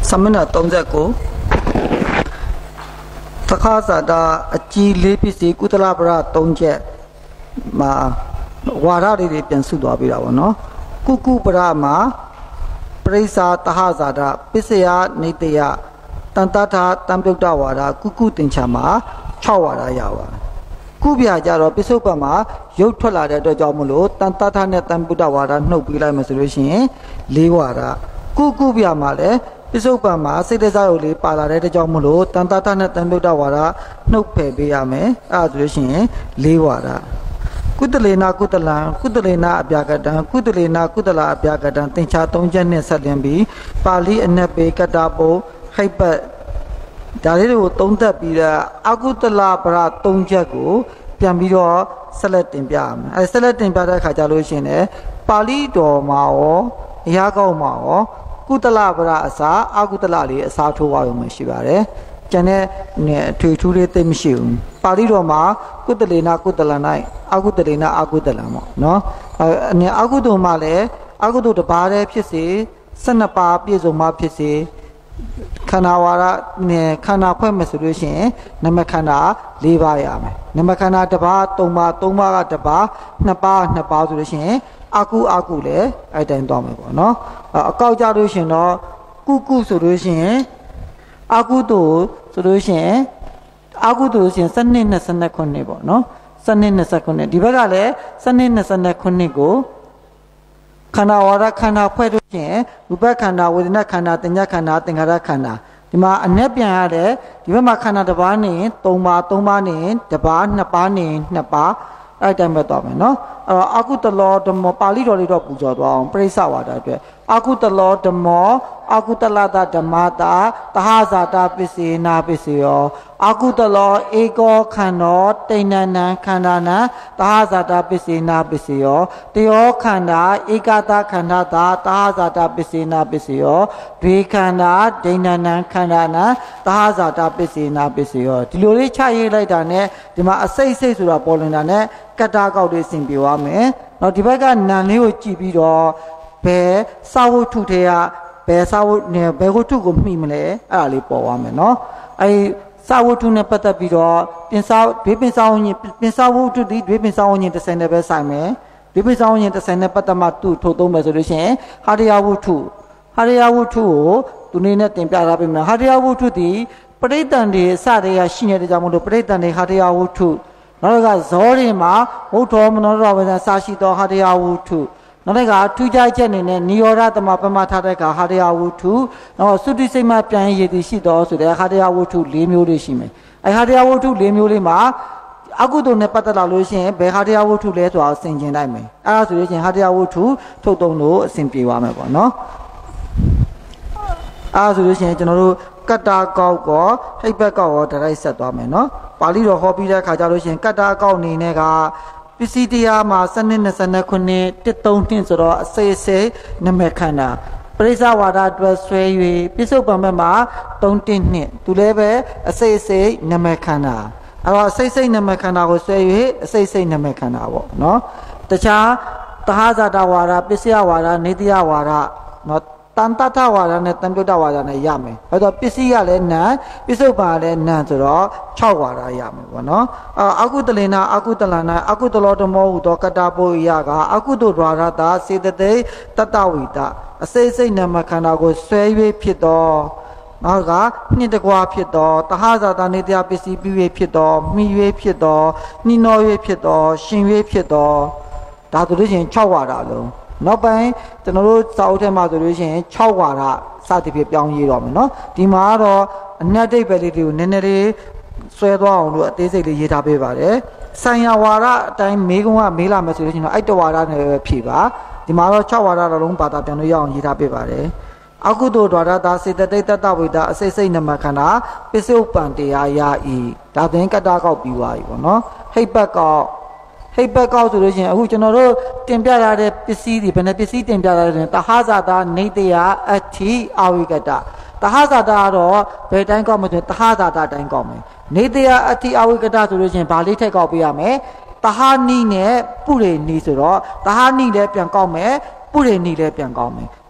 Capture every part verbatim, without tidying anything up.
Samana Tomzako Takazada a G Lepisi Kutalabra Tomjet Ma Warari Pensudabira no Kuku Brahma Presa Tahazada Pisea Nitea Tantata Tampudawara Kuku Tinchama Chawara Yawa Kubia Jaro Pisopama Yotola de Jamulo Tantata Tampudawara no Pila Masurushin Liwara Kukubia Male Pisopama Sidesali Pala de Jamulo Tantata Tampudawara no Pebiame Adreshin Liwara Kudalina Kudala, Kudalina Abiagadan, Kudalina Kudala Abiagadan, Tincha Tonjan Salimbi, Pali and Nepe Kadabo, Hyper Dalido Tonta Pira, Agutala Bra Tonjago, Piamiro, Salatin Piam, I Salatin Bada Kajalushine, Pali do Mao, Yago Mao, Kudala Bra Asa, Agutalali, Sato Wayumashivare, Jane Tuture Temshim, Pali Roma, Kudalina Kudalanai. Agudelina Agudalamo, no? Ne Agudu Male, Agudu the Bare Pisi, Sanapa Pizoma Pisi, Kanawara, ne Kana Poemasolution, Namakana, Leviame, Namakana Daba, Toma, Toma Daba, Napa, Napa Solution, Aku Akule, I don't know, no? A Kaujarution, no? Kuku Solution, Agudu Solution, Agudu, Sunday Nasana Conebo, no? Sunday Nasakone, Divagale, Sunday Nasana Conigo, Kanawara Kana Pueduche, Ubakana with Nakana, Tenyakana, Tengarakana, Dima Nepiade, Divamakana Davani, Toma, Tomani, Daba, Napani, Napa, I don't know, Aku the Lord, the Mopali Rolido Pujo, Presawada, Aku the Lord, the more, Aku the Lada, the Mata, the Hazada Pisi, Napisio, Aku the Lord, Ego Kano, Tenana, Kanana, the Hazada Pisi, Napisio, the O Kanda, Igata Kanada, the Hazada Pisi, Napisio, Dwikanda, Denana, Kanana, the Hazada Pisi, Napisio, the Luri Chai Laitane, the Ma say say to the Polinane, Katako de Simbiwame, not the Vega Nanu Chibido, Pe, Sawu Tutea. Pesawu ne begotu go mimle ali powame no ai sawu tu ne pata biro pinsa bipin sawu ni pinsawu tu di bipin sawu ni de sen ne be sai me bipin sawu ni de sen ne pata ma tu tho thong me so lo shin hariyawu tu hariyawu tu ko tu ne ne tin pya ra pi me hariyawu tu di paritan de sa de ya shi ne de jamu lo paritan de hariyawu tu no ga zo ri ma ho tho mno ro ba sa shi to hariyawu tu Naga two Jajan in Niora the Mapamataka, Hadia Wutu, no Sudisima Pian Yedishi also there, Hadia Wutu, Lemulishime. I Hadia Wutu, Lemulima, Agudo Nepatala Lucian, Behadia Wutu let to our Saint Jenime. As we Hadia Wutu, Totono, simply Wamabo, no? As we say, General Kata Gaugo, Hypergo, the Rice at Domino, Palido Hobby, Kajalucian, Kata Gauni Nega. Pisidia ma sanin na sanakune titong tin soro say say namakana. Presa wada dwa sway pisopama ma tong tin ni. Tulebe a say say namakana. Awa say say namakana go sway say say namakana wo no. Tacha tahaza dawara pisia wara nidia wara no tantata wara ne tambuda wara ne yame. Ado pisia le na pisopa le na soro chawara yame wo no. Akutalina, Akutalana, Akutalotomo, Dokatapo Yaga, Akutodwarata, Sidate, Tatawita, a say say Namakanago, Sway Pito, Naga, Nidagua Pito, Tahaza, Nidia Pisi, Biwe Pito, Miwe Pito, Ninowe Pito, Shinwe Pito, Tatulishin Chawara. No by the road South Madurishin, Chawara, Satipi Young Yiromino, Dimaro, Nade Belly, Nenere. Swedwa they say the Yitabe Vare, Sayawara, time Megua Mila Message, Itawara Piva, the Maro Chawara alone, but at the young Yitabe Vare. Akudo Dada say the data Dawida, say say Namakana, Peso Pantia ya e, that then Katako Biwa, no? Hey back out. Hey back out to the who general Tempera de Pisi, Penapisi Tempera, the Hazada, Nadia, a tea, Awigata. The Hazada or Betan Comet, the Hazada and Gomme. Nadia ati awigata to region Bali take up Yame, Tahani ne, Pure Nisuro, Tahani le Piancome, Pure Nile Piancome.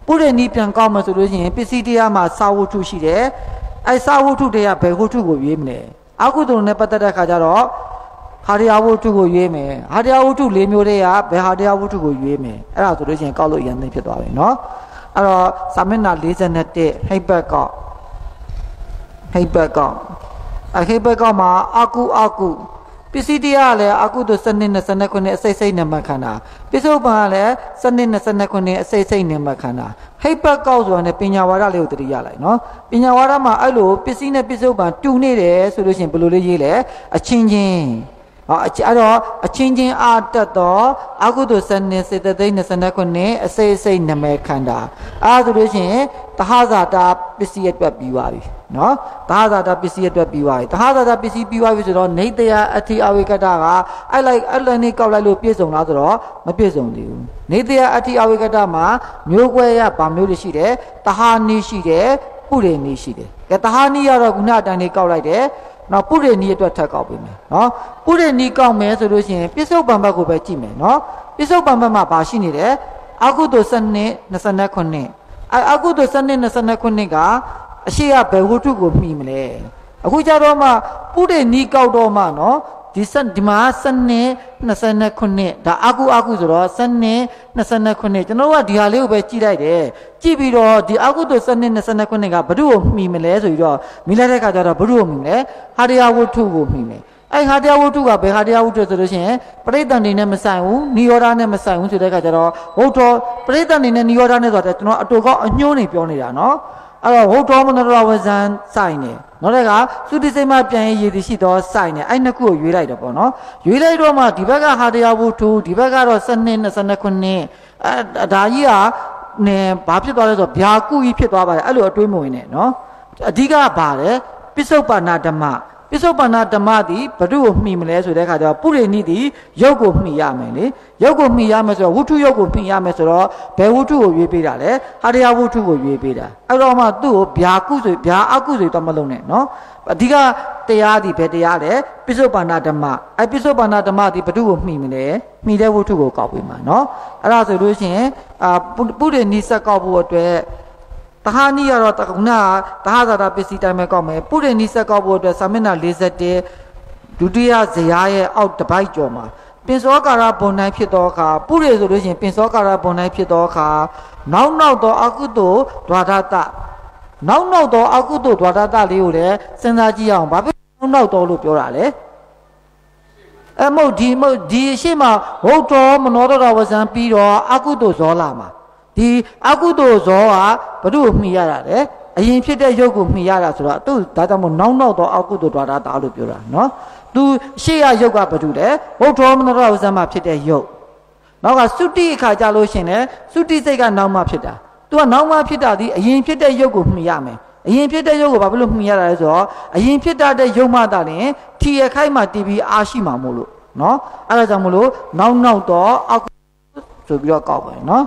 ပုရိနိပြန်ကောက်မှဆိုလို့ရှိရင်ပစ္စည်းတရားမှာစာဝတ္ထုရှိတယ်အဲစာဝတ္ထုတွေကဘယ်ဝတ္ထုကိုရွေးမလဲအကုသိုလ်နဲ့ပတ်သက်တဲ့ခါကျတော့ဟာရယဝတ္ထုကိုရွေးမယ်ဟာရယဝတ္ထု၄မျိုးတည်းကဘယ်ဟာရယဝတ္ထုကိုရွေးမယ်အဲ့ဒါဆိုလို့ရှိရင်ကောက်လို့ရန်သိဖြစ်သွားပြီเนาะအဲ့တော့စာမျက်နှာ၄၁ဟိတ်ဘက်ကောက်ဟိတ်ဘက်ကောက်အဟိတ်ဘက်ကောက်မှာအကုအကုပစ္စည်းတရားလည်းအကုသိုလ်စနစ်နဲ့စနစ်ခုနှစ်အစိတ်စိတ်နဲ့မှတ်ခန္ဓာပစ္စုပန်ကလည်းစနစ်နဲ့စနစ်ခုနှစ်အစိတ်စိတ်နဲ့မှတ်ခန္ဓာဟိတ်ဘက်ကောက်ဆိုတာနဲ့ပညာဝါဒလေးကိုတတိရလိုက်เนาะပညာဝါဒမှာအဲ့လိုပစ္စည်းနဲ့ပစ္စုပန်တူနေတယ်ဆိုလို့ရှိရင်ဘယ်လိုလေးရေးလဲအချင်းချင်းဟောအဲ့တော့အချင်းချင်းအာတက်တော့အကုသိုလ်စနစ်စေတသိက်နဲ့စနစ်ခုနှစ်အစိတ်စိတ်နမဲခန္ဓာအဲ့ဒါဆိုလို့ရှိရင်တဟဇာတာပစ္စည်းအတွက်ပြီးသွားပြီနော်တဟဇာတာပစ္စည်းအတွက်ပြီးသွားပြီတဟဇာတာပစ္စည်းပြီးသွားပြီဆိုတော့နေတရာအထိအဝိကတကအဲ့လိုက်အဲ့လည်းနေကောက်လိုက်လို့ပြည့်စုံလားဆိုတော့မပြည့်စုံသေးဘူးနေတရာအထိအဝိကတမှာမျိုးကွဲရဗာမျိုးတွေရှိတယ်တဟာနီရှိတယ်ပုရိနီရှိတယ်ကဲတဟာနီကတော့ခုနအတိုင်းနေကောက်လိုက်တယ်နော်ပုရိနီအတွက်ထပ်ကောက်ပေးမယ်နော်ပုရိနီကောက်မယ်ဆိုလို့ရှိရင်ပစ္စုပန်ဘက်ကိုပဲကြည့်မယ်နော်ပစ္စုပန်ဘက်မှာဘာရှိနေတယ်အကုသိုလ်စနစ်၂၉အဲအကုသိုလ်စနစ်၂၉ကအရှိကဘယ်ဝတ္ထုကိုမှီမလဲအခုကြတော့မှပုရိနီကောက်တော့မှနော်ဒီစဒီမှာစနစ်၂၉ဒါအကုအကုဆိုတော့စနစ်၂၉ကျွန်တော်ကဒီဟာလေးကိုပဲကြည့်လိုက်တယ်ကြည့်ပြီးတော့ဒီအကုသိုလ်စနစ်၂၉ကဘ누구ကိုမှီမလဲဆိုပြီးတော့မိလိုက်တဲ့ခါကျတော့ဘ누구ကိုမှီမလဲဟာရယဝတ္ထုကိုမှီမယ်အဲဟာရယဝတ္ထုကဘယ်ဟာရယဝတ္ထုဆိုလို့ရှိရင်ပရိသတ်နေနဲ့မဆိုင်ဘူးနိရောဓနဲ့မဆိုင်ဘူးဆိုတဲ့ခါကျတော့ဝုဒ္ဓပရိသတ်နေနဲ့နိရောဓနဲ့ဆိုတော့ကျွန်တော်အတူကောက်အညှိုးနေပြောနေတာနော်အဲ့တော့ဝုဒ္ဓမနရဝဇန်ဆိုင်နေနောက်တစ်ခါသုတိစိတ်မပြန်ရည်ရည်ရှိတော့ဆိုင်နေအဲ့နှစ်ခုကိုရွေးလိုက်တော့ပေါ့နော်ရွေးလိုက်တော့မှဒီဘက်ကဟာရယဝတ္ထုဒီဘက်ကတော့စနစ်၂၉အဲဒါကြီးကနဲဘာဖြစ်သွားလဲဆိုတော့ဗျာကုကြီးဖြစ်သွားပါတယ်အဲ့လိုအတွေးမဝင်နဲ့နော်အဓိကဘာလဲပစ္စုပ္ပန္နဓမ္မပစ္စုပ္ပန္နဓမ္မသည်ဘ누구ကိုမှီမလဲဆိုတဲ့အခါကျတော့ပုရိနိသည်ရုပ်ကိုမှီရမယ်လေရုပ်ကိုမှီရမယ်ဆိုတော့ဝတ္ထုရုပ်ကိုမှီရမယ်ဆိုတော့ဘယ်ဝတ္ထုကိုရွေးပေးတာလဲဟာရယဝတ္ထုကိုရွေးပေးတာအဲ့တော့မှသူ့ကိုဗျာကုဆိုဗျာအကုဆိုတော့မလုံးနဲ့နော်အဓိကတရားသည်ဘယ်တရားလဲပစ္စုပ္ပန္နဓမ္မအဲ့ပစ္စုပ္ပန္နဓမ္မသည်ဘ누구ကိုမှီမလဲမှီတဲ့ဝတ္ထုကိုကောက်ပေးမှာနော်အဲ့ဒါဆိုလို့ရှိရင်အာပုရိနိဆက်ကောက်ဖို့အတွက်တဟာနီကတော့တကုဏတဟဇာတာပစ္စည်းတိုင်းပဲကောက်မယ်ပုရိနိဆက်ကောက်ဖို့အတွက်စာမျက်နှာ၄၁ဒုတိယဇယားရဲ့အောက်တစ်ပိုက်ကျော်မှာပင်စောကာရဘုံတိုင်းဖြစ်သောအခါပုရိဆိုလို့ရှိရင်ပင်စောကာရဘုံတိုင်းဖြစ်သောအခါနောက်နောက်သောအကုသိုလ်ဒွါဒတနောက်နောက်သောအကုသိုလ်ဒွါဒတလေးကိုလည်းစဉ်းစားကြည့်အောင်ဘာဖြစ်နောက်နောက်သောလို့ပြောတာလဲအမဟုတ်ဒီမဟုတ်ဒီအရှိမဝုဒ္ဓမနောဒရဝဇံပြီးတော့အကုသိုလ်ဇောလာမှာဒီအကုသိုလ်ဇောကဘ누구ကိုမှီရတာလဲအရင်ဖြစ်တဲ့ရုပ်ကိုမှီရတာဆိုတော့သူဒါကြောင့်မို့နောက်နောက်တော့အကုသိုလ်ဒွါဒတာလို့ပြောတာနော်သူရှေ့ရရုပ်ကဘ누구လဲဝုဒ္ဓမနရဝဇံမှာဖြစ်တဲ့ရုပ်နောက်ကသုတိအခါကြလို့ရှင်လဲသုတိစိတ်ကနောက်မှဖြစ်တာသူကနောက်မှဖြစ်တာဒီအရင်ဖြစ်တဲ့ရုပ်ကိုမှီရမယ်အရင်ဖြစ်တဲ့ရုပ်ကိုဘာဖြစ်လို့မှီရတာလဲဆိုတော့အရင်ဖြစ်တဲ့ရုပ်မှတာရင်ထီရခိုက်မှတီးပြီးအားရှိမှာမို့လို့နော်အဲ့ဒါကြောင့်မို့လို့နောက်နောက်တော့အကုဆိုပြီးတော့ကောက်ပါနော်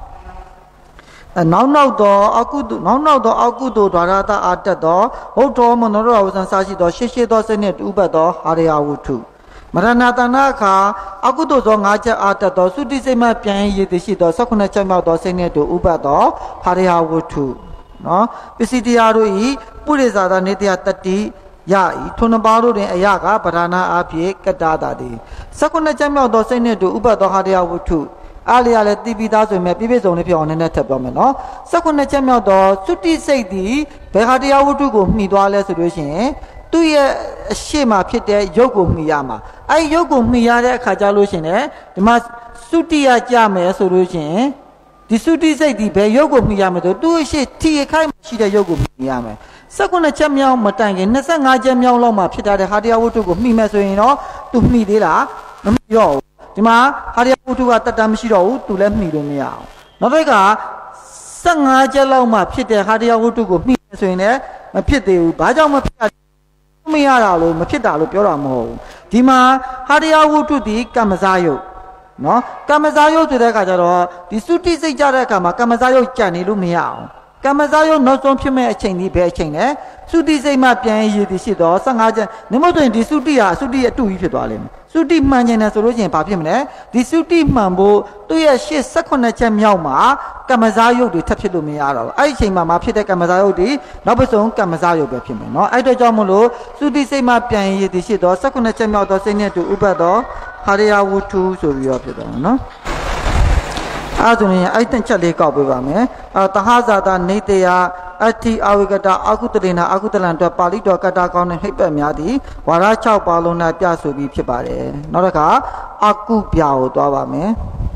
နောက်နောက်သောအကုသိုလ်နောက်နောက်သောအကုသိုလ်ဒွါရတအာတက်သောဝုဒ္ဓမနောရဝဇံစရှိသောရှေ့ရှေ့သောစိတ်နှင့်ဥပတ်သောဟာရယဝတ္ထုမရဏတဏအခါအကုသိုလ်သော၅ချက်အာတက်သောသုတိစိတ်မှပြန်ရည်တည်ရှိသော၁၉ချက်မြောက်သောစိတ်နှင့်ဥပတ်သောဟာရယဝတ္ထုနော်ပစ္စည်းတရားတို့ဤပုရိသသာနေတရားတတိရဤထုံနှပါတို့တွင်အရာကပဓာနာအဖြစ်ကတ္တတာသည်၁၉ချက်မြောက်သောစိတ်နှင့်ဥပတ်သောဟာရယဝတ္ထုအားလျာလည်းတိပိသားဆိုရင်ပြည့်ပြည့်စုံလေးဖြစ်အောင်နည်းနည်းထပ်ပြောမယ်နော်၁၉ချက်မြောက်တော့သုတိစိတ်သည်ဘယ်ဟာတရားဝတ္ထုကိုမှီသွားလဲဆိုလို့ရှိရင်သူ့ရဲ့အရှိမဖြစ်တဲ့ရုပ်ကိုမှီရမှာအဲဒီရုပ်ကိုမှီရတဲ့အခါကျလို့ရှိရင်ဒီမှာသုတိယကြမယ်ဆိုလို့ရှိရင်ဒီသုတိစိတ်ဒီဘယ်ရုပ်ကိုမှီရမယ်ဆိုသူ့အရှိထီခိုက်ရှိတဲ့ရုပ်ကိုမှီရမယ်၁၉ချက်မြောက်မတိုင်ခင်၂၅ချက်မြောက်လောက်မှဖြစ်ထားတဲ့ဟာတရားဝတ္ထုကိုမှီမယ်ဆိုရင်တော့သူမှီသေးလားမမှီတော့ဘူးဒီမှာဟာရယဝတ္ထုကတတ်တာမရှိတော့ဘူးသူလည်းမှီလို့မရအောင်နောက်တစ်ခါ၁၅ချက်လောက်မှဖြစ်တဲ့ဟာရယဝတ္ထုကိုမှီဆိုရင်လည်းမဖြစ်သေးဘူးဘာကြောင့်မဖြစ်တာမရတာလို့မဖြစ်တာလို့ပြောတာမဟုတ်ဘူးဒီမှာဟာရယဝတ္ထုဒီကမ္မဇာယုတ်နော်ကမ္မဇာယုတ်ဆိုတဲ့အခါကျတော့ဒီသုတိစိတ်ကြတဲ့အခါမှာကမ္မဇာယုတ်ကြံနေလို့မရအောင်ကမ္မဇာယုတ်နောက်ဆုံးဖြစ်မဲ့အချိန်ဒီဘယ်အချိန်လဲသုတိစိတ်မှပြန်ရည်တည်ရှိတော့ဆယ့်ငါးချက်နေမို့ဆိုရင်ဒီသုတိဟာသုတိအတူကြီးဖြစ်သွားလိမ့်မယ်သုတိမှန်ကျင်တယ်ဆိုလို့ရှိရင်ဘာဖြစ်မလဲဒီသုတိမှန်ဖို့သူ့ရဲ့ရှစ် ၁၈ ချက်မြောက်မှာကမ္မဇာယုတ်တွေထပ်ဖြစ်လို့မရတော့ဘူးအဲ့ဒီအချိန်မှာမဖြစ်တဲ့ကမ္မဇာယုတ်တွေနောက်ပတ်ဆုံးကမ္မဇာယုတ်ပဲဖြစ်မယ်နော်အဲ့တော့ကြောင့်မလို့သုတိစိတ်မှပြန်ရည်တည်ရှိတော့ ၁၈ ချက်မြောက်သောစိတ်နဲ့တူဥပတ်သောဟာရယဝုထုဆိုပြီးတော့ဖြစ်သွားတယ်နော်အဲ့ဒါဆိုရင်အဲ့တဲ့ချက်လေးကောက်ပေးပါမယ်အဲတဟဇာတာနေတယအတ္တိအဝိကတအာကုတလေနာအာကုတလံအတွက်ပါဠိတော်ကတ္တကောင်းတဲ့ဟိတ်ပတ်များသည်ဝါရ၆ပါးလုံး၌ပြဆိုပြီးဖြစ်ပါတယ်နောက်တစ်ခါအကုပြာကိုသွားပါမယ်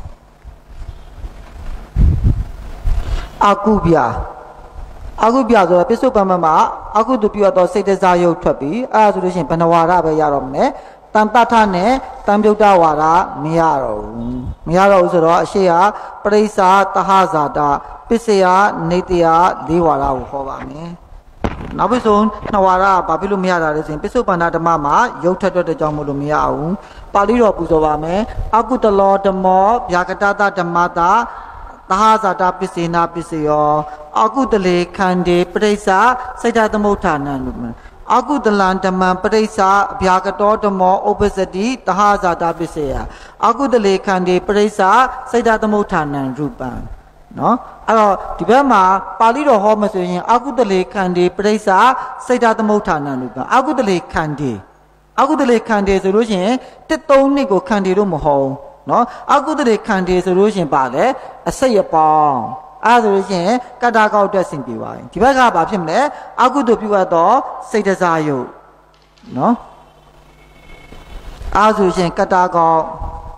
အကုပြာအကုပြာဆိုတာပစ္စုပန်မှာအကုတုပြုသောစိတ်တစားရုပ်ထွက်ပြီးအဲဒါဆိုလို့ရှိရင်ဘဏ္ဍဝါရပဲရတော့မယ်တန်တထနဲ့တန်ပြုတ်တဝါဒမရတော့ဘူးမရတော့ဘူးဆိုတော့အရှိဟာပရိစ္ဆာတဟဇာတာပစ္စယနေတယလေးဝါဒကိုဟောပါမယ်နောက်ပြီးဆုံးနှစ်ဝါဒဘာဖြစ်လို့မရတာလဲဆိုရင်ပစ္စုပန်ဓမ္မမှာရုပ်ထက်တဲ့ကြောင့်မလို့မရဘူးပါဠိတော်ပူဇော်ပါမယ်အကုတလောဓမ္မောဗျာကတတဓမ္မတာတဟဇာတာပစ္စေနာပစ္စယောအကုတလေခန္တေပရိစ္ဆာစိတ်တသမုဋ္ဌာနံလို့အကုတလံဓမ္မံပရိစ္ဆာအဗျာကတောဓမ္မောဥပ္ပစတိတဟဇာတာပစ္စယအကုတလေခန္တေပရိစ္ဆာစိတ်တသမုဋ္ဌာနံရူပံနော်အဲ့တော့ဒီဘက်မှာပါဠိတော်ဟောမဆိုရင်အကုတလေခန္တေပရိစ္ဆာစိတ်တသမုဋ္ဌာနံရူပံအကုတလေခန္တေအကုတလေခန္တေဆိုလို့ရှိရင်တစ်သုံးနှစ်ကိုခန္တေလို့မဟုတ်နော်အကုတလေခန္တေဆိုလို့ရှိရင်ပါလေအစိတ်အပေါင်းအဲ့ဒါဆိုလို့ရှိရင်ကတ္တကောက်တက်ဆင်ပြေပါရင်ဒီဘက်ကဘာဖြစ်မလဲအကုသိုလ်ပြုအပ်သောစိတ်တစားယုတ်နော်အဲ့ဒါဆိုရှင်ကတ္တကောက်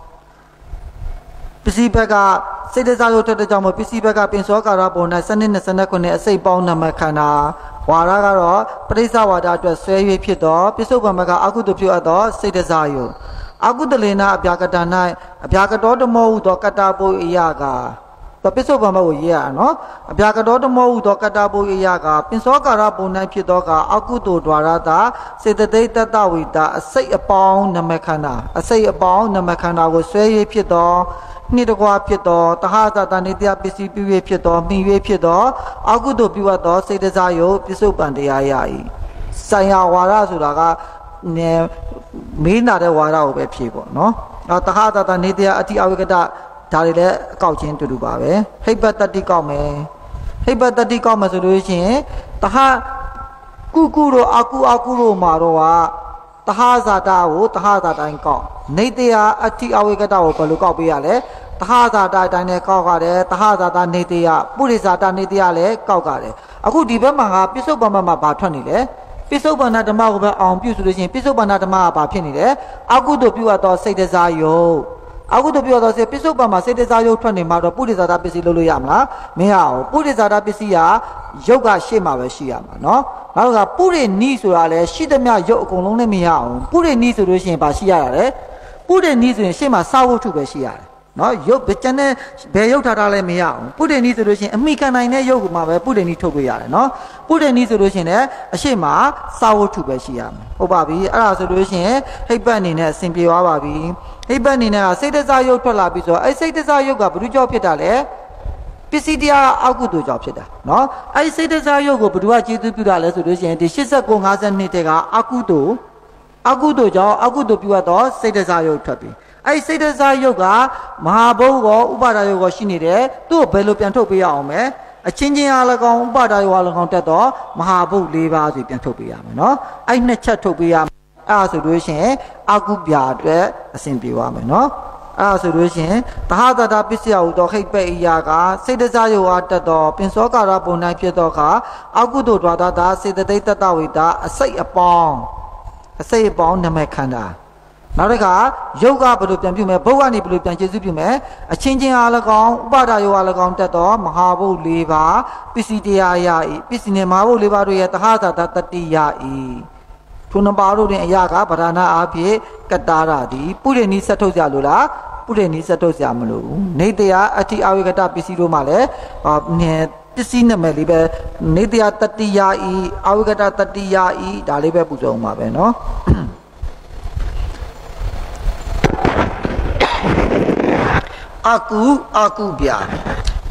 ပစ္စည်းဘက်ကစိတ်တစားယုတ်တဲ့ကြောင့်မပစ္စည်းဘက်ကပင်စောကာရပုံနဲ့စနစ်နဲ့စနစ်ခုနှစ်အစိတ်ပေါင်းနံပါတ်ခန္ဓာဝါရကတော့ပရိစ္ဆဝါဒအတွက်ဆွဲ၍ဖြစ်သောပစ္စုပန်ဘက်ကအကုသိုလ်ပြုအပ်သောစိတ်တစားယုတ်အကုတလေနာအဗျာကတ၌အဗျာကတောဓမ္မောဟုသောကတ္တပုအယကပစ္စုပန်ဘက်ကိုရေးရနော်အဗျာကတောဓမ္မောဟုသောကတ္တပုအယကပင်စောကာရပုံ၌ဖြစ်သောကအကုသိုလ် द्वार တာစေတသိက်တတဝိတာအစိတ်အပေါင်းနမခန္ဓာအစိတ်အပေါင်းနမခန္ဓာကိုဆွဲ၍ဖြစ်သောနှစ်တကွာဖြစ်သောတဟဇာတနေတယပစ္စည်းပြု၍ဖြစ်သောမိ၍ဖြစ်သောအကုသိုလ်ပြုအပ်သောစေတစားယုတ်ပစ္စုပန်တရားရ၏ဆိုင်ရာဝါဒဆိုတာကမေးနာတဲ့ဝါဒကိုပဲဖြေပေါ့နော်တဟဇာတနေတယအတ္တိအဝိကတဒါတွေလည်းအကောက်ချင်းတူတူပါပဲဟိပ္ပတတိကောက်မယ်ဟိပ္ပတတိကောက်မယ်ဆိုလို့ရှိရင်တဟကုကုတို့အကုအကုတို့မှာတော့ကတဟဇာတာကိုတဟဇာတိုင်းကောက်နေတယအတ္တိအဝိကတကိုဘယ်လိုကောက်ပေးရလဲတဟဇာတာအတိုင်းနဲ့ကောက်ရတယ်တဟဇာတာနေတယပုရိဇာတာနေတယလည်းကောက်ရတယ်အခုဒီဘက်မှာကပစ္စုပန်ဘက်မှာဘာထွက်နေလဲပစ္စုပန်ဓမ္မကိုပဲအောင်ပြုဆိုလို့ရှိရင်ပစ္စုပန်ဓမ္မကဘာဖြစ်နေလဲအကုသိုလ်ပြုအပ်သောစိတ်တစားယုတ်အကုသိုလ်ပြုတော့စေပစ္စုပန်မှာစေတစားယုတ်ထွက်နေမှာတော့ပုရိသတာပစ္စည်းလုပ်လို့ရမလားမရအောင်ပုရိသတာပစ္စည်းကယုတ်ကရှေ့မှာပဲရှိရမှာနော်နောက်ကပုရိနိဆိုတာလည်းရှိသမျှယုတ်အကုန်လုံးလည်းမရအောင်ပုရိနိဆိုလို့ရှိရင်ဘာရှိရတာလဲပုရိနိဆိုရင်ရှေ့မှာစာဝတ္ထုပဲရှိရတယ်နော်ယုတ်ကျန်တဲ့ဘယ်ယုတ်ထားတာလည်းမရအောင်ပုရိနိဆိုလို့ရှိရင်အမိခံနိုင်တဲ့ယုတ်ကမှာပဲပုရိနိထုတ်ပေးရတယ်နော်ပုရိနိဆိုလို့ရှိရင်လည်းအရှိမှာစာဝတ္ထုပဲရှိရမှာဟုတ်ပါပြီအဲ့ဒါဆိုလို့ရှိရင်ဟိတ်ပတ်အနေနဲ့အစဉ်ပြေသွားပါပြီဟိပ္ပအနေနဲ့စိတ်တစားယုတ်ထွက်လာပြီးဆိုအဲ့စိတ်တစားယုတ်ကဘယ်သူကြောင့်ဖြစ်တာလဲပစ္စည်းတရားအကုသိုလ်ကြောင့်ဖြစ်တာနော်အဲ့စိတ်တစားယုတ်ကိုဘယ်သူကကျေးဇူးပြုတာလဲဆိုလို့ရှိရင်ဒီ၈၉ ၅၂တဲကအကုသိုလ်အကုသိုလ်ကြောင့်အကုသိုလ်ပြုတော့စိတ်တစားယုတ်ထွက်ပြီအဲ့စိတ်တစားယုတ်ကမဟာဘုတ်ကောဥပါဒယုတ်ကောရှိနေတယ်သူ့ကိုဘယ်လိုပြန်ထုတ်ပေးရအောင်မဲအချင်းချင်းအား၎င်းဥပါဒယုတ်အား၎င်းတက်တော့မဟာဘုတ်၄ပါးဆိုပြန်ထုတ်ပေးရမယ်နော်အဲ့နှစ်ချက်ထုတ်ပေးရအဲ့ဒါဆိုလို့ရှိရင်အကုပြာအတွက်အစဉ်ပြေသွားမယ်နော်အဲ့ဒါဆိုလို့ရှိရင်တဟဇာတာပစ္စယဟုသောဟိပ္ပဣယကစိတ်တစားယုတ်အားတက်တော့ပင်စောကာရပုံ၌ဖြစ်သောအခါအကုသိုလ် द्वार တာစေတသိက်တတဝိတာအစိတ်အပေါင်းအစိတ်အပေါင်းနမခန္ဓာနောက်တစ်ခါယုတ်ကဘယ်လိုပြန်ပြုမယ်ဘုတ်ကနေဘယ်လိုပြန်ကျေစုပြုမယ်အချင်းချင်းအား၎င်းဥပါဒယုတ်အား၎င်းတက်တော့မဟာဘုတ်၄ပါးပစ္စည်းတရားရ၏ပစ္စည်းနဲ့မဟာဘုတ်၄ပါးတို့ရဲ့တဟဇာတာတတိယ၏ထိုနှစ်ပါးတို့တွင်အရာကဗဒနာအားဖြင့်ကတ္တာရသည်ပုရိနိဆက်ထုတ်ကြလို့လားပုရိနိဆက်ထုတ်ကြမလို့နေတယအတ္တိအဝိကတပစ္စည်းတို့မှလည်းပစ္စည်းနာမည်လေးပဲနေတယတတိယဤအဝိကတတတိယဤဒါလေးပဲပူဇော်မှာပဲเนาะအကုအကုပြ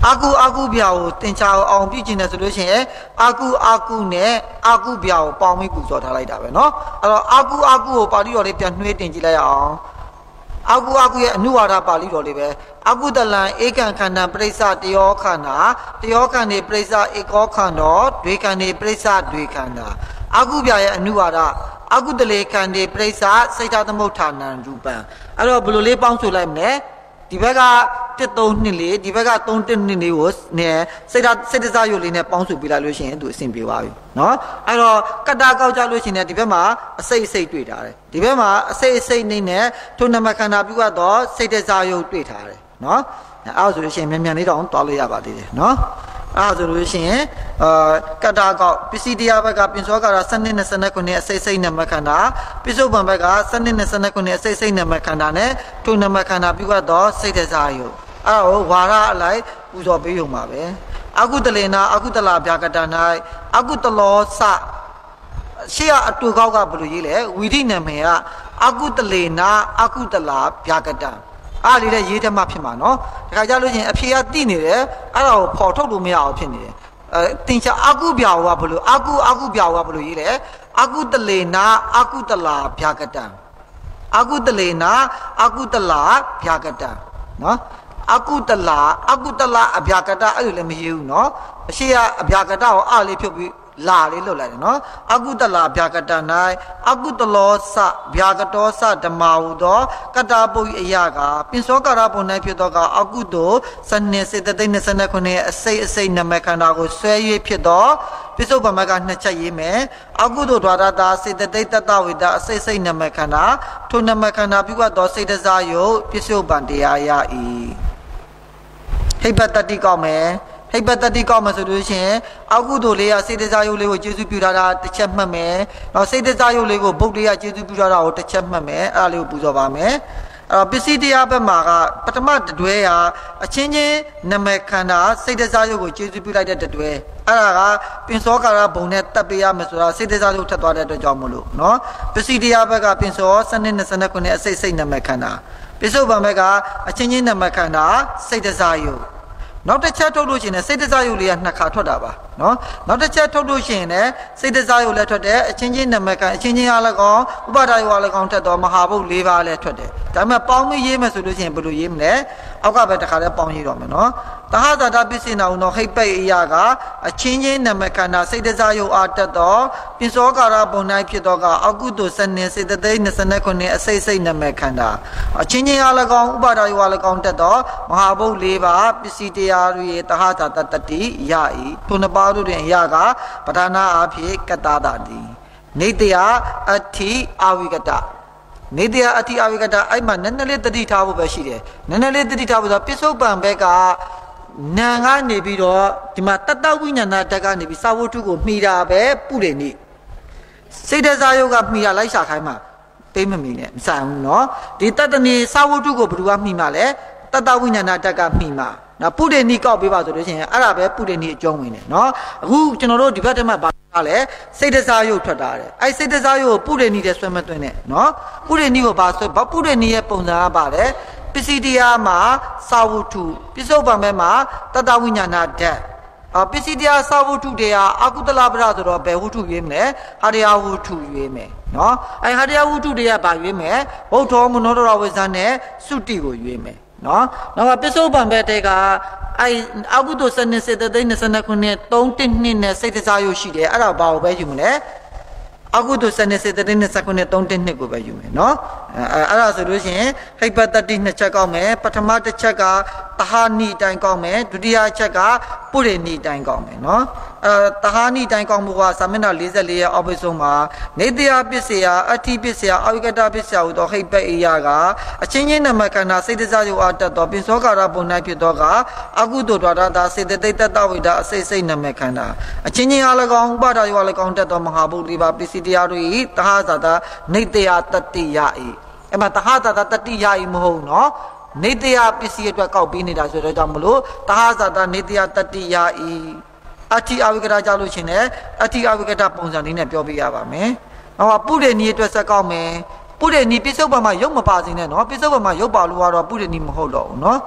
အာကုအာကုပြာကိုတင်ချအောင်ပြုကျင်တယ်ဆိုလို့ရှိရင်အာကုအာကုနဲ့အာကုပြာကိုပေါင်းပြီးပူဇော်ထားလိုက်တာပဲเนาะအဲ့တော့အာကုအာကုကိုပါဠိတော်လေးပြန်နှွေးတင်ကြည့်လိုက်အောင်အာကုအာကုရဲ့အနုဝါဒပါဠိတော်လေးပဲအာကုတလံဧကံခန္ဓာပရိစ္ဆတယောခန္ဓာတယောခန္ဓေပရိစ္ဆဧကောခန္ဓောဒွေခန္ဓေပရိစ္ဆဒွေခန္ဓာအာကုပြာရဲ့အနုဝါဒအာကုတလေခန္ဓေပရိစ္ဆစိတ်ဓာသမုဋ္ဌာနံရူပံအဲ့တော့ဘယ်လိုလေးပေါင်းဆိုလိုက်မလဲဒီဘက်ကတစ်သုံးနှစ်လေးဒီဘက်ကသုံးတစ်နှစ်လေးကိုနဲ့စိတ်ဓာစိတ်တစားရုပ်လေးနဲ့ပေါင်းစုပြလိုက်လို့ရှိရင်သူအဆင်ပြေပါပြီเนาะအဲ့တော့ကတ္တာကောက်ကြလို့ရှိရင်ဒီဘက်မှာအစိတ်အစိတ်တွေ့ထားတယ်ဒီဘက်မှာအစိတ်အစိတ်နေနဲ့ထုံနမခန္ဓာပြုတော့စိတ်တစားရုပ်တွေ့ထားတယ်เนาะအဲ့ဆိုလို့ရှိရင်မြန်မြန်လေးတောင်တွားလို့ရပါသေးတယ်เนาะအဲ့ဆိုလို့ရှိရင်အာကတ္တာကောက်ပစ္စည်းတရားဘက်ကပင်စောကာရစနစ်နဲ့စနစ်ခုနှစ်အစိတ်စိတ်နမခန္ဓာပစ္စုပန်ဘက်ကစနစ်နဲ့စနစ်ခုနှစ်အစိတ်စိတ်နမခန္ဓာနဲ့ထုံနမခန္ဓာပြုတော့စိတ်တစားရုပ်အဲ့တော့ဝါရအလိုက်ပူဇော်ပေးရုံပါပဲအကုတလေနာအကုတလာဗျာကတ၌အကုတလောစရှေ့အတူကောက်ကဘယ်လိုရေးလဲဝီဒိနာမေကအကုတလေနာအကုတလာဗျာကတအားလေးတဲ့ရေးတတ်မှဖြစ်မှာနော်ဒါကြလို့ချင်းအဖြေကတိနေတယ်အဲ့ဒါကိုဖော်ထုတ်လို့မရအောင်ဖြစ်နေတယ်အဲတင်ချာအကုပြာဝကဘယ်လိုအကုအကုပြာဝကဘယ်လိုရေးလဲအကုတလေနာအကုတလာဗျာကတအကုတလေနာအကုတလာဗျာကတနော်အကုတလာအကုတလာအဗျာကတအဲ့လိုလည်းမရေးဘူးနော်အရှိကအဗျာကတကိုအားလေးဖြုတ်ပြီးလာလေးလွတ်လိုက်တယ်နော်အကုတလာဗျာကတ၌အကုတလောစဗျာကတောစဓမ္မဟုသောကတ္တပုရိအယကပင်စောကာရဘုံ၌ဖြစ်သောကအကုသိုလ်စနစ်စေတသိက်နှစ်ခုနှစ်အစိတ်အစိတ်နမခန္ဓာကိုဆွဲ၍ဖြစ်သောပစ္စုပန်မကနှစ်ချက်ရေးမယ်အကုသိုလ် द्वारा တာစေတသိက်တတဝိတအစိတ်စိတ်နမခန္ဓာထိုနမခန္ဓာပြုအပ်သောစိတ်တစားယုတ်ပစ္စုပန်တရားရ၏ဟိပတတိကောက်မယ်ဟိပတတိကောက်မှဆိုလို့ရှိရင်အကုသိုလ်လေးကစိတ်တစားယုတ်လေးကိုကျေစုပြုထားတာတစ်ချက်မှတ်မယ်။နောက်စိတ်တစားယုတ်လေးကိုဗုဒ္ဓလေးကကျေစုပြုထားတာကိုတစ်ချက်မှတ်မယ်။အဲ့ဒါလေးကိုပူဇော်ပါမယ်။အဲ့တော့ပစ္စည်းတရားဘက်မှာကပထမတွဲဟာအချင်းချင်းနမခန္ဓာစိတ်တစားယုတ်ကိုကျေစုပြုလိုက်တဲ့တွဲအဲ့ဒါကပင်စောကာရဘုံနဲ့တပ်ပေးရမယ်ဆိုတာစိတ်တစားယုတ်ထက်သွားတဲ့အတွက်ကြောင့်မလို့နော်ပစ္စည်းတရားဘက်ကပင်စောစနစ်နှစ်ခုနဲ့အစိတ်စိတ်နမခန္ဓာပစ္စုပန်ဘက်ကအချင်းချင်းနမခန္ဓာစိတ်တစားယုတ်နောက်တစ်ချက်ထုတ်လို့ရှိရင်စိတ်တစားယုတ်လေးကနှစ်ခါထွက်တာပါနော်နောက်တစ်ချက်ထုတ်လို့ရှိရင်လည်းစိတ်တစားယုတ်လည်းထွက်တယ်အချင်းချင်းနမကန်အချင်းချင်းအားလည်းကောင်းဥပါဒာယုတ်အားလည်းကောင်းထက်တော့မဟာဘုတ်၄ပါးလည်းထွက်တယ်ဒါပေမဲ့ပေါင်းပြီးရေးမယ်ဆိုလို့ရှိရင်ဘယ်လိုရေးမလဲအောက်ကပဲတစ်ခါလည်းပေါင်းရေးတော့မယ်နော်တဟဇာတပစ္စေနာဟုသောဟိပိတ်အရာကအချင်းချင်းနမခန္ဓာစိတ်တစားယုတ်အားတက်တော့ပင်စောကာရဘုံ၌ဖြစ်တော့ကအကုသိုလ်စနစ်စေတသိက်နှစ်ခုနှစ်အစိတ်စိတ်နမခန္ဓာအချင်းချင်းအားလည်းကောင်းဥပါဒာယုတ်အားလည်းကောင်းတက်တော့မဟာဘုတ်၄ပါးပစ္စည်းတရားတွေတဟဇာတတတိရ၏ထိုနှစ်ပါးတို့တွင်အရာကပဌာနာအဖြစ်ကတ္တတာတိနေတယအဋ္ဌိအာဝိကတနေတယအဋ္ဌိအာဝိကတအဲ့မှာနည်းနည်းလေးတတိထားဖို့ပဲရှိတယ်နည်းနည်းလေးတတိထားဖို့ဆိုပစ္စုပန်ဘက်ကနာငါနေပြီးတော့ဒီမှာတတ္တဝိညာဏဓာတ်ကနေပြီးစာဝတ္ထုကိုမှီတာပဲပုရိနိစိတ်တစားယုတ်ကမှီတာလိုက်ရှာခိုင်းမှာသိမမီနဲ့မဆန်ဘူးเนาะဒီတတ္တနေစာဝတ္ထုကိုဘယ်သူကမှီမှာလဲတတ္တဝိညာဏဓာတ်ကမှီမှာနော်ပုရိနိကောက်ပေးပါဆိုလို့ရှိရင်အဲ့ဒါပဲပုရိနိအကျုံးဝင်တယ်နော်အခုကျွန်တော်တို့ဒီဘက်တည်းမှာဘာလဲစိတ်တစားယုတ်ထွက်တာတဲ့အဲ့စိတ်တစားယုတ်ကိုပုရိနိတဲ့ဆွဲမသွင်းနဲ့နော်ပုရိနိကိုဘာဆွဲဘာပုရိနိရဲ့ပုံစံကပါလေပစ္စည်းတရားမှာစာဝတ္ထုပစ္စုပန်ဘက်မှာတတ္တဝိညာဏဓာတ်အပစ္စည်းတရားစာဝတ္ထုတရားအကုသလပရဆိုတော့ဘယ်ဝတ္ထုရွေးမလဲဟာတရားဝတ္ထုရွေးမယ်နော်အဲ့ဟာတရားဝတ္ထုတရားဘာရွေးမယ်ဘုဒ္ဓောမနောဒရဝိဇ္ဇာနဲ့သုတိကိုရွေးမယ်နော်နောက်ကပစ္စုပန်ဘက်တဲကအဲ့အကုသိုလ်စနစ်စေတသိက်နှစ်ခုနဲ့သုံးတစ်နှစ်နဲ့စိတ်တစားရုပ်ရှိတယ်အဲ့ဒါဘာကိုပဲယူမလဲအကုသိုလ်စနစ်စေတသိက်နှစ်ခုနဲ့သုံးတစ်နှစ်ကိုပဲယူမယ်နော်အဲ့အဲ့ဒါဆိုလို့ရှိရင်ဟိပတတိနှစ်ချက်ကောက်မယ်ပထမတစ်ချက်ကတဟာနိတိုင်းကောက်မယ်ဒုတိယချက်ကပုရိနိတိုင်းကောက်မယ်နော်အဲတဟာနိတိုင်းကောက်မှုကသာမဏေ၄၄ရဲ့အောက်ဘက်ဆုံးမှာနေတယပစ္စယအဋ္ဌိပစ္စယအဝိကတပစ္စယဟူသောဟိပအေယကအချင်းချင်းနမခန္ဓာစိတ်တစားယုတ်အားတက်သောပင်စောကာရဘုံ၌ဖြစ်သောကအကုသိုလ် द्वारा သာစေတသိက်တတဝိဒအစိတ်စိတ်နမခန္ဓာအချင်းချင်းအား၎င်းဥပါဒာယုတ်အား၎င်းတက်သောမဟာဘုတ်၄ပါးပစ္စည်းတရားတို့၏တဟဇာတနေတယတတိယ၏အဲ့မှာတဟဇာတတတိယ၏မဟုတ်နော်နေတယပစ္စည်းအတွက်ကောက်ပြီးနေတာဆိုတော့ကြောင့်မလို့တဟဇာတနေတယတတိယ၏အဋ္ဌိအဝိကတကြောက်လို့ရှင်လည်းအဋ္ဌိအဝိကတပုံစံလေးနဲ့ပြောပြရပါမယ်။ဟောပုရိနိအတွက်ဆက်ကောက်မယ်။ပုရိနိပစ္စုပန်မှာရုပ်မပါစေနဲ့နော်ပစ္စုပန်မှာရုပ်ပါလို့ကတော့ပုရိနိမဟုတ်တော့ဘူးနော်။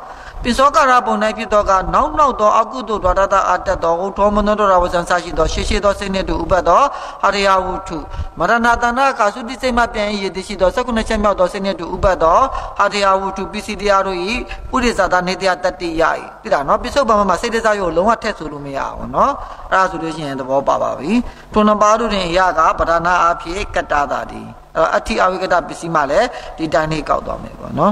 ပိစောကရာပုံ၌ဖြစ်သောကနောက်နောက်သောအကုသိုလ်ဒွါဒတာအတတ်သောဟုထောမနတော်ရာဝဇံစာရှိသောရှေးရှေးသောစိတ်နှင့်တူဥပတ်သောဟရိယဝုထုမရဏတဏကာစုတိစိတ်မှပြန်ရည်တည်ရှိသောစက္ကုဏချက်မြောက်သောစိတ်နှင့်တူဥပတ်သောဟရိယဝုထုပစ္စည်းတရားတို့၏ပုရိသတာနေတရားတတ္တိယ၏တိတာနော်ပိစုပ္ပမမှာစိတ်တရားကိုလုံးဝထက်ဆိုလို့မရဘူးနော်အဲ့ဒါဆိုလို့ရှိရင်သဘောပါပါပြီထိုနှစ်ပါးတို့တွင်အရာကပဒနာအဖြစ်ကတ္တတာဒီအဲ့အဋ္ဌိအဝိကတပစ္စည်းမှလည်းဒီတိုင်းလေးကောက်သွားမယ်ပေါ့နော်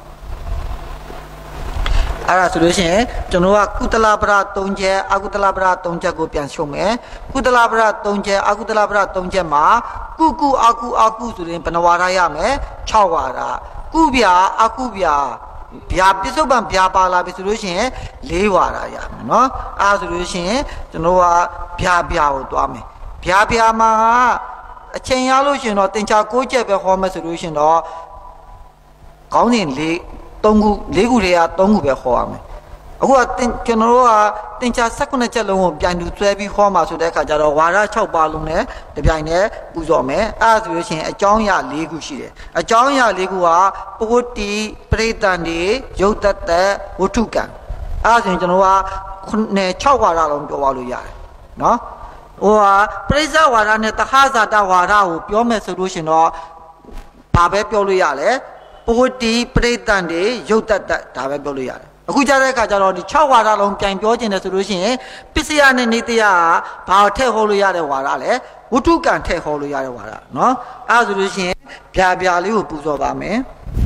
အဲ့ဒါဆိုလို့ရှိရင်ကျွန်တော်ကကုသလပရ၃ချက်အကုသလပရ၃ချက်ကိုပြန်ရှုံးမယ်ကုသလပရ၃ချက်အကုသလပရ၃ချက်မှာကုကုအကုအကုဆိုရင်ဘယ်နှဝါဒရမယ်၆ဝါဒကုဗျာအကုဗျာဗျာပြစ္ဆုတ်ပံဗျာပါလာပြီဆိုလို့ရှိရင်၄ဝါဒရမယ်နော်အဲ့ဒါဆိုလို့ရှိရင်ကျွန်တော်ကဗျာဗျာကိုသွားမယ်ဗျာဗျာမှာအချိန်ရလို့ရှိရင်တော့တင်ချာ၉ချက်ပဲဟောမယ်ဆိုလို့ရှိရင်တော့ကောင်းစဉ်၄၃ခု၄ခုတည်းက၃ခုပဲဟောရမယ်အခုကကျွန်တော်တို့ကတင်ချာ၁၉ချက်လုံးကိုပြန်တူဆွဲပြီးဟောမှာဆိုတဲ့အခါကျတော့ဝါဒ၆ပါးလုံးနဲ့တပြိုင်တည်းပူဇော်မယ်အဲ့ဒါဆိုလို့ရှိရင်အကြောင်းအရာ၄ခုရှိတယ်အကြောင်းအရာ၄ခုကပဝတ္တိပရိသန္တိယုတ်တတဝတ္ထုကံအဲ့ဒါဆိုရင်ကျွန်တော်က၆ဝါဒလုံးပြောပါလို့ရတယ်နော်ဟိုဟာပရိစ္ဆဝါဒနဲ့တဟဇာတဝါဒကိုပြောမယ်ဆိုလို့ရှင်တော့ဘာပဲပြောလို့ရလဲပဝတ္တိပရိသန္တိယုတ်တတဒါပဲပြောလို့ရတယ်အခုကြားတဲ့အခါကျတော့ဒီ၆ဝါဒလုံးပြန်ပြောခြင်းတယ်ဆိုလို့ရှိရင်ပစ္စယနဲ့နေတရားကဘာထည့်ဟောလို့ရတဲ့ဝါဒလဲဝတ္ထုကံထည့်ဟောလို့ရတဲ့ဝါဒနော်အဲဆိုလို့ရှိရင်ဗျာဗျာလေးကိုပူဇော်ပါမယ်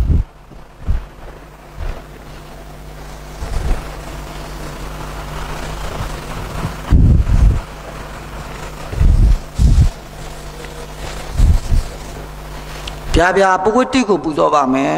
ဗျာဗျာပဝတ္တိကိုပူဇော်ပါမယ်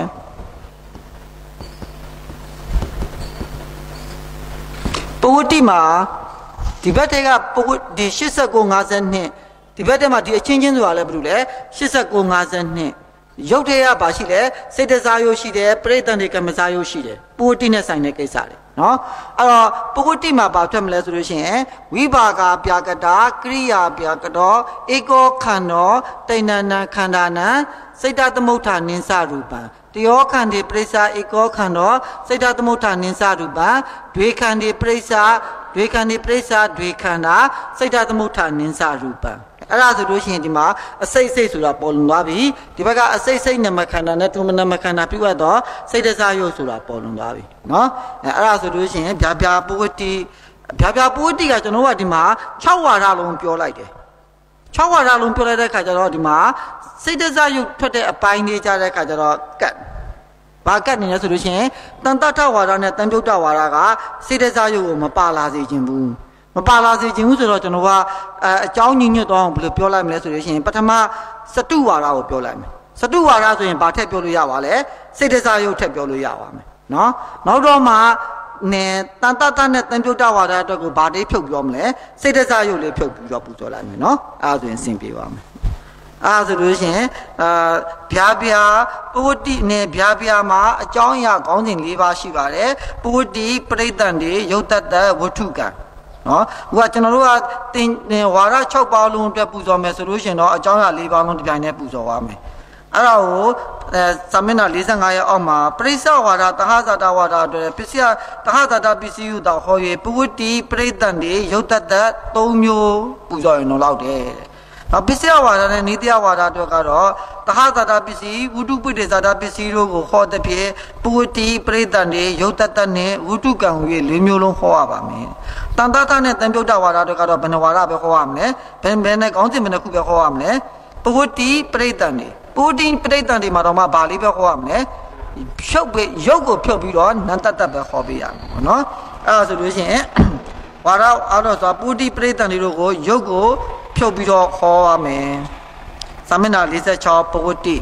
ပဝတ္တိမှာဒီဘက်တည်းကပဝတ္တိ၈၉ ၅၂ဒီဘက်တည်းမှာဒီအချင်းချင်းဆိုတာလည်းဘယ်လိုလဲ၈၉ ၅၂ရုပ်တွေကဘာရှိလဲစေတစာယုရှိတယ်ပရိသန္တိကမ္မစာယုရှိတယ်ပဝတ္တိနဲ့ဆိုင်တဲ့ကိစ္စတွေနော်အဲ့တော့ပဝတ္တိမှာဘာထွက်မလဲဆိုလို့ရှိရင်ဝိပါကပြာကတာကရိယာပြာကတောဧကောခန္တောတိဏ္ဏနံခန္ဓာနံစိတ်တသမုဋ္ဌာနိသရူပံတယောခန္တိပရိစ္ဆာဧကောခန္တောစိတ်တသမုဋ္ဌာနိသရူပံဒွေခန္တိပရိစ္ဆာဒွေခန္တိပရိစ္ဆာဒွေခန္ဓာစိတ်တသမုဋ္ဌာနိသရူပံအဲ့ဒါဆိုလို့ရှိရင်ဒီမှာအစိတ်စိတ်ဆိုတာပေါ်လွန်သွားပြီဒီဘက်ကအစိတ်စိတ်နမခန္ဓာနဲ့ထုမနမခန္ဓာပြုတ်တော့စိတ်တစားရုပ်ဆိုတာပေါ်လွန်သွားပြီနော်အဲ့ဒါဆိုလို့ရှိရင်ဗျာဗျာပဝတ္တိဗျာဗျာပဝတ္တိကကျွန်တော်ကဒီမှာ၆ဝါဒလုံးပြောလိုက်တယ်၆ဝါဒလုံးပြောလိုက်တဲ့ခါကျတော့ဒီမှာစိတ်တစားရုပ်ထွက်တဲ့အပိုင်းလေးကြတဲ့ခါကျတော့ကတ်ဘာကတ်နေလဲဆိုလို့ရှိရင်တန်တထဝါဒနဲ့တန်ပြုတ်တဝါဒကစိတ်တစားရုပ်ကိုမပါလာစေခြင်းဘူးမပါလာစေခြင်းဘူးဆိုတော့ကျွန်တော်ကအအကြောင်းညညွတ်တော့ဘယ်လိုပြောလိုက်မလဲဆိုလို့ရှိရင်ပထမစတုဝါဒကိုပြောလိုက်မယ်စတုဝါဒဆိုရင်ဘာထက်ပြောလို့ရပါလဲစိတ်တစားရုပ်ထက်ပြောလို့ရပါမယ်နော်နောက်တော့မှနဲတန်တတနဲ့တန်ပြုတ်တဝါဒအတွက်ကိုဘာတိဖြုတ်ပြောမလဲစိတ်တစားရုပ်လေးဖြုတ်ပြီးတော့ပူဇော်လိုက်မယ်နော်အဲဒါဆိုရင်အဆင်ပြေပါမယ်အဲဆိုလို့ရှိရင်အာဗျာဗျာပဝတ္တိနဲ့ဗျာဗျာမှာအကြောင်းအရာခေါင်းစဉ်၄ပါးရှိပါတယ်ပဝတ္တိပရိသန္တိယုတ်တတဝတ္ထုကံနော်ဟိုကကျွန်တော်တို့ကတင်ဝါရ၆ပါးလုံးအတွက်ပူဇော်မယ်ဆိုလို့ရှိရင်တော့အကြောင်းအရာ၄ပါးလုံးတစ်ပြိုင်တည်းပူဇော်ပါမယ်အဲ့ဒါကိုအဲစာမျက်နှာ၄၅ရဲ့အောက်မှာပရိစ္ဆဝါဒတဟဇာတဝါဒအတွက်ပစ္စယတဟဇာတပစ္စည်းဟုတောဟော၍ပဝတ္တိပရိသန္တိယုတ်တတ၃မျိုးပူဇော်ရင်တော့လောက်တယ်နောက်ပစ္စယဝါဒနဲ့နိတယဝါဒအတွက်ကတော့တဟဇာတပစ္စည်းဝုတုပိဋ္ဌဇာတပစ္စည်းတို့ကိုဟောတဲ့ဖြင့်ပဝတ္တိပရိသန္တိယုတ်တတနဲ့ဝုတုကံဟူ၍၄မျိုးလုံးဟောရပါမယ်တန်တထနဲ့တန်ပြုတ်တဝါဒတွေကတော့ဘယ်နှဝါဒပဲဟောရမလဲဘယ်ဘယ်နဲ့ကောင်းစဉ်ဘယ်နှခုပဲဟောရမလဲပဝတ္တိပရိသန္တိပဝတ္တိပရိသန္တိမှာတော့မှဘာလေးပဲဟောရမလဲဖြုတ်ပဲရုပ်ကိုဖြုတ်ပြီးတော့နန္တတပဲဟောပေးရမှာပေါ့နော်အဲ့ဒါဆိုလို့ရှိရင်ဝါဒအားတော့ဆိုပဝတ္တိပရိသန္တိတို့ကိုရုပ်ကိုဖြုတ်ပြီးတော့ဟောရမယ်စာမျက်နှာ၄၆ပဝတ္တိ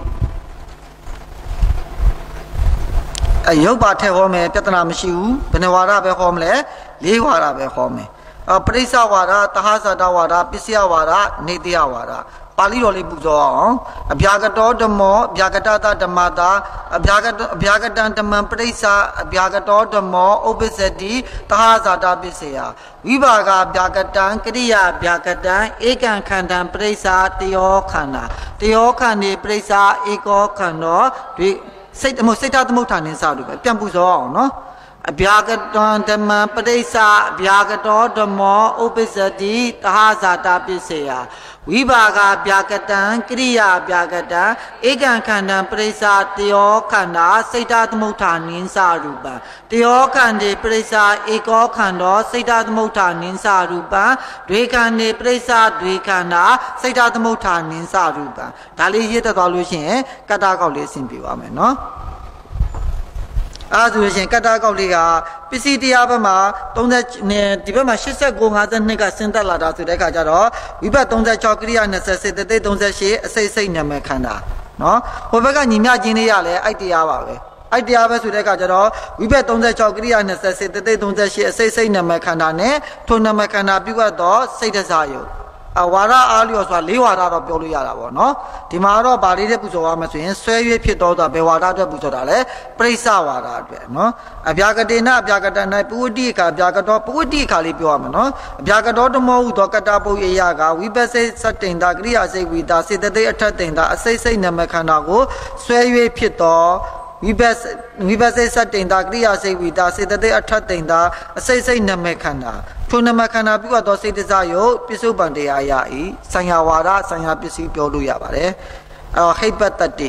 အယုတ်ပါထည့်ဟောမယ်ပြဿနာမရှိဘူးဘယ်နှဝါဒပဲဟောမလဲ၄ဝါဒပဲဟောမယ်အပရိစ္ဆဝါဒတဟဇာတဝါဒပစ္စယဝါဒနေတယဝါဒပါဠိတော်လေးပူဇော်အောင်အဗျာကတောဓမ္မောအဗျာကတတဓမ္မတာအဗျာကအဗျာကတံဓမ္မပရိစ္ဆအဗျာကတောဓမ္မောဥပ္ပစ္စတိတဟဇာတပစ္စယဝိပါကဗျာကတံကရိယာဗျာကတံဧကံခန္ဓံပရိစ္ဆတယောခန္ဓာတယောခန္ဒီပရိစ္ဆဧကောခန္ဓောဒီစိတ်အမှုစိတ်တသမုဋ္ဌာနိစတို့ပဲပြန်ပူဇော်အောင်နော်ဗျာကတောဓမ္မပရိစ္ဆာဗျာကတောဓမ္မောဥပ္ပစ္စတိတဟဇာတာပစ္စေယဝိဘာဂဗျာကတံကရိယာဗျာကတံဧကံခန္ဓံပရိစ္ဆာတယောခန္ဓာစိတ်တသမုဋ္ဌာနိသရူပံတယောခန္တေပရိစ္ဆာဧကောခန္ဓောစိတ်တသမုဋ္ဌာနိသရူပံဒွေခန္တေပရိစ္ဆာဒွေခန္ဓာစိတ်တသမုဋ္ဌာနိသရူပံဒါလေးရေးတက်သွားလို့ရှိရင်ကတ္တကောက်လေးအဆင်ပြေပါမယ်နော်အားဆိုရှင်ကတ္တကောက်လေးကပစ္စည်းတရားဘက်မှာသုံးဆယ်ဒီဘက်မှာရှစ်ဆယ့်ကို ငါးဆယ့်နှစ်ကဆင်းသက်လာတာဆိုတဲ့အခါကျတော့ဝိဘတ်သုံးဆယ်ခြောက်ကိရိယာနှစ်ဆယ်စေတသိက်သုံးဆယ်ရှစ်အစိတ်စိတ်နာမည်ခန္ဓာနော်ဟိုဘက်ကညီမျှခြင်းလေးရလဲအဲ့တရားပါပဲအဲ့တရားပဲဆိုတဲ့အခါကျတော့ဝိဘတ်သုံးဆယ်ခြောက်ကိရိယာနှစ်ဆယ်စေတသိက်သုံးဆယ်ရှစ်အစိတ်စိတ်နာမည်ခန္ဓာနဲ့ထိုနာမည်ခန္ဓာပြုတ်တော့စိတ်တစားယုတ်အဝါဒအားလျော်ဆိုတာလေးဝါဒတော့ပြောလို့ရတာပေါ့နော်ဒီမှာတော့ဗာလေးတဲ့ပူဇော်ရမယ်ဆိုရင်ဆွဲရွေးဖြစ်တော့တာဘယ်ဝါဒအတွက်ပူဇော်တာလဲပရိစ္ဆဝါဒအတွက်နော်အဗျာကတေနအဗျာကတ၌ပဝတ္တိအခါအဗျာကတောပဝတ္တိအခါလေးပြောရမယ်နော်အဗျာကတောဓမ္မောဟုသောကတ္တပုရိယကဝိပဿိစတ္တိန်တာကရိယာစိတ်ဝိတာစေတသိက်အထက်တိန်တာအစိတ်စိတ်နာမခန္ဓာကိုဆွဲရွေးဖြစ်တော့ဝိပဿဝိပဿိစတ္တိန်တာကရိယာစိတ်ဝိတာစေတသိက်အထက်တိန်တာအစိတ်စိတ်နာမခန္ဓာထိုနာမခန္ဓာပြုသောစိတ်တစားယုတ်ပစ္စုပန်တရားရ၏ဆံရဝါဒဆံရပစ္စည်းပြောလို့ရပါတယ်အဲ့တော့ဟိပတ္တတိ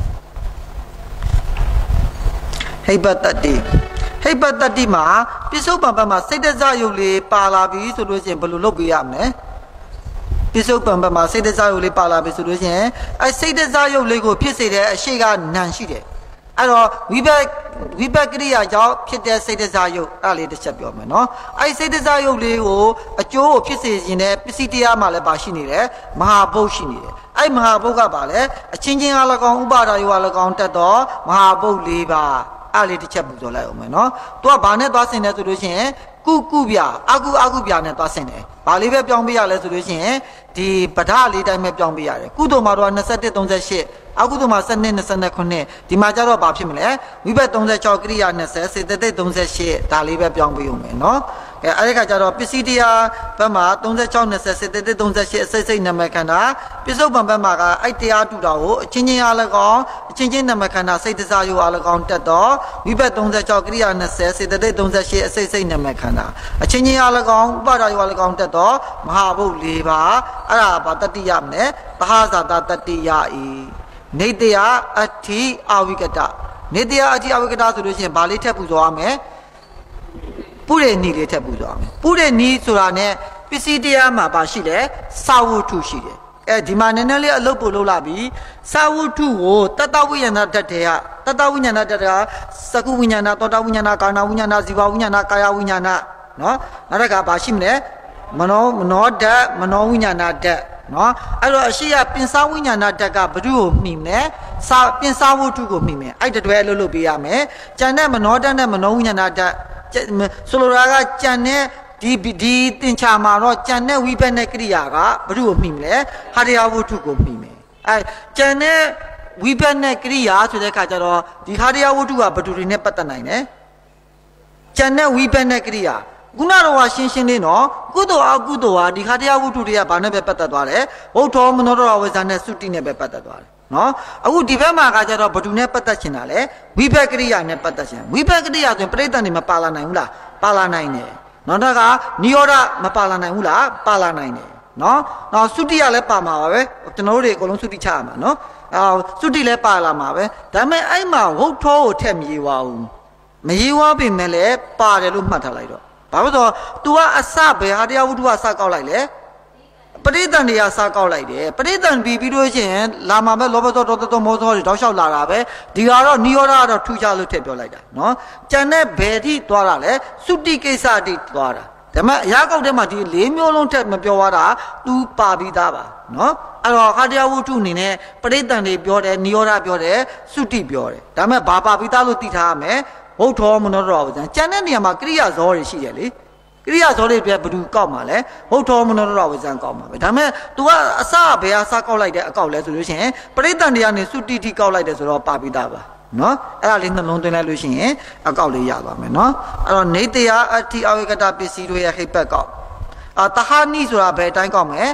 ဟိပတ္တတိဟိပတ္တတိမှာပစ္စုပန်ဘက်မှာစိတ်တစားယုတ်လေးပါလာပြီဆိုလို့ရှိရင်ဘယ်လိုလုပ်ပြရမလဲပစ္စုပန်ဘက်မှာစိတ်တစားယုတ်လေးပါလာပြီဆိုလို့ရှိရင်အဲစိတ်တစားယုတ်လေးကိုဖြစ်စေတဲ့အရှိကနံရှိတယ်အဲ့တော့ဝိဘတ်ဝိဘတ်ကရိယာကြောင့်ဖြစ်တဲ့စိတ်တစားယုတ်အဲ့လေးတစ်ချက်ပြောမယ်နော်အဲ့စိတ်တစားယုတ်လေးကိုအကျိုးကိုဖြစ်စေခြင်းနဲ့ပစ္စည်းတရားမှလည်းပါရှိနေတယ်မဟာဘုတ်ရှိနေတယ်အဲ့မဟာဘုတ်ကပါလေအချင်းချင်းအား၎င်းဥပါဒါယောအား၎င်းတက်တော့မဟာဘုတ်၄ပါးအဲ့လေးတစ်ချက်ပူဇော်လိုက်အောင်မယ်နော်သူကဘာနဲ့သွားဆင်တယ်ဆိုလို့ရှိရင်ကုကုပြအကုအကုပြနဲ့သွားဆင်တယ်ဘာလေးပဲပြောင်းပေးရလဲဆိုလို့ရှိရင်ဒီပဓာလေးတိုင်းပဲပြောင်းပေးရတယ်ကုသိုလ်မှာတော့၂၁ ၃၈အကုသိုလ်မှာ၁၂ ၂၉ဒီမှာကျတော့ဘာဖြစ်မလဲဝိဘတ်၃၆ကိရိယာ၂၀စေတသိက်၃၈ဒါလေးပဲပြောင်းပေးဦးမယ်နော်အဲအဲ့ဒီခါကျတော့ပစ္စည်းတရားဘက်မှာ၃၆ ၂၀စေတသိက်၃၈အစိတ်စိတ်နာမခန္ဓာပစ္စုပန်ဘက်မှာကအဲ့တရားတူတာကိုအချင်းချင်းအား၎င်းအချင်းချင်းနာမခန္ဓာစိတ်တစားယုအား၎င်းတက်တော့ဝိဘတ်၃၆ကိရိယာ၂၀စေတသိက်၃၈အစိတ်စိတ်နာမခန္ဓာအချင်းချင်းအား၎င်းဥပါဒါယုအား၎င်းတက်တော့မဟာဘုတ်၄ပါးအဲ့ဒါဘာတတိယမလဲသဟဇာတတတိယဤနေတယအဋ္ဌိအဝိကတနေတယအဋ္ဌိအဝိကတဆိုလို့ရှိရင်ဘာလေးထပ်ပူဇော်ရမယ်ပုရိနီလေးထပ်ပူဇော်ရမယ်ပုရိနီဆိုတာ ਨੇ ပစ္စည်းတရားမှာပါရှိတယ်စာဝတ္ထုရှိတယ်အဲဒီမှာနည်းနည်းလေးအလုပ်ပို့လုပ်လာပြီးစာဝတ္ထုကိုတတဝိညာဏတတ်တဲ့ကတတဝိညာဏတတ်တာသကုဝိညာဏသောတာဝိညာဏကာဏဝိညာဏဇီဝဝိညာဏကာယဝိညာဏနော်နောက်တစ်ခါပါရှိမလဲမနောမနောဓာတ်မနောဝိညာဏဓာတ်နော်အဲ့တော့အရှိရပင်စားဝိညာဏဓာတ်ကဘု து ကိုမှီမယ်စာပင်စားဝတ္ထုကိုမှီမယ်အဲ့တတွဲအလုပ်လုပ်ပေးရမယ်ကြံတဲ့မနောဓာတ်နဲ့မနောဝိညာဏဓာတ်ဆိုလိုတာကကြံတဲ့ဒီဒီတင်ချာမှာတော့ကြံတဲ့ဝိဘတ်နဲ့ကရိယာကဘု து ကိုမှီမလဲဟာရယဝတ္ထုကိုမှီမယ်အဲကြံတဲ့ဝိဘတ်နဲ့ကရိယာဆိုတဲ့အခါကျတော့ဒီဟာရယဝတ္ထုကဘု து တွေနဲ့ပတ်သက်နိုင်တယ်ကြံတဲ့ဝိဘတ်နဲ့ကရိယာခုနတော့ရှင်းရှင်းလေးနော်ကုသိုလ်အကုသိုလ်ဟာဒီခါတရားဝတ္ထုတွေကဘာနဲ့ပဲပတ်သက်သွားတယ်ဘုထောမနောတော်ဝေဇာနဲ့သုတိနဲ့ပဲပတ်သက်သွားတယ်နော်အခုဒီဘက်မှာကကြတော့ဘဒုနဲ့ပတ်သက်ချင်တာလေဝိဘက်ကရိယာနဲ့ပတ်သက်ချင်ဝိဘက်ကရိယာဆိုရင်ပြိဿန်တွေမပါလာနိုင်ဘူးလားပါလာနိုင်တယ်နောက်တော့ကနိရောဓမပါလာနိုင်ဘူးလားပါလာနိုင်တယ်နော်နောက်သုတိကလည်းပါမှာပါပဲကျွန်တော်တို့တွေအကုန်လုံးသုတိချရမှာနော်အာသုတိလည်းပါလာမှာပဲဒါပေမဲ့အဲ့မှာဝုတ်ထောကိုထက်မရေဝဘူးမရေဝပြီမဲ့လည်းပါတယ်လို့မှတ်ထားလိုက်တော့ဘာလို့ဆိုတော့ तू ကအစပဲဟာတရားဝတ္ထုကအစကောက်လိုက်လေပရိသန်တွေကစကောက်လိုက်တယ်ပရိသန်ပြီးပြီးလို့ရှိရင်လာမှာပဲလောဘသောဒေါသသောမောဟသောတွေတောက်လျှောက်လာတာပဲဒီကတော့နိရောဓကတော့ထူခြားလို့ထည့်ပြောလိုက်တာနော်ကြံတဲ့ဘယ်ထိသွားတာလဲသုတိကိစ္စတိသွားတာဒါပေမဲ့အရာကောက်ထဲမှာဒီလေးမျိုးလုံးထက်မပြောရတာ तू ပါပြီးသားပါနော်အဲ့တော့ဟာတရားဝတ္ထုအနေနဲ့ပရိသန်တွေပြောတယ်နိရောဓပြောတယ်သုတိပြောတယ်ဒါပေမဲ့ဘာပါပြီးသားလို့သိထားရမယ်ဘုထောမနောတော်ဝဇံကျန်တဲ့နေရာမှာကရိယာဇောတွေရှိတယ်လေကရိယာဇောတွေပြဘယ်သူကောက်မှာလဲဘုထောမနောတော်ဝဇံကောက်မှာပဲဒါပေမဲ့ तू ကအစဘယ်ဟာစကောက်လိုက်တဲ့အကောက်လဲဆိုလို့ရှိရင်ပရိသန်တရားနဲ့သုတိတိကောက်လိုက်တယ်ဆိုတော့ပါပိတာပါနော်အဲ့ဒါလေးနှလုံးသွင်းလိုက်လို့ရှိရင်အကောက်လေးရသွားမယ်နော်အဲ့တော့နေတရားအဋ္ဌိအဝိကတပစ္စည်းတို့ရဲ့ဟိတ်ဘက်ကောက်အာတဟာနိဆိုတာဘယ်အတိုင်းကောက်မယ်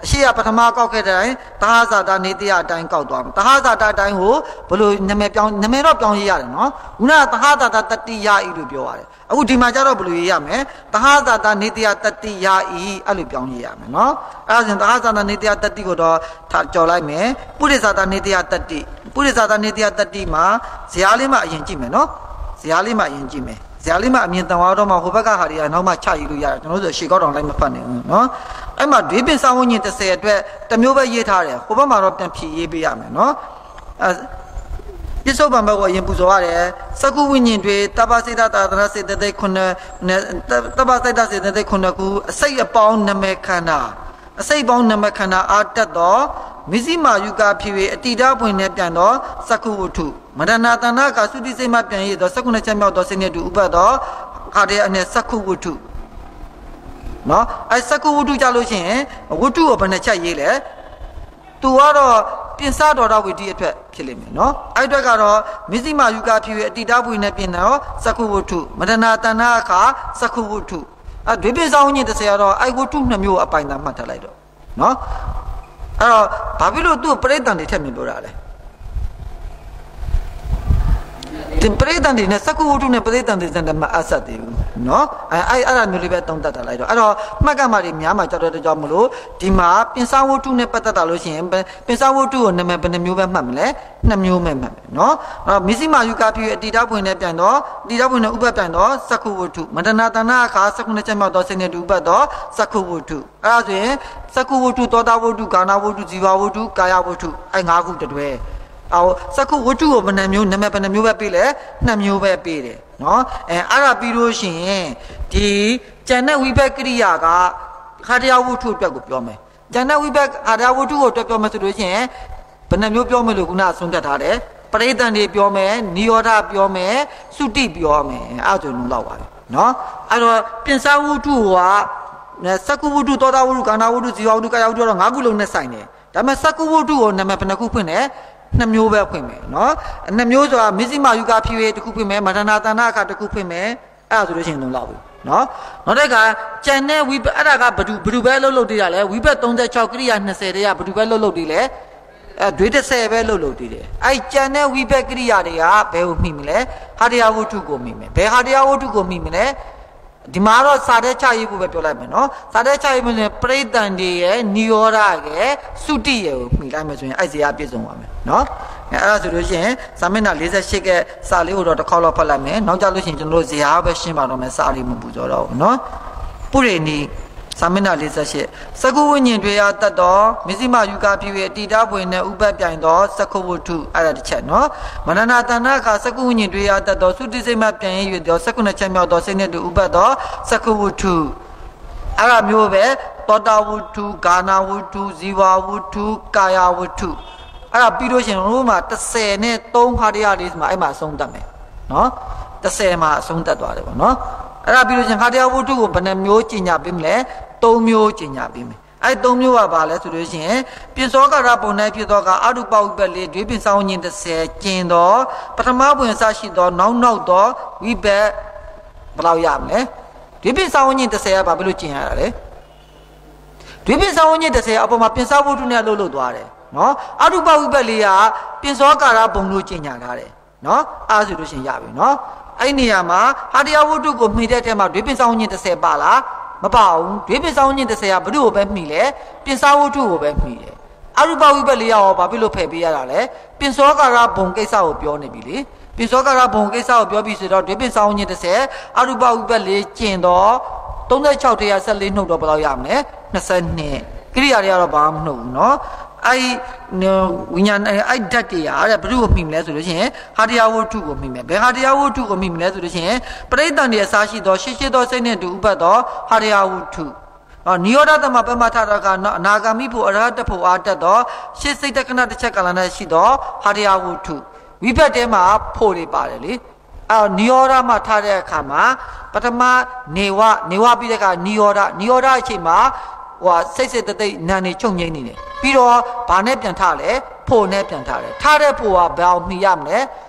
ရှေ့ကပထမကောက်ခဲ့တဲ့အတိုင်းသဟဇာတာနေတရားအတိုင်းကောက်သွားမယ်သဟဇာတာအတိုင်းကိုဘယ်လိုနာမည်ပြောင်းနာမည်တော့ပြောင်းရေးရတယ်နော်ခုနကသဟဇာတာတတိယဤလို့ပြောရတယ်အခုဒီမှာကျတော့ဘယ်လိုရေးရမလဲသဟဇာတာနေတရားတတိယဤအဲ့လိုပြောင်းရေးရမယ်နော်အဲ့ဒါဆိုရင်သဟဇာတာနေတရားတတိကိုတော့ထားကြော်လိုက်မယ်ပုရိသတာနေတရားတတိပုရိသတာနေတရားတတိမှာဇာလေးမှအရင်ကြည့်မယ်နော်ဇာလေးမှအရင်ကြည့်မယ်ဇာလေးမှအမြင်တန်သွားတော့မှဟိုဘက်ကဟာတွေကနောက်မှချယူလို့ရတယ်ကျွန်တော်တို့ရှေ့ကောက်တောင်လိုက်မဖတ်နိုင်ဘူးနော်အဲ့မှာဒွေးပင်စာဝဉ္ဇဉ်တစ်ဆယ်အတွက်တစ်မျိုးပဲရေးထားတယ်ဟိုဘက်မှာတော့ပြန်ဖြည့်ရေးပေးရမယ်နော်အဲပြစ္ဆုတ်ပံဘက်ကိုအရင်ပူဇော်ရတယ်စကုဝိညာဉ်တွေတပ္ပစိတ္တသာသနာစေတသိက်ခုနှစ်တပ္ပစိတ္တစေတသိက်ခုနှစ်ခုအစိတ်အပေါင်းနမခန္ဓာအစိတ်ပေါင်းနမခန္ဓာအာတတ်သောမစ္စည်းမာယုကဖြစ်၍အတိဒပွင့်နဲ့ပြန်သောစကုဝတ္ထုမရဏတဏကသုတိစိတ်မှပြန်ရသောစကုနှစ်ချက်မြောက်သောစိတ်နဲ့တူဥပတ်သောခါတဲ့အနဲ့စကုဝတ္ထုနော်အဲစကုဝတ္ထုကြလို့ရှိရင်ဝတ္ထုကိုဘယ်နှချက်ရေးလဲသူကတော့ပြင်စတော်တော်ဝိတ္တိအတွက်ဖြစ်လိမ့်မယ်နော်အဲ့အတွက်ကတော့မစ္စည်းမာယုကဖြစ်၍အတိဒပွင့်နဲ့ပြန်သောစကုဝတ္ထုမရဏတဏကစကုဝတ္ထုအဲဒွေပင်ဆောင်ညင်တစ်ဆယ်ကတော့အိုက်ဝတ္ထုနှစ်မျိုးအပိုင်သာမှတ်ထားလိုက်တော့နော်အဲ့တော့ဘာဖြစ်လို့သူ့ပရိသတ်တွေထက်မြင်ပြောတာလဲဒီပရိသတ်တွေနဲ့စကုဝတ္ထုနဲ့ပရိသတ်တွေစတဲ့မအဆက်သေးဘူးနော်အဲအဲ့အဲ့ဒါမျိုးလေးပဲတုံးတတ်တာလိုက်တော့အဲ့တော့မှတ်ကမှတွေများမှကြောက်တဲ့ကြောင့်မလို့ဒီမှာပင်စဝတ္ထုနဲ့ပတ်သက်တာလို့ရှိရင်ပင်စဝတ္ထုကိုနာမည်ဘယ်နှမျိုးပဲမှတ်မလဲနှစ်မျိုးပဲမှတ်မယ်နော်အဲ့တော့မစ္စည်းမာယုကဖြစ်အတိဒပွင့်နဲ့ပြန်တော့အတိဒပွင့်နဲ့ဥပတ်ပြန်တော့စကုဝတ္ထုမတနာတနာအခါစကုနှစ်ချက်မြောက်တော့စိတ်နဲ့တူဥပတ်တော့စကုဝတ္ထုအဲ့ဒါဆိုရင်စကုဝတ္ထုသောတာဝတ္ထုကာနာဝတ္ထုဇီဝဝတ္ထုကာယဝတ္ထုအဲ့ငါးခုတတွဲအော်စကုဝတ္ထုကိုဘယ်နှမျိုးနာမည်ဘယ်နှမျိုးပဲပေးလဲနှစ်မျိုးပဲပေးတယ်နော်အဲအဲ့ဒါပြီးလို့ရှိရင်ဒီကျန်တဲ့ဝိဘက်ကရိယာကခါတရားဝတ္ထုအတွက်ကိုပြောမယ်ကျန်တဲ့ဝိဘက်ခါတရားဝတ္ထုကိုအတွက်ပြောမယ်ဆိုလို့ရှိရင်ဘယ်နှမျိုးပြောမယ်လို့ခုနအဆုံးဖြတ်ထားတယ်ပရိသတ်တွေပြောမယ်နိရောဓပြောမယ်သုတိပြောမယ်အဲ့ဒါဆိုလုံးလောက်ပါပဲနော်အဲ့တော့ပြင်စဝတ္ထုကစကုဝတ္ထုသောတာဝတ္ထုကာနာဝတ္ထုဇီဝဝတ္ထုကာယဝတ္ထုတော့ငါးခုလုံးနဲ့ဆိုင်တယ်ဒါပေမဲ့စကုဝတ္ထုကိုနာမည်ဘယ်နှခုဖွင့်လဲနှစ်မျိုးပဲဖွင့်မယ်နော်နှစ်မျိုးဆိုတာမစ္စည်းမာယုကဖြစ်၍တစ်ခုဖွင့်မယ်မရဏတဏအခါတစ်ခုဖွင့်မယ်အဲ့ဒါဆိုလို့ရှိရင်လုံးလောက်ပြီနော်နောက်တစ်ခါကျန်တဲ့ဝိပအဲ့ဒါကဘဒုဘဒုပဲလှုပ်လှုပ်တည်ရလဲဝိပသုံး၆ကိရိယာ၂၀တည်းကဘဒုပဲလှုပ်လှုပ်တည်လဲအဲဒွေတစ်ဆယ်ပဲလှုပ်လှုပ်တည်တယ်အဲ့ကျန်တဲ့ဝိပကိရိယာတွေကဘယ်ကိုမိမလဲဟာတရားဝတ္ထုကိုမိမယ်ဘယ်ဟာတရားဝတ္ထုကိုမိမလဲဒီမှာတော့စာတဲ့ချရေးဖို့ပဲပြောလိုက်မယ်နော်စာတဲ့ချရေးမယ်ပရိသတ်တွေရဲ့နိရောဓရဲ့သုတိရဲ့ကိုမိလိုက်မယ်ဆိုရင်အဲ့ဇေယျပြည့်စုံပါမယ်နော်အဲအဲ့ဒါဆိုလို့ရှိရင်စာမျက်နှာ၄၈ကစာလေးကိုတော့တစ်ခေါက်လောက်ဖတ်လိုက်မယ်နောက်ကြလို့ရှိရင်ကျွန်တော်တို့ဇေယျပဲရှင်းပါတော့မယ်စာလေးမပူဇော်တော့ဘူးနော်ပုရိနီစာမျက်နှာ၄၈စကုဝိညာဉ်တွေအတတ်တော်မစ္စည်းမာယုကဖြစ်၍အတိဒပွင့်နဲ့ဥပတ်ပြိုင်သောစကုဝတ္ထုအဲ့ဒါတစ်ချက်နော်မရဏတဏအခါစကုဝိညာဉ်တွေအတတ်တော်သုတိစိတ်မှပြန်ရ၍သောစကုနှစ်ချက်မြောက်သောစိတ်နဲ့တူဥပတ်သောစကုဝတ္ထုအဲ့ဒါမျိုးပဲသောတာဝတ္ထုဂါနာဝတ္ထုဇီဝဝတ္ထုကာယဝတ္ထုအဲ့ဒါပြီးလို့ရှိရင်တို့မှာတစ်ဆယ်နဲ့သုံးခါတရားလေးမှာအဲ့မှာအဆုံးသတ်မယ်နော်တစ်ဆယ်မှာအဆုံးသတ်သွားတယ်ပေါ့နော်အဲ့ဒါပြီးလို့ချင်းခါတရားဝတ္ထုကိုဘယ်နှမျိုးကျင်ညာပေးမလဲသုံးမျိုးကျင်ညာပေးမယ်အဲ့သုံးမျိုးကဘာလဲဆိုလို့ရှိရင်ပြင်စောကာရပုံ၌ဖြစ်သောကအတုပဝိပက်လေးဒွေပင်ဆောင်ညင်တစ်ဆယ်ကျင်သောပထမပွင့်စရှိသောနောက်နောက်သောဝိပက်ဘယ်လောက်ရမလဲဒွေပင်ဆောင်ညင်တစ်ဆယ်ကဘာဖြစ်လို့ကျင်ရတာလဲဒွေပင်ဆောင်ညင်တစ်ဆယ်အပေါ်မှာပြင်စောဝတ္ထုနဲ့လှုပ်လှုပ်သွားတယ်နော်အတုပဝိပက်လေးကပြင်စောကာရပုံလို့ကျင်ညာထားတယ်နော်အားဆိုလို့ရှိရင်ရပြီနော်အဲ့နေရာမှာဟာတရားဝတ္ထုကိုမှီတဲ့ထဲမှာဒွေပင်ဆောင်ညင်တစ်ဆယ်ပါလားမပါဘူးဒွေပင်ဆောင်ညင်တစ်ဆယ်ကဘု து ကိုပဲမှီလဲပြင်စာဝတ္ထုကိုပဲမှီတယ်အရူပဝိပက်လေးရောဘာဖြစ်လို့ဖယ်ပေးရတာလဲပြင်စောကာရဘုံကိစ္စကိုပြောနေပြီလေပြင်စောကာရဘုံကိစ္စကိုပြောပြီးဆိုတော့ဒွေပင်ဆောင်ညင်တစ်ဆယ်အရူပဝိပက်လေးကျင်တော့သုံး၆၁၁၄နှုတ်တော့ဘယ်လောက်ရမလဲ၂၂ကိရိယာတွေကတော့ဘာမှမနှုတ်ဘူးเนาะအဲ့ဝိညာဉ်အဲ့ဓာတ်တွေကတဲ့ဘု து ကိုမှီမလဲဆိုလို့ရှိရင်ဟာတရားဝတ္ထုကိုမှီမယ်ဘယ်ဟာတရားဝတ္ထုကိုမှီမလဲဆိုလို့ရှိရင်ပရိသတ်တွေအစားရှိသောရှင်းရှင်းသောစိတ်နဲ့တူဥပတ်သောဟာတရားဝတ္ထုအော်နိရောဓသမပမထတာကအနာဂါမိဖို့အရဟတဖို့အားတက်သောရှင်းစိတ်တက္ကနတစ်ချက်ကာလနဲ့ရှိသောဟာတရားဝတ္ထုဝိဘတ်ထဲမှာဖို့တွေပါတယ်လေအော်နိရောဓမှာထားတဲ့အခါမှာပထမနေဝနေဝပြီးတဲ့အခါနိရောဓနိရောဓအချိန်မှာဟိုစိတ်စိတ်တိတ်နာနေချုပ်ငိမ့်နေတယ်ပြီးတော့ဘာနဲ့ပြန်ထားလဲဖို့နဲ့ပြန်ထားတယ်ထားတဲ့ဖို့ကဘယ်အောင်မှီရမလဲ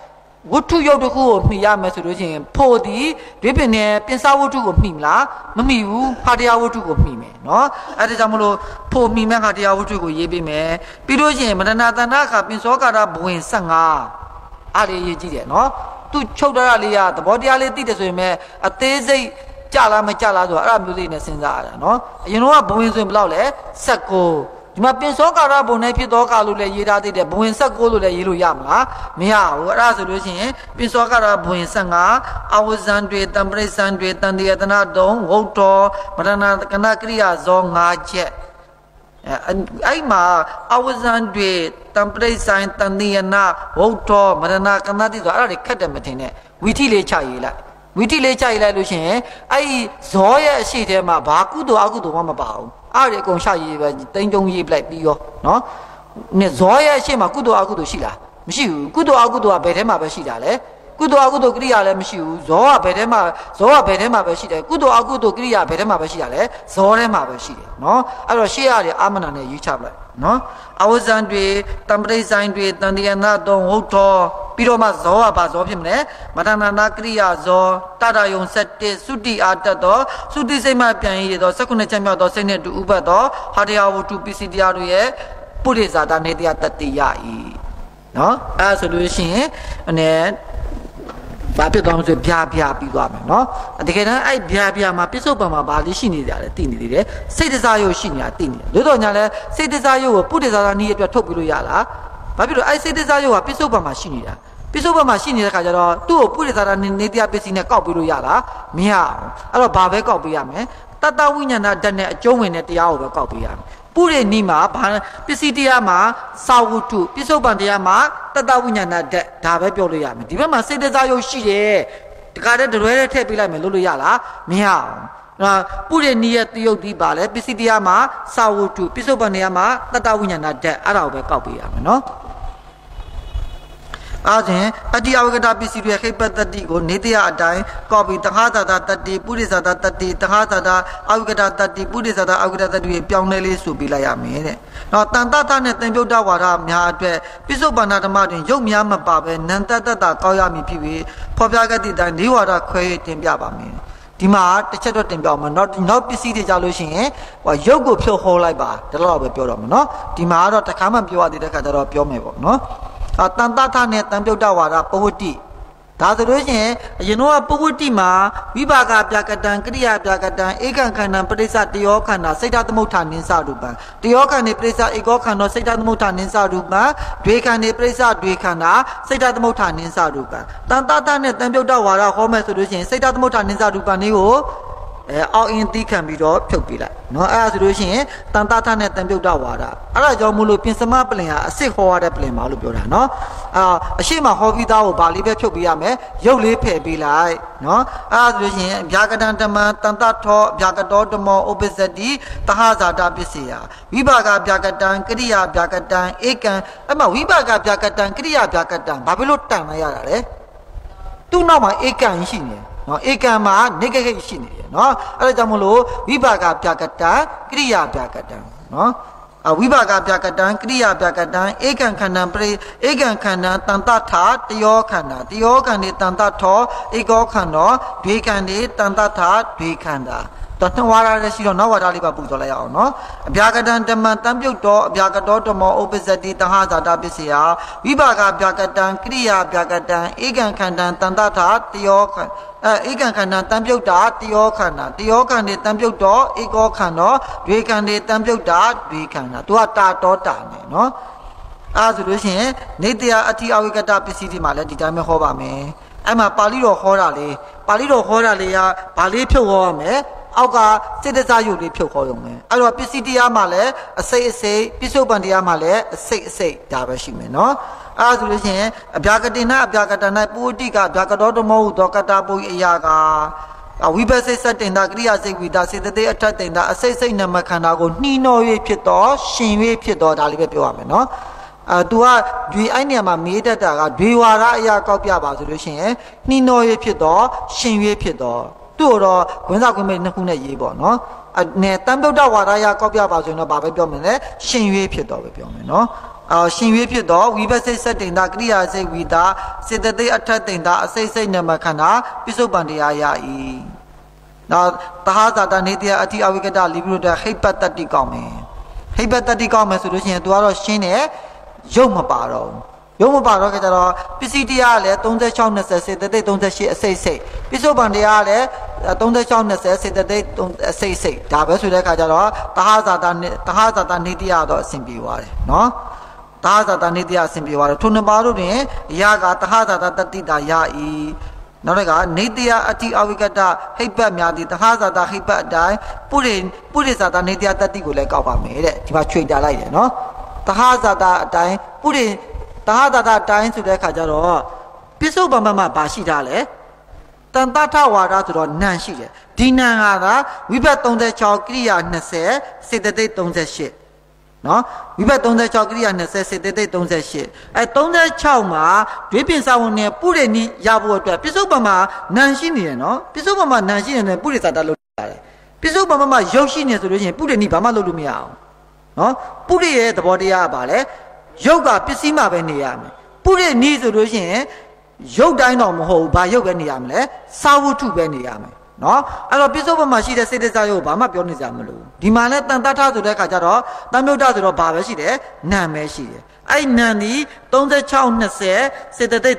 ဝတ္ထုရုပ်တစ်ခုကိုမှီရမယ်ဆိုလို့ရှိရင်ဖို့ဒီဒီပင်နဲ့ပြင်စာဝတ္ထုကိုမှီမလားမမှီဘူးဟာတရားဝတ္ထုကိုမှီမယ်နော်အဲ့ဒါကြောင့်မလို့ဖို့မှီမဲ့ဟာတရားဝတ္ထုကိုရေးပေးမယ်ပြီးလို့ရှိရင်မရဏတဏ္ဍခါပင်စောကာရဘဝင်ဆယ့်ငါအားလေးရေးကြည့်တယ်နော်သူချုပ်ထားတာလေးကသဘောတရားလေးသိတယ်ဆိုရင်ပဲအသေးစိတ်ကြလားမကြလားဆိုတာအဲ့ဒါမျိုးလေးနဲ့စဉ်းစားရတာနော်အရင်တော့ဘဝင်ဆိုရင်ဘယ်လောက်လဲဆယ့်ကိုဒီမှာပင်စောကာရဘုံနဲ့ဖြစ်သောကာလို့လည်းရေးထားသေးတယ်ဘဝင်ဆယ့်ကိုလို့လည်းရေးလို့ရမလားမရဘူးအဲ့ဒါဆိုလို့ရှိရင်ပင်စောကာရဘဝင်ဆယ့်ငါအဝဇံတွေတံပရိသံတွေတန်တယတနာတုံဝုတ်တော်မရဏကနကရိယာဇော၅ချက်အဲ့မှာအဝဇံတွေတံပရိသံတန်တယနာဝုတ်တော်မရဏကနတိဆိုအဲ့ဒါတွေခက်တယ်မထင်နဲ့ဝီထိလေးချရေးလိုက်ဝီထိလေးချရေးလိုက်လို့ရှိရင်အဲ့ဇောရဲ့အရှိထဲမှာဘာကုသိုလ်အကုသိုလ်မှမပါဘူးအားရအကုန်ရှာရေးပဲတိမ်တုံရေးပလိုက်ပြီးရောနော်နဲ့ဇောရဲ့အရှိမှာကုသိုလ်အကုသိုလ်ရှိလားမရှိဘူးကုသိုလ်အကုသိုလ်ကဘယ်ထဲမှာပဲရှိတာလဲကုသိုလ်အကုသိုလ်ကိရိယာလည်းမရှိဘူးဇောကဘယ်ထဲမှာဇောကဘယ်ထဲမှာပဲရှိတယ်ကုသိုလ်အကုသိုလ်ကိရိယာဘယ်ထဲမှာပဲရှိတာလဲဇောထဲမှာပဲရှိတယ်နော်အဲ့တော့ရှေ့ရတယ်အာမနာနဲ့ယူချပလိုက်နော်အဝဇံတွေတံပရိဆိုင်တွေတန်တယနာတုံဟုတ်တော်ပြီးတော့မှဇောကဘာဇောဖြစ်မလဲမထနာနာကိရိယာဇောတတယုံဆက်တသုတိအာတတ်တော်သုတိစိတ်မှပြန်ရည်တော်၁၉ချက်မြောက်သောစိတ်နဲ့တူဥပတ်တော်ဟာတရားဝတ္ထုပစ္စည်းတရားတို့ရဲ့ပုရိသတာနေတရားတတိယဤနော်အဲဆိုလို့ရှိရင်အနေဘာဖြစ်သွားမလဲဆိုဗျာဗျာပြီးသွားမယ်နော်တကယ်တမ်းအဲ့ဗျာဗျာမှာပြစ္ဆုတ်ပံမှာဘာလေးရှိနေကြတယ်သိနေသေးတယ်စိတ်တစားရုပ်ရှိနေတာသိနေတယ်လို့တော့ညာလဲစိတ်တစားရုပ်ကိုပုရိသတာနည်းအတွက်ထုတ်ပြီးလို့ရလားဘာဖြစ်လို့အဲ့စိတ်တစားရုပ်ကပြစ္ဆုတ်ပံမှာရှိနေတာပြစ္ဆုတ်ပံမှာရှိနေတဲ့ခါကျတော့သူ့ကိုပုရိသတာနေတရားပစ္စည်းနဲ့ကောက်ပြီးလို့ရလားမရအောင်အဲ့တော့ဘာပဲကောက်ပေးရမယ်တတဝိညာဏဓာတ်နဲ့အကျုံးဝင်တဲ့တရားကိုပဲကောက်ပေးရမယ်ပုရိနိမှာဘာပစ္စည်းတရားမှာစာဝတ္ထုပြစ္ဆုတ်ပံတရားမှာတတဝိညာဏဓာတ်ဒါပဲပြောလို့ရမယ်ဒီဘက်မှာစိတ်တစားရုပ်ရှိတယ်တခါတည်းတရွဲတည်းထည့်ပေးလိုက်မယ်လို့လို့ရလားမရအောင်နော်ပုရိနိရဲ့တယုတ်ဒီပါလဲပစ္စည်းတရားမှာစာဝတ္ထုပြစ္ဆုတ်ပံတရားမှာတတဝိညာဏဓာတ်အဲ့ဒါကိုပဲကောက်ပေးရမယ်နော်အားဖြင့်အတ္တိအဝဂတပစ္စည်းတွေခိပ္ပတ္တိကိုနေတရားအတိုင်းကောက်ပြီးတခါသာသာတတ္တိပုရိသတာတတ္တိတခါသာသာအဝဂတတတ္တိပုရိသတာအဝဂတတတ္တိကိုပြောင်းလဲလေးဆိုပြလိုက်ရမယ်တဲ့။နော်တန်တတနဲ့သင်္ပြုတ်တဝါဒများအတွက်ပိစုပန္နဓမ္မတွင်ရုပ်များမပါဘဲနန္တတ္တတာကောက်ရမည်ဖြစ်ပြီးဖော်ပြခဲ့သည့်တိုင်းနေဝါဒခွဲတင်ပြပါမယ်။ဒီမှာတစ်ချက်တော့တင်ပြအောင်မနော်နောက်ပစ္စည်းတွေကြလို့ရှိရင်ဟိုရုပ်ကိုဖြုတ်ဟောလိုက်ပါဒါတော့ပဲပြောတော့မှာနော်။ဒီမှာကတော့တခါမှပြောရသေးတဲ့ခါကျတော့ပြောမယ်ပေါ့နော်။အတန်တထနဲ့တန်ပြုတ်တဝါဒပဝတ္တိဒါဆိုလို့ရှိရင်အရင်တော့ပဝတ္တိမှာဝိပါကပြကတံကရိယာပြကတံဧကံခန္ဓာပရိစ္ဆတယောခန္ဓာစိတ်ဓာသမုဋ္ဌာနိသရူပံတယောခန္ဓာပရိစ္ဆဧကောခန္ဓာစိတ်ဓာသမုဋ္ဌာနိသရူပံဒွေခန္ဓာပရိစ္ဆဒွေခန္ဓာစိတ်ဓာသမုဋ္ဌာနိသရူပံတန်တထနဲ့တန်ပြုတ်တဝါဒဟောမယ်ဆိုလို့ရှိရင်စိတ်ဓာသမုဋ္ဌာနိသရူပံလေးကိုအဲအောက်အင်းတီးခံပြီးတော့ဖြုတ်ပြလိုက်နော်အဲ့ဒါဆိုလို့ရှိရင်တန်တထနဲ့တန်ပြုတ်တဝါဒအဲ့ဒါကြောင့်မို့လို့ပြင်စမပလင်ဟာအစ်စ်ဟောရတဲ့ပလင်ပါလို့ပြောတာနော်အာအရှိမဟောပြီးသားကိုဗာလေးပဲဖြုတ်ပြရမယ်ရုပ်လေးဖယ်ပေးလိုက်နော်အဲ့ဒါဆိုလို့ရှိရင်ဗျာကတံဓမ္မတန်တထောဗျာကတောဓမ္မောဥပ္ပဇ္ဇတိတဟဇာတာပစ္စယဝိပါကဗျာကတံကရိယာဗျာကတံဧကံအဲ့မှာဝိပါကဗျာကတံကရိယာဗျာကတံဘာဖြစ်လို့တန်လိုက်ရတာလဲသူ့နောက်မှာဧကံရှိနေတယ်နော်ဧကံမှာနေကခိတ်ရှိနေတယ်နော်အဲ့ဒါကြောင့်မလို့ဝိပါကပြကတံကရိယာပြကတံနော်အဝိပါကပြကတံကရိယာပြကတံဧကံခန္ဓာပရိဧကံခန္ဓာတန်တထာတယောခန္ဓာတယောခန္ဓာတန်တထောဧကောခန္ဓာဒွေခန္ဓာတန်တထာဒွေခန္ဓာတဏှဝါရလည်းရှိတော့နောက်ဝါဒလေးပါပူဇော်လိုက်အောင်နော်အဗျာကတံဓမ္မတံပြုတ်တော်အဗျာကတောဓမ္မောဥပ္ပဇ္ဇတိတဟဇာတာပစ္စယဝိပါကဗျာကတံကရိယာဗျာကတံဧကံခန္ဓာတန်တထာတယောခန္ဓာအဲဧကံခန္ဓာတံပြုတ်တာတယောခန္ဓာတယောခန္ဓာတံပြုတ်တော်ဧကောခန္ဓာဒွေခန္ဓာတံပြုတ်တာဒွေခန္ဓာသူကတာတော်တာနေနော်အဲဆိုလို့ရှိရင်နေတရားအဋ္ဌိအဝိကတပစ္စည်းဒီမှာလည်းဒီတိုင်းပဲဟောပါမယ်အဲ့မှာပါဠိတော်ဟောတာလေပါဠိတော်ဟောတာလေကဘာလေးဖြုတ်ဟောရမယ်အောက်ကစိတ်တစားယုတ်လေးဖြုတ်ခေါ်ရုံပဲအဲ့တော့ပစ္စည်းတရားမှာလည်းအစိတ်အစိတ်ပစ္စုပန်တရားမှာလည်းအစိတ်အစိတ်ဒါပဲရှိမယ်နော်အဲ့ဒါဆိုလို့ရှိရင်အဗျာကတိနာအဗျာကတနာပုဝတိကဗျာကတော်တမောဟုသောကတပုအရာကဝိပဿစိတ်စတင်တာကရိယာစိတ်ဝိတာစေတသိက်အထက်တင်တာအစိတ်စိတ်နမခန္ဓာကိုနှီးနှော၍ဖြစ်တော့ရှင်၍ဖြစ်တော့ဒါလေးပဲပြောရမယ်နော်အဲသူကဒီအဲ့နေရာမှာမေးတတ်တာကဒွေဝါရအရာကောက်ပြပါဆိုလို့ရှိရင်နှီးနှော၍ဖြစ်တော့ရှင်၍ဖြစ်တော့သူ့တော့ခွင်းစားခွင်းမိတ်နှစ်ခုနဲ့ရေးပေါ့နော်အနေတံဗုဒ္ဓဝါဒရကောက်ပြပါဆိုရင်တော့ဘာပဲပြောမလဲရှင်၍ဖြစ်တော့ပဲပြောမယ်နော်အော်ရှင်ရွေးဖြစ်တော့ဝိပဿနာစက်တင်တာကရိယာစိတ်ဝိတာစေတသိက်အထက်တင်တာအစိတ်စိတ်နမခန္ဓာပိစုပန်တရားရ၏နောက်တဟဇာတနေတရားအတိအဝိကတလိဘုဒ္ဓဟိပ္ပတ္တိကောင်းမယ်ဟိပ္ပတ္တိကောင်းမယ်ဆိုလို့ရှိရင်သူကတော့ရှင်းတယ်ရုပ်မပါတော့ရုပ်မပါတော့ကြတော့ပစ္စည်းတရားလည်း36 20စေတသိက်38အစိတ်စိတ်ပိစုပန်တရားလည်း36 20စေတသိက်အစိတ်စိတ်ဒါပဲဆိုတဲ့အခါကျတော့တဟဇာတနေတဟဇာတနေတရားတော့အဆင်ပြေသွားတယ်နော်တဟဇာတနေတရားအဆင်ပြေသွားတယ်ထိုနှစ်ပါးတို့တွင်အရာကတဟဇာတတတိတာရ၏နောက်တစ်ခါနေတရားအတိအဝိကတဟိပ္ပများသည်တဟဇာတဟိပ္ပအတိုင်းပုရိပုရိဇာတနေတရားတတိကိုလည်းကောက်ပါမယ်တဲ့ဒီမှာခြွေတာလိုက်တယ်နော်တဟဇာတအတိုင်းပုရိတဟဇာတအတိုင်းဆိုတဲ့အခါကျတော့ပိစုပန်မှာဘာရှိတာလဲတန်တထဝါဒဆိုတော့နံရှိတယ်ဒီနံကဝိဘတ်36ကိရိယာ20စေတသိက်38နော်ဝိဘတ်36ကိရိယာ20စေတသိက်38အဲ36မှာဒွေးပင်စာဝန်နဲ့ပုရိနိရဖို့အတွက်ပိစုပန်မှာနံရှိနေတယ်နော်ပိစုပန်မှာနံရှိနေတယ်ပုရိသတာလုပ်ရတယ်ပိစုပန်မှာရုပ်ရှိနေဆိုလို့ရှိရင်ပုရိနိဘာမှလုပ်လို့မရအောင်နော်ပုရိရဲ့သဘောတရားကဘာလဲရုပ်ကပစ္စည်းမှာပဲနေရမယ်ပုရိနိဆိုလို့ရှိရင်ရုပ်တိုင်းတော့မဟုတ်ဘူးဘာရုပ်ပဲနေရမလဲစာဝတ္ထုပဲနေရမယ်နော်အဲ့တော့ပိစုပန်မှာရှိတဲ့စေတစာရုပ်ဘာမှပြောနေကြမလို့ဒီမှာလဲတန်တထဆိုတဲ့ခါကျတော့တမြုတ်တဆိုတော့ဘာပဲရှိတယ်နာမ်ပဲရှိတယ်အဲ့နံဒီ36 20စေတသိက်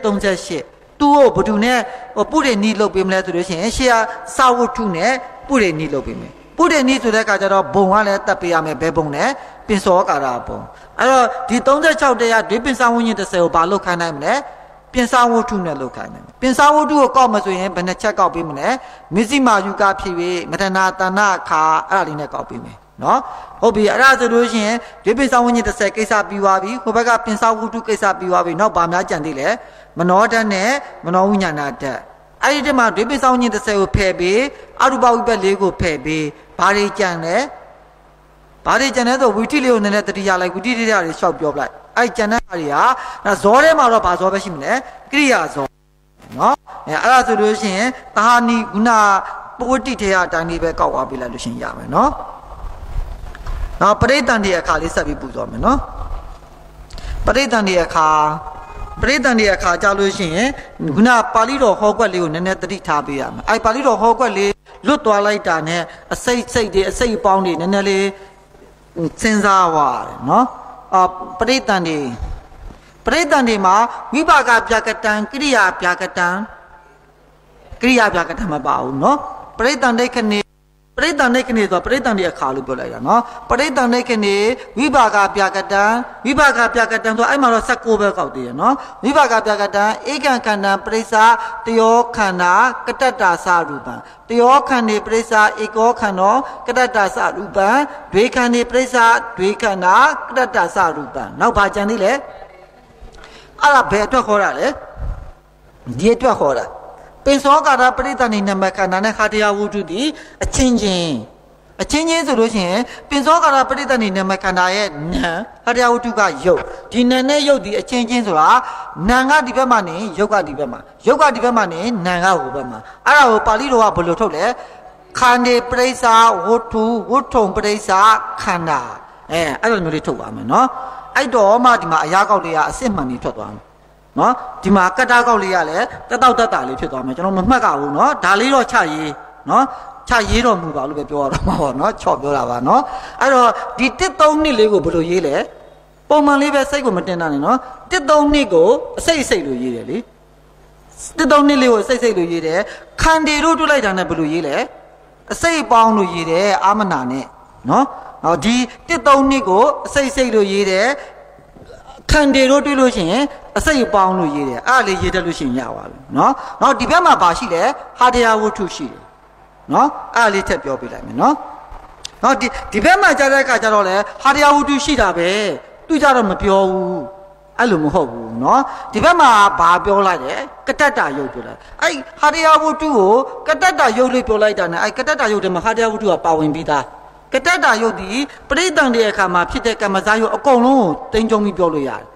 38သူ့ကိုဘဒုနဲ့ဟိုပုရိနိလုပ်ပေးမလဲဆိုလို့ရှိရင်ရှေ့ကစာဝတ္ထုနဲ့ပုရိနိလုပ်ပေးမယ်ပုရိနိဆိုတဲ့ခါကျတော့ဘုံကလည်းတတ်ပေးရမယ်ဘယ်ဘုံလဲပင်စောကာရဘုံအဲ့တော့ဒီ36တရားဒွေပင်စာဝဉ္ဇဉ်30ကိုဘာလုပ်ခိုင်းနိုင်မလဲပြင်စာဝတ္ထုနဲ့လုပ်ခိုင်းတယ်ပြင်စာဝတ္ထုကိုကောက်မဆိုရင်ဘယ်နှချက်ကောက်ပေးမလဲမစ္စည်းမာယုကဖြစ်ပြီးမတနာတဏခါအဲ့ဒါလေးနဲ့ကောက်ပေးမယ်နော်ဟုတ်ပြီအဲ့ဒါဆိုလို့ရှိရင်ဒီပြင်စာဝဉ္ဇဉ်30ကိစ္စပြီးသွားပြီဟိုဘက်ကပြင်စာဝတ္ထုကိစ္စပြီးသွားပြီနောက်ဘာများကြံသေးလဲမနောဓာတ်နဲ့မနောဝိညာဏဓာတ်အဲ့ဒီတည်းမှာဒီပြင်စာဝဉ္ဇဉ်30ကိုဖယ်ပြီးအရူပဝိပတ်၄ကိုဖယ်ပြီးဘာတွေကြံလဲဘာတွေကြံလဲဆိုဝိတိလေးကိုနည်းနည်းတတိယလိုက်ဝိတိလေးတွေရှောက်ပြောပလိုက်အဲ့ကျန်တဲ့ဟာတွေကဇောထဲမှာတော့ဘာဇောပဲရှိမလဲကိရိယာဇောနော်အဲအဲ့ဒါဆိုလို့ရှိရင်သာဟာနီခုနပဝတိထေယအတိုင်းလေးပဲကောက်သွားပြလိုက်လို့ရှင်ရမယ်နော်နောက်ပရိသန္တိအခါလေးဆက်ပြီးပူဇော်မယ်နော်ပရိသန္တိအခါပရိသန္တိအခါကြလို့ရှိရင်ခုနပါဠိတော်ဟောကွက်လေးကိုနည်းနည်းသတိထားပေးရမယ်အဲ့ပါဠိတော်ဟောကွက်လေးလွတ်သွားလိုက်တာနဲ့အစိတ်စိတ်တွေအစိတ်အပေါင်းတွေနည်းနည်းလေးစဉ်းစားသွားတယ်နော်အပရိသန္တိပရိသန္တိမှာဝိပါကပြကတံကိရိယာပြကတံကိရိယာပြကတံမပါဘူးเนาะပရိသန္တိခဏေပရိသန္တိခဏေဆိုပရိသန္တိအခါလို့ပြောလိုက်တာเนาะပရိသန္တိခဏေဝိပါကပြကတံဝိပါကပြကတံဆိုအဲ့မှာတော့19ပဲကောက်သေးရเนาะဝိပါကပြကတံဧကံခန္ဓာပရိစ္ဆာတယောခန္ဓာကတ္တတာစရူပံတယောခန္ဓေပရိစ္ဆာဧကောခန္ဓောကတ္တတာစရူပံဒွေခန္ဓေပရိစ္ဆာဒွေခန္ဓာကတ္တတာစရူပံနောက်ဘာကြံသေးလဲအဲ့ဒါဘယ်အတွက်ခေါ်တာလဲဒီအတွက်ခေါ်တာပင်စောကာရပရိသန္တိနမခန္ဓာနဲ့ခါတရားဝုဒ္ဓတိအချင်းချင်းအချင်းချင်းဆိုလို့ရှိရင်ပင်စောကာရပရိသန္တိနမခန္ဓာရဲ့နာခါတရားဝုဒ္ဓကယုတ်ဒီနာနဲ့ယုတ်ဒီအချင်းချင်းဆိုတာနာကဒီဘက်မှာနေယုတ်ကဒီဘက်မှာယုတ်ကဒီဘက်မှာနေနာကဟိုဘက်မှာအဲ့ဒါကိုပါဠိတော်ကဘယ်လိုထုတ်လဲခန္ဓေပရိစ္ဆာဝတ္ထုဝတ္ထုံပရိစ္ဆာခန္ဓာအဲအဲ့လိုမျိုးလေးထုတ်ပါမယ်နော်အဲ့တော့မှဒီမှာအရာကောက်လေးကအစစ်မှန်ပြီးထွက်သွားမယ်နော်ဒီမှာကတ္တကောက်လေးကလည်းတတောက်တတလေးဖြစ်သွားမယ်ကျွန်တော်မမှတ်ကြဘူးနော်ဒါလေးတော့ချရေးနော်ချရေးတော့မှုပါလို့ပဲပြောရတော့မှာပေါ့နော်ချော့ပြောတာပါနော်အဲ့တော့ဒီတစ်သုံးနှစ်လေးကိုဘယ်လိုရေးလဲပုံမှန်လေးပဲစိတ်ကိုမတင်တာနဲ့နော်တစ်သုံးနှစ်ကိုအစိတ်အစိတ်လို့ရေးတယ်လေတစ်သုံးနှစ်လေးကိုအစိတ်စိတ်လို့ရေးတယ်ခန္တီတို့တွေ့လိုက်တာနဲ့ဘယ်လိုရေးလဲအစိတ်ပေါင်းလို့ရေးတယ်အာမနာနဲ့နော်ဟောဒီတစ်သုံးနှစ်ကိုအစိတ်စိတ်လို့ရေးတယ်ခန္တီတို့တွေ့လို့ရှိရင်အစိတ်ပေါင်းလို့ရေးတယ်အဲ့လေးရေးတတ်လို့ရှိရင်ရပါပြီနော်နောက်ဒီဘက်မှာဘာရှိလဲဟာတရားဝတ္ထုရှိတယ်နော်အဲ့လေးထပ်ပြောပြလိုက်မယ်နော်နောက်ဒီဒီဘက်မှာကြားတဲ့အခါကျတော့လေဟာတရားဝတ္ထုရှိတာပဲသူကြတော့မပြောဘူးအဲ့လိုမဟုတ်ဘူးเนาะဒီဘက်မှာဘာပြောလိုက်တယ်ကတ္တတရုပ်ပြောလိုက်အဲ့ဟာတရားဝတ္ထုကိုကတ္တတရုပ်လေးပြောလိုက်တာ ਨੇ အဲ့ကတ္တတရုပ်ထဲမှာဟာတရားဝတ္ထုကပါဝင်ပြီးသားကတ္တတရုပ်ဒီပရိသန္တိအခါမှာဖြစ်တဲ့ကမ္မဇာယုတ်အကုန်လုံးကိုတင်းကြုံပြီးပြောလို့ရတယ်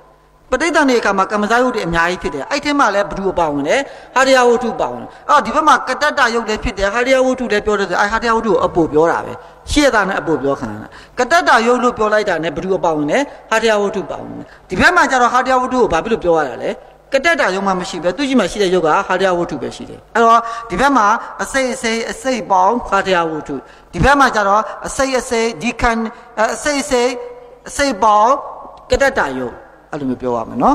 ပဋိသန္ဓေအခါမှာကမ္မဇာယုတ်တွေအများကြီးဖြစ်တယ်အဲ့ထဲမှာလည်းဘ누구ပါဝင်လဲဟာရယဝတ္ထုပါဝင်အော်ဒီဘက်မှာကတ္တတယုတ်လည်းဖြစ်တယ်ဟာရယဝတ္ထုလည်းပြောတယ်ဆိုအဲ့ဟာရယဝတ္ထုကိုအပိုပြောတာပဲရှေ့သားနဲ့အပိုပြောခံတာကတ္တတယုတ်လို့ပြောလိုက်တာနဲ့ဘ누구ပါဝင်လဲဟာရယဝတ္ထုပါဝင်ဒီဘက်မှာကျတော့ဟာရယဝတ္ထုကိုဘာဖြစ်လို့ပြောရတာလဲကတ္တတယုတ်မှမရှိပဲသူ့ရှိမှရှိတဲ့ယုတ်ကဟာရယဝတ္ထုပဲရှိတယ်အဲ့တော့ဒီဘက်မှာအစိတ်အစိတ်အစိတ်ပေါင်းဟာရယဝတ္ထုဒီဘက်မှာကျတော့အစိတ်အစိတ်ဒီခံအစိတ်အစိတ်အစိတ်ပေါင်းကတ္တတယုတ်အဲ့လိုမျိုးပြောရမယ်နော်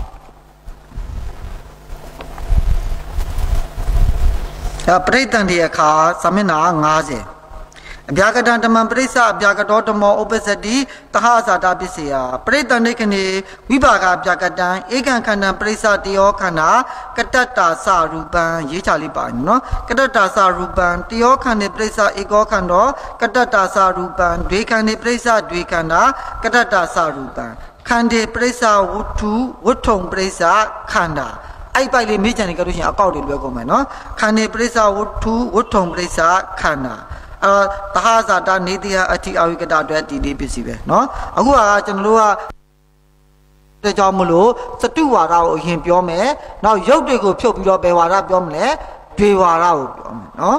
ပရိသန္တိအခါသမင်နာ၅၀အဗျာကတံဓမ္မပရိစ္ဆအဗျာကတောဓမ္မောဥပ္ပစ္စတိတဟဇာတာပစ္စယပရိသန္တိကနေဝိပါကအဗျာကတံဧကံခန္ဓာပရိစ္ဆတယောခန္ဓာကတ္တတာစရူပံရေးချလေးပါနော်ကတ္တတာစရူပံတယောခန္ဓာပရိစ္ဆဧကောခန္ဓောကတ္တတာစရူပံဒွေခန္ဓာပရိစ္ဆဒွေခန္ဓာကတ္တတာစရူပံခန္ဓာပရိစ္ဆဝတ္ထုဝတ္ထုံပရိစ္ဆခန္ဓာအဲ့ပိုက်လေးမေးချင်တယ်ကြလို့ရှိရင်အကောက်တွေလွယ်ကုန်မယ်နော်ခန္ဓာပရိစ္ဆဝတ္ထုဝတ္ထုံပရိစ္ဆခန္ဓာအဲတဟဇာတာနေတိယအဋ္ဌိအဝိကတအတွက်ဒီလေးပစ္စည်းပဲเนาะအခုကကျွန်တော်တို့ကဒါကြောင့်မလို့စတုဝါဒကိုအရင်ပြောမယ်နောက်ရုပ်တွေကိုဖြုတ်ပြီးတော့ဘယ်ဝါဒပြောမလဲဒွေဝါဒကိုပြောမယ်เนาะ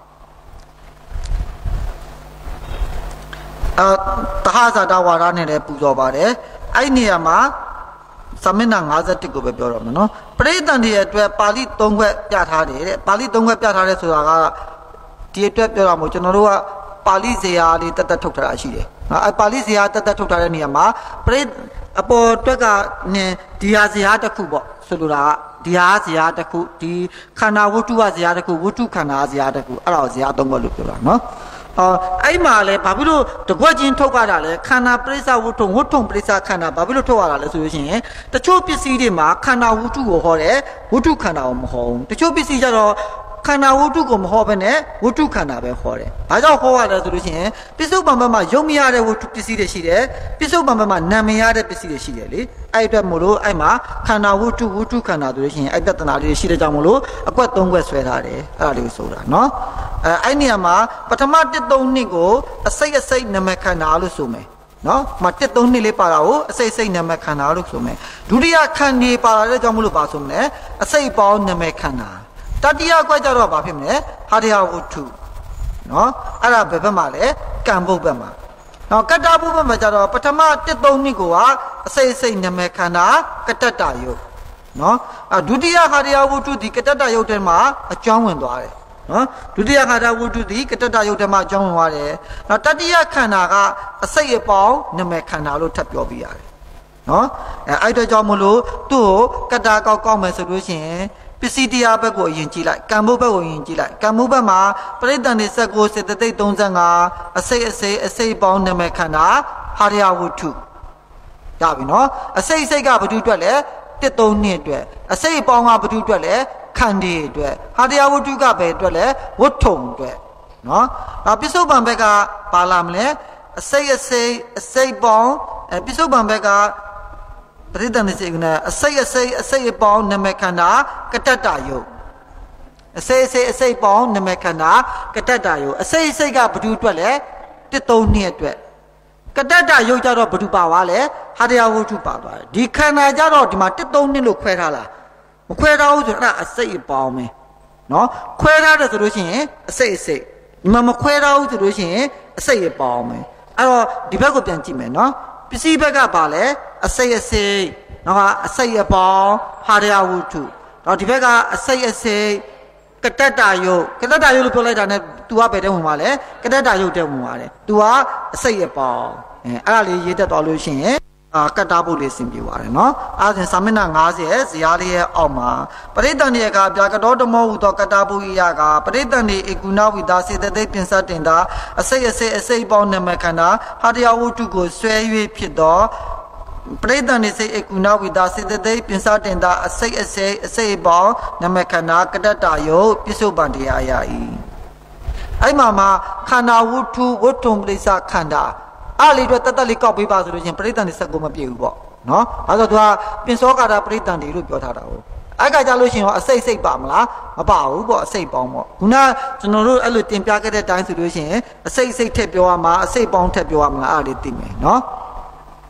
အဲတဟဇာတာဝါဒနဲ့လည်းပူဇော်ပါတယ်အဲ့နေရာမှာသမင်နာ၅၁ကိုပဲပြောတော့မယ်เนาะပရိသန္တိအတွက်ပါဠိ၃ခွက်ပြထားတယ်တဲ့ပါဠိ၃ခွက်ပြထားတယ်ဆိုတာကဒီအတွက်ပြောတာမို့ကျွန်တော်တို့ကပါဠိဇေယျလေးတတ်တတ်ထုတ်ထားတာရှိတယ်။နော်အဲပါဠိဇေယျတတ်တတ်ထုတ်ထားတဲ့နေရာမှာပရိအပေါ်အတွက်ကနင်ဒီဟာဇေယျတစ်ခုပေါ့ဆိုလိုတာကဒီဟာဇေယျတစ်ခုဒီခန္ဓာဝတ္ထုဝဇေယျတစ်ခုဝတ္ထုခန္ဓာဇေယျတစ်ခုအဲ့ဒါကိုဇေယျသုံးခုလို့ပြောတာနော်။အော်အဲ့မှာလဲဘာဖြစ်လို့တကွက်ချင်းထုတ်ရတာလဲခန္ဓာပရိစ္ဆဝတ္ထုဝတ္ထုပရိစ္ဆခန္ဓာဘာဖြစ်လို့ထုတ်ရတာလဲဆိုလို့ရှိရင်တချို့ပစ္စည်းတွေမှာခန္ဓာဝတ္ထုကိုဟောတယ်ဝတ္ထုခန္ဓာကိုမဟောဘူးတချို့ပစ္စည်းကြတော့ခန္ဓာဝတ္ထုကိုမဟောဘဲနဲ့ဝတ္ထုခန္ဓာပဲဟောတယ်။ဘာကြောင့်ဟောရလဲဆိုလို့ရှိရင်ပစ္စုပန်ဘက်မှာယုံမရတဲ့ဝတ္ထုပစ္စည်းတွေရှိတယ်။ပစ္စုပန်ဘက်မှာနာမရတဲ့ပစ္စည်းတွေရှိတယ်လေ။အဲ့အတွက်မို့လို့အဲ့မှာခန္ဓာဝတ္ထုဝတ္ထုခန္ဓာဆိုလို့ရှိရင်အဲ့ပြဿနာလေးရှိတဲ့ကြောင့်မို့လို့အကွက်၃ကွက်ဆွဲထားတယ်။အဲ့ဒါလေးကိုဆိုတာနော်။အဲအဲ့နေရာမှာပထမတစ်သုံးနှစ်ကိုအစိတ်အစိတ်နာမခန္ဓာလို့ဆိုမယ်။နော်။မတစ်သုံးနှစ်လေးပါတာကိုအစိတ်စိတ်နာမခန္ဓာလို့ဆိုမယ်။ဒုတိယခန္ဓာပါလာတဲ့ကြောင့်မို့လို့ပါဆိုမလဲအစိတ်ပေါင်းနာမခန္ဓာတတိယကွက်ကြတော့ဘာဖြစ်မလဲဟာရယဝတ္ထုနော်အဲ့ဒါဘယ်ဘက်မှာလဲကံဘုတ်ဘက်မှာနော်ကတ္တဘုတ်ဘက်မှာကြတော့ပထမတစ်သုံးနှစ်ကိုကအစိတ်စိတ်နမခန္ဓာကတ္တတယုတ်နော်အဒုတိယဟာရယဝတ္ထုဒီကတ္တတယုတ်ထဲမှာအကျောင်းဝင်သွားတယ်နော်ဒုတိယဟာရယဝတ္ထုဒီကတ္တတယုတ်ထဲမှာအကျောင်းဝင်သွားတယ်နော်တတိယခန္ဓာကအစိတ်အပေါင်းနမခန္ဓာလို့ထပ်ပြောပြရတယ်နော်အဲအဲ့အတွက်ကြောင့်မလို့သူ့ကိုကတ္တကောက်ကောက်မယ်ဆိုလို့ရှိရင်ပစ္စည်းတရားဘက်ကိုအရင်ကြည့်လိုက်ကံဘုတ်ဘက်ကိုအရင်ကြည့်လိုက်ကံဘုတ်ဘက်မှာပရိသန္တိ၁၉စေတသိက်၃၅အစိတ်အစိတ်အစိတ်ပေါင်းနမခန္ဓာဟာရယဝတ္ထုရပြီနော်အစိတ်အစိတ်ကဘယ်သူအတွက်လဲတစ်သုံးနှစ်အတွက်အစိတ်ပေါင်းကဘယ်သူအတွက်လဲခန္ဒီအတွက်ဟာရယဝတ္ထုကဘယ်အတွက်လဲဝတ္ထုံအတွက်နော်နောက်ပစ္စုပန်ဘက်ကပါလာမလဲအစိတ်အစိတ်အစိတ်ပေါင်းအဲပစ္စုပန်ဘက်ကပရိသန္တိစေကနာအစိတ်အစိတ်အစိတ်အပေါင်းနမခန္ဓာကတ္တတယုတ်အစိတ်အစိတ်အစိတ်ပေါင်းနမခန္ဓာကတ္တတယုတ်အစိတ်အစိတ်ကဘယ်သူအတွက်လဲတစ်သုံးနှစ်အတွက်ကတ္တတယုတ်ကြတော့ဘယ်သူပါသွားလဲဟာရယဝတ္ထုပါသွားတယ်ဒီခန္ဓာကြတော့ဒီမှာတစ်သုံးနှစ်လို့ခွဲထားလားမခွဲထားဘူးဆိုတော့အဲ့ဒါအစိတ်အပေါင်းပဲနော်ခွဲထားတယ်ဆိုလို့ရှိရင်အစိတ်အစိတ်ဒီမှာမခွဲထားဘူးဆိုလို့ရှိရင်အစိတ်အပေါင်းပဲအဲ့တော့ဒီဘက်ကိုပြန်ကြည့်မယ်နော်ပစ္စည်းဘက်ကပါလဲအစိတ်အစိတ်နော်အစိတ်အပေါင်းဟာရယဝတ္ထုတော့ဒီဘက်ကအစိတ်အစိတ်ကတ္တတယုတ်ကတ္တတယုတ်လို့ပြောလိုက်တာ ਨੇ तू ကဘယ်တဲ့ဝင်ပါလဲကတ္တတယုတ်တဲ့ဝင်ပါတယ် तू ကအစိတ်အပေါင်းအဲအဲ့ဒါလေးရေးတတ်တော်လို့ရှိရင်အာကတ္တဘုတ်လေးဆင်ပြေပါတယ်နော်အဲ့ဒါဆိုသမင်နာ၅၀ဇာလေးရဲ့အောက်မှာပရိသန္တိကဗျာကတောဓမ္မောဟူသောကတ္တဘုရိယကပရိသန္တိဧကုဏဝိဒါစေတသိက်ပြင်စတင်တာအစိတ်အစိတ်အစိတ်ပေါင်းနမခန္ဓာဟာရယဝတ္ထုကိုဆွဲ၍ဖြစ်သောပရိသန္တိစေဧကုဏဝိဒါစေတသိက်ပြင်စတင်တာအစိတ်အစိတ်အစိတ်ပေါင်းနမခန္ဓာကတ္တတယုတ်ပစ္စုပန်တရားရ၏အဲ့မှာမှာခန္ဓာဝတ္ထုဝတ္ထုပရိစ္ဆခန္ဓာအားလေးတော့တတ်တတ်လေးကောက်ပေးပါဆိုလို့ချင်းပရိသန္တိ၁၉မပြည့်ဘူးပေါ့နော်အဲဆိုသူကပင်စောကာတာပရိသန္တိလို့ပြောထားတာကိုအဲ့ကကြလို့ချင်းရောအစိတ်စိတ်ပါမလားမပါဘူးပေါ့အစိတ်ပေါင်းပေါ့ခုနကျွန်တော်တို့အဲ့လိုတင်ပြခဲ့တဲ့အတိုင်းဆိုလို့ချင်းအစိတ်စိတ်ထက်ပြောရမှာအစိတ်ပေါင်းထက်ပြောရမှာအဲ့ဒါလေးသိမယ်နော်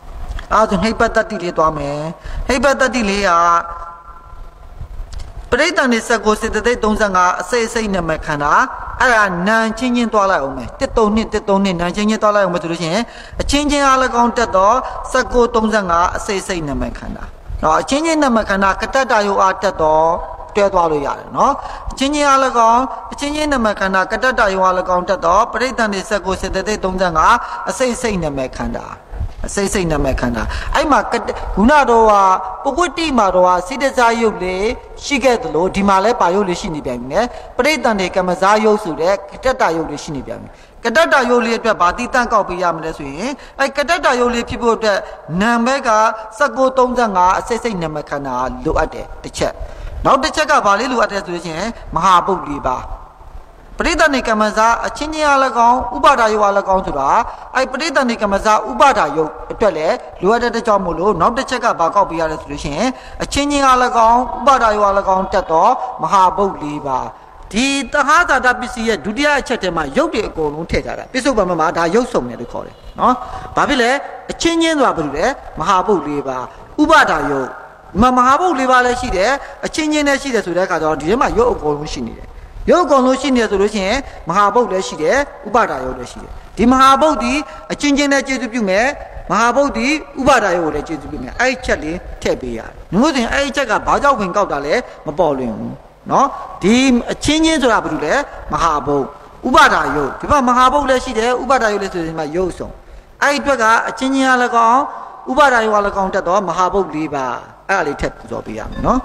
အာဆိုဟိပတ္တိလေးသွားမယ်ဟိပတ္တိလေးဟာပရိသန္တိစက်ကိုစေတသိက်35အစိတ်စိတ်နဲ့မခန္ဓာအဲ့ဒါနံချင်းချင်းသွားလိုက်အောင်မယ်တစ်တုံနှစ်တစ်တုံနှစ်နံချင်းချင်းသွားလိုက်အောင်မယ်ဆိုလို့ရှိရင်အချင်းချင်းအား၎င်းတက်တော့စက်ကို35အစိတ်စိတ်နဲ့မခန္ဓာနော်အချင်းချင်းနဲ့မခန္ဓာကတ္တတယုအားတက်တော့တွဲသွားလို့ရတယ်နော်အချင်းချင်းအား၎င်းအချင်းချင်းနဲ့မခန္ဓာကတ္တတယုအား၎င်းတက်တော့ပရိသန္တိစက်ကိုစေတသိက်35အစိတ်စိတ်နဲ့မခန္ဓာစိတ်စိတ်နာမခန္ဓာအဲ့မှာခုနတော့ဟာပကွတ်တိမှာတော့ဟာစိတ္တဇာယုတ်လေးရှိခဲ့သလိုဒီမှာလည်းပါယုတ်လေးရှိနေပြန်ပြီနဲ့ပရိသန္တိကမ္မဇာယုတ်ဆိုတဲ့ကတ္တတယုတ်လေးရှိနေပြန်ပြီကတ္တတယုတ်လေးအတွက်ဗာတိတန့်ကောက်ပေးရမလဲဆိုရင်အဲ့ကတ္တတယုတ်လေးဖြစ်ဖို့အတွက်နာမ်ဘက်ကစက်ကို35အစိတ်စိတ်နာမခန္ဓာလိုအပ်တယ်တစ်ချက်နောက်တစ်ချက်ကဗာလေးလိုအပ်တယ်ဆိုလို့ရှိရင်မဟာပုတ်လေးပါပရိသန္တိကမ္မဇာအချင်းချင်းအား၎င်းဥပါဒာယုအား၎င်းဆိုတာအဲပရိသန္တိကမ္မဇာဥပါဒာယုအတွက်လည်းလိုအပ်တဲ့ကြောင့်မို့လို့နောက်တစ်ချက်ကဘာကောက်ပြရလဲဆိုလို့ရှိရင်အချင်းချင်းအား၎င်းဥပါဒာယုအား၎င်းတက်တော့မဟာဘုတ်၄ပါးဒီသဟဇာတပစ္စည်းရဲ့ဒုတိယအချက်တည်းမှာယုတ်တွေအကုန်လုံးထည့်ထားတာပိဿုပံမှာဒါယုတ်စုံတယ်လို့ခေါ်တယ်နော်ဘာဖြစ်လဲအချင်းချင်းဆိုတာဘာလို့လဲမဟာဘုတ်၄ပါးဥပါဒာယုမမဟာဘုတ်၄ပါးလည်းရှိတယ်အချင်းချင်းလည်းရှိတယ်ဆိုတဲ့အခါကျတော့ဒီထဲမှာယုတ်အကုန်လုံးရှိနေတယ်ရုပ်အကုန်လုံးရှိနေဆိုလို့ရှိရင်မဟာဘုတ်လည်းရှိတယ်ဥပါဒာယုတ်လည်းရှိတယ်ဒီမဟာဘုတ်ဒီအချင်းချင်းနဲ့ကျေစုပြုမယ်မဟာဘုတ်ဒီဥပါဒာယုတ်လည်းကျေစုပြုမယ်အဲ့ဒီချက်လေးထည့်ပေးရတယ်။မျိုးစဉ်အဲ့ဒီချက်ကဘာကြောင့်ဝင်ကောက်တာလဲမပေါ်လွင်ဘူးနော်ဒီအချင်းချင်းဆိုတာဘာလို့လဲမဟာဘုတ်ဥပါဒာယုတ်ဒီမှာမဟာဘုတ်လည်းရှိတယ်ဥပါဒာယုတ်လည်းဆိုရင်မှယုတ်ဆုံးအဲ့ဒီအတွက်ကအချင်းချင်းအား၎င်းဥပါဒာယုတ်အား၎င်းတက်တော့မဟာဘုတ်၄ပါးအဲ့ဒါလေးထည့်ပူဇော်ပေးရမယ်နော်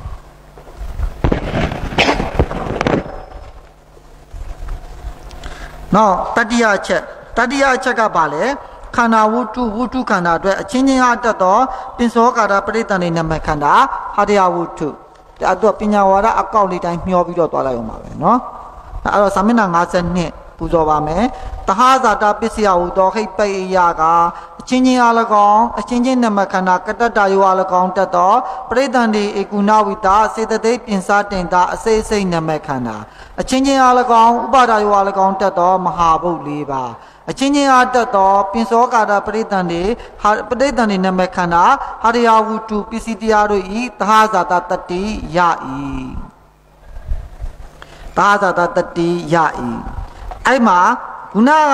နော်တတိယချက်တတိယချက်ကဘာလဲခန္ဓာဝတ္ထုဝတ္ထုခန္ဓာအတွက်အချင်းချင်းအားတက်တော့ပင်စောကာရပရိသန္တိနမခန္ဓာဟာတယဝတ္ထုအဲ့တော့ပညာဝါဒအကောက်လေးတိုင်းမျောပြီးတော့သွားလိုက်အောင်ပါပဲနော်အဲ့တော့သာမဏေ၅၂ပူဇော်ပါမယ်တဟဇာတပစ္စယဝတ္တောဟိပယယကအချင်းချင်းအား၎င်းအချင်းချင်းနမခန္ဓာကတ္တတယောအား၎င်းတက်တော့ပရိသန္တိဧကုဏဝိတာစေတသိက်ပြင်စားတင်တာအစိမ့်စိမ့်နမခန္ဓာအချင်းချင်းအား၎င်းဥပါဒယောအား၎င်းတက်တော့မဟာဘုတ်၄ပါးအချင်းချင်းအားတက်တော့ပင်စောကာရပရိသန္တိပရိသန္တိနမခန္ဓာဟာရယဝတ္ထုပစ္စည်းတရားတို့ဤတဟဇာတတတိယဤတဟဇာတတတိယဤအဲ့မှာခုနက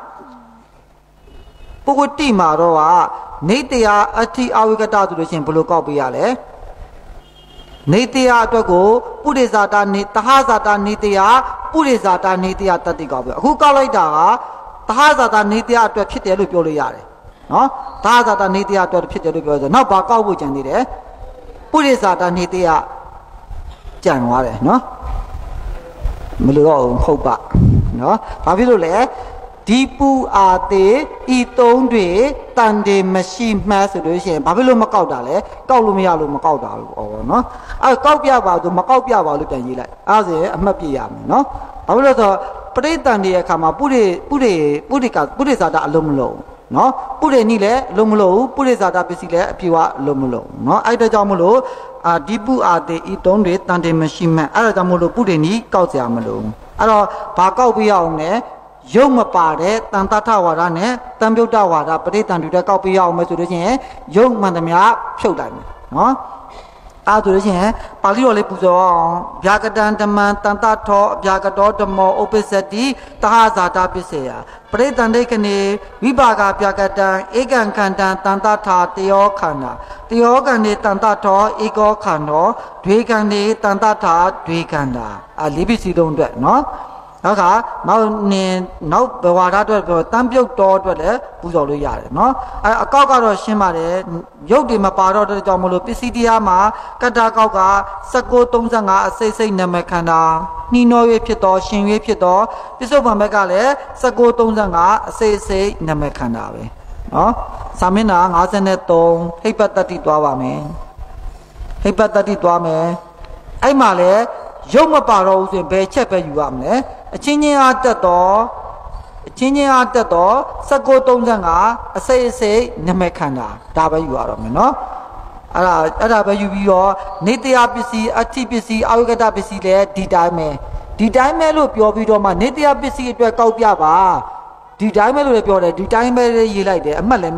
ပုဂ္ဂတိမှာတော့ကနေတရားအဋ္ဌိအဝိကတဆိုလို့ရှိရင်ဘယ်လိုကောက်ပေးရလဲနေတရားအတွက်ကိုပုရိဇာတာနေတဟဇာတာနေတရားပုရိဇာတာနေတရားတတိကောက်ပေးအခုကောက်လိုက်တာကတဟဇာတာနေတရားအတွက်ဖြစ်တယ်လို့ပြောလို့ရတယ်နော်တဟဇာတာနေတရားအတွက်ဖြစ်တယ်လို့ပြောဆိုနောက်ဘာကောက်ဖို့ကြံသေးတယ်ပုရိဇာတာနေတရားကြံသွားတယ်နော်မလို့တော့ဟုတ်ပါနော်ဘာဖြစ်လို့လဲဒီပူအာသေးဤသုံးတွေတန်တယ်မရှိမှန်းဆိုလို့ရှိရင်ဘာဖြစ်လို့မကောက်တာလဲကောက်လို့မရလို့မကောက်တာလို့ဩနော်အဲကောက်ပြပါဆိုမကောက်ပြပါလို့ပြန်ရေးလိုက်အဲဆိုရင်အမှတ်ပြရမယ်နော်ဘာဖြစ်လို့ဆိုပရိသန္တိရဲ့အခါမှာပုရိပုရိပုရိကပုရိဇာတာအလုံးမလုံးနော်ပုရိနိလည်းအလုံးမလုံးပုရိဇာတာပစ္စည်းလည်းအပြေဝအလုံးမလုံးနော်အဲ့ဒါကြောင့်မလို့အာဒီပူအာသေးဤသုံးတွေတန်တယ်မရှိမှန်းအဲ့ဒါကြောင့်မလို့ပုရိနိကောက်စရာမလိုအဲ့တော့ဘာကောက်ပြရအောင်လဲရုပ်မပါတဲ့တန်တထဝါဒနဲ့တံပြုတ်တဝါဒပရိသန္တိတက်ကောက်ပြရအောင်မယ်ဆိုလို့ချင်းရုပ်မှန်သမျှဖြုတ်လိုက်မယ်နော်အဲ့ဆိုလို့ချင်းပါဠိတော်လေးပူဇော်အောင်ဗျာကတံဓမ္မံတန်တထောဗျာကတောဓမ္မောဥပ္ပစ္စတိတဟဇာတပစ္စယပရိသန္တိကနေဝိပါကဗျာကတံဧကံခန္တံတန်တထာတယောခန္ဓာတယောကံနေတန်တထောဧကောခန္ဓောဒွေကံနေတန်တထာဒွေကန္တာအလေးပစ္စည်းတုံးအတွက်နော်နောက်ကနောက်နေနောက်ဘဝဓာတ်အတွက်တမ်းပြုတ်တော်အတွက်လည်းပူဇော်လို့ရတယ်နော်အဲအကောက်ကတော့ရှင်းပါတယ်ရုပ်တွေမပါတော့တဲ့ကြောင့်မလို့ပစ္စည်းတရားမှာကတ္တကောက်က၁၉၃၅အစိတ်စိတ်နမခန္ဓာနှီးနှော၍ဖြစ်တော်ရှင်၍ဖြစ်တော်ပစ္စုပန်ဘက်ကလည်း၁၉၃၅အစိတ်စိတ်နမခန္ဓာပဲနော်သာမဏေ၅၃ဟိပတ္တိသွားပါမယ်ဟိပတ္တိသွားမယ်အဲ့မှာလည်းရုပ်မပါတော့ဘူးဆိုရင်ဘယ်ချက်ပဲယူရမလဲအချင်းချင်းအားတက်တော့အချင်းချင်းအားတက်တော့၁၉၃၅အစိတ်အစိတ်နမခန္ဓာဒါပဲယူရတော့မယ်နော်အဲ့ဒါအဲ့ဒါပဲယူပြီးတော့နေတရားပစ္စည်းအဋ္ဌိပစ္စည်းအဝိကတပစ္စည်းလည်းဒီတိုင်းပဲဒီတိုင်းပဲလို့ပြောပြီးတော့မှနေတရားပစ္စည်းအတွက်ကောက်ပြပါဒီတိုင်းပဲလို့လည်းပြောတယ်ဒီတိုင်းပဲရေးလိုက်တယ်အမှတ်လည်း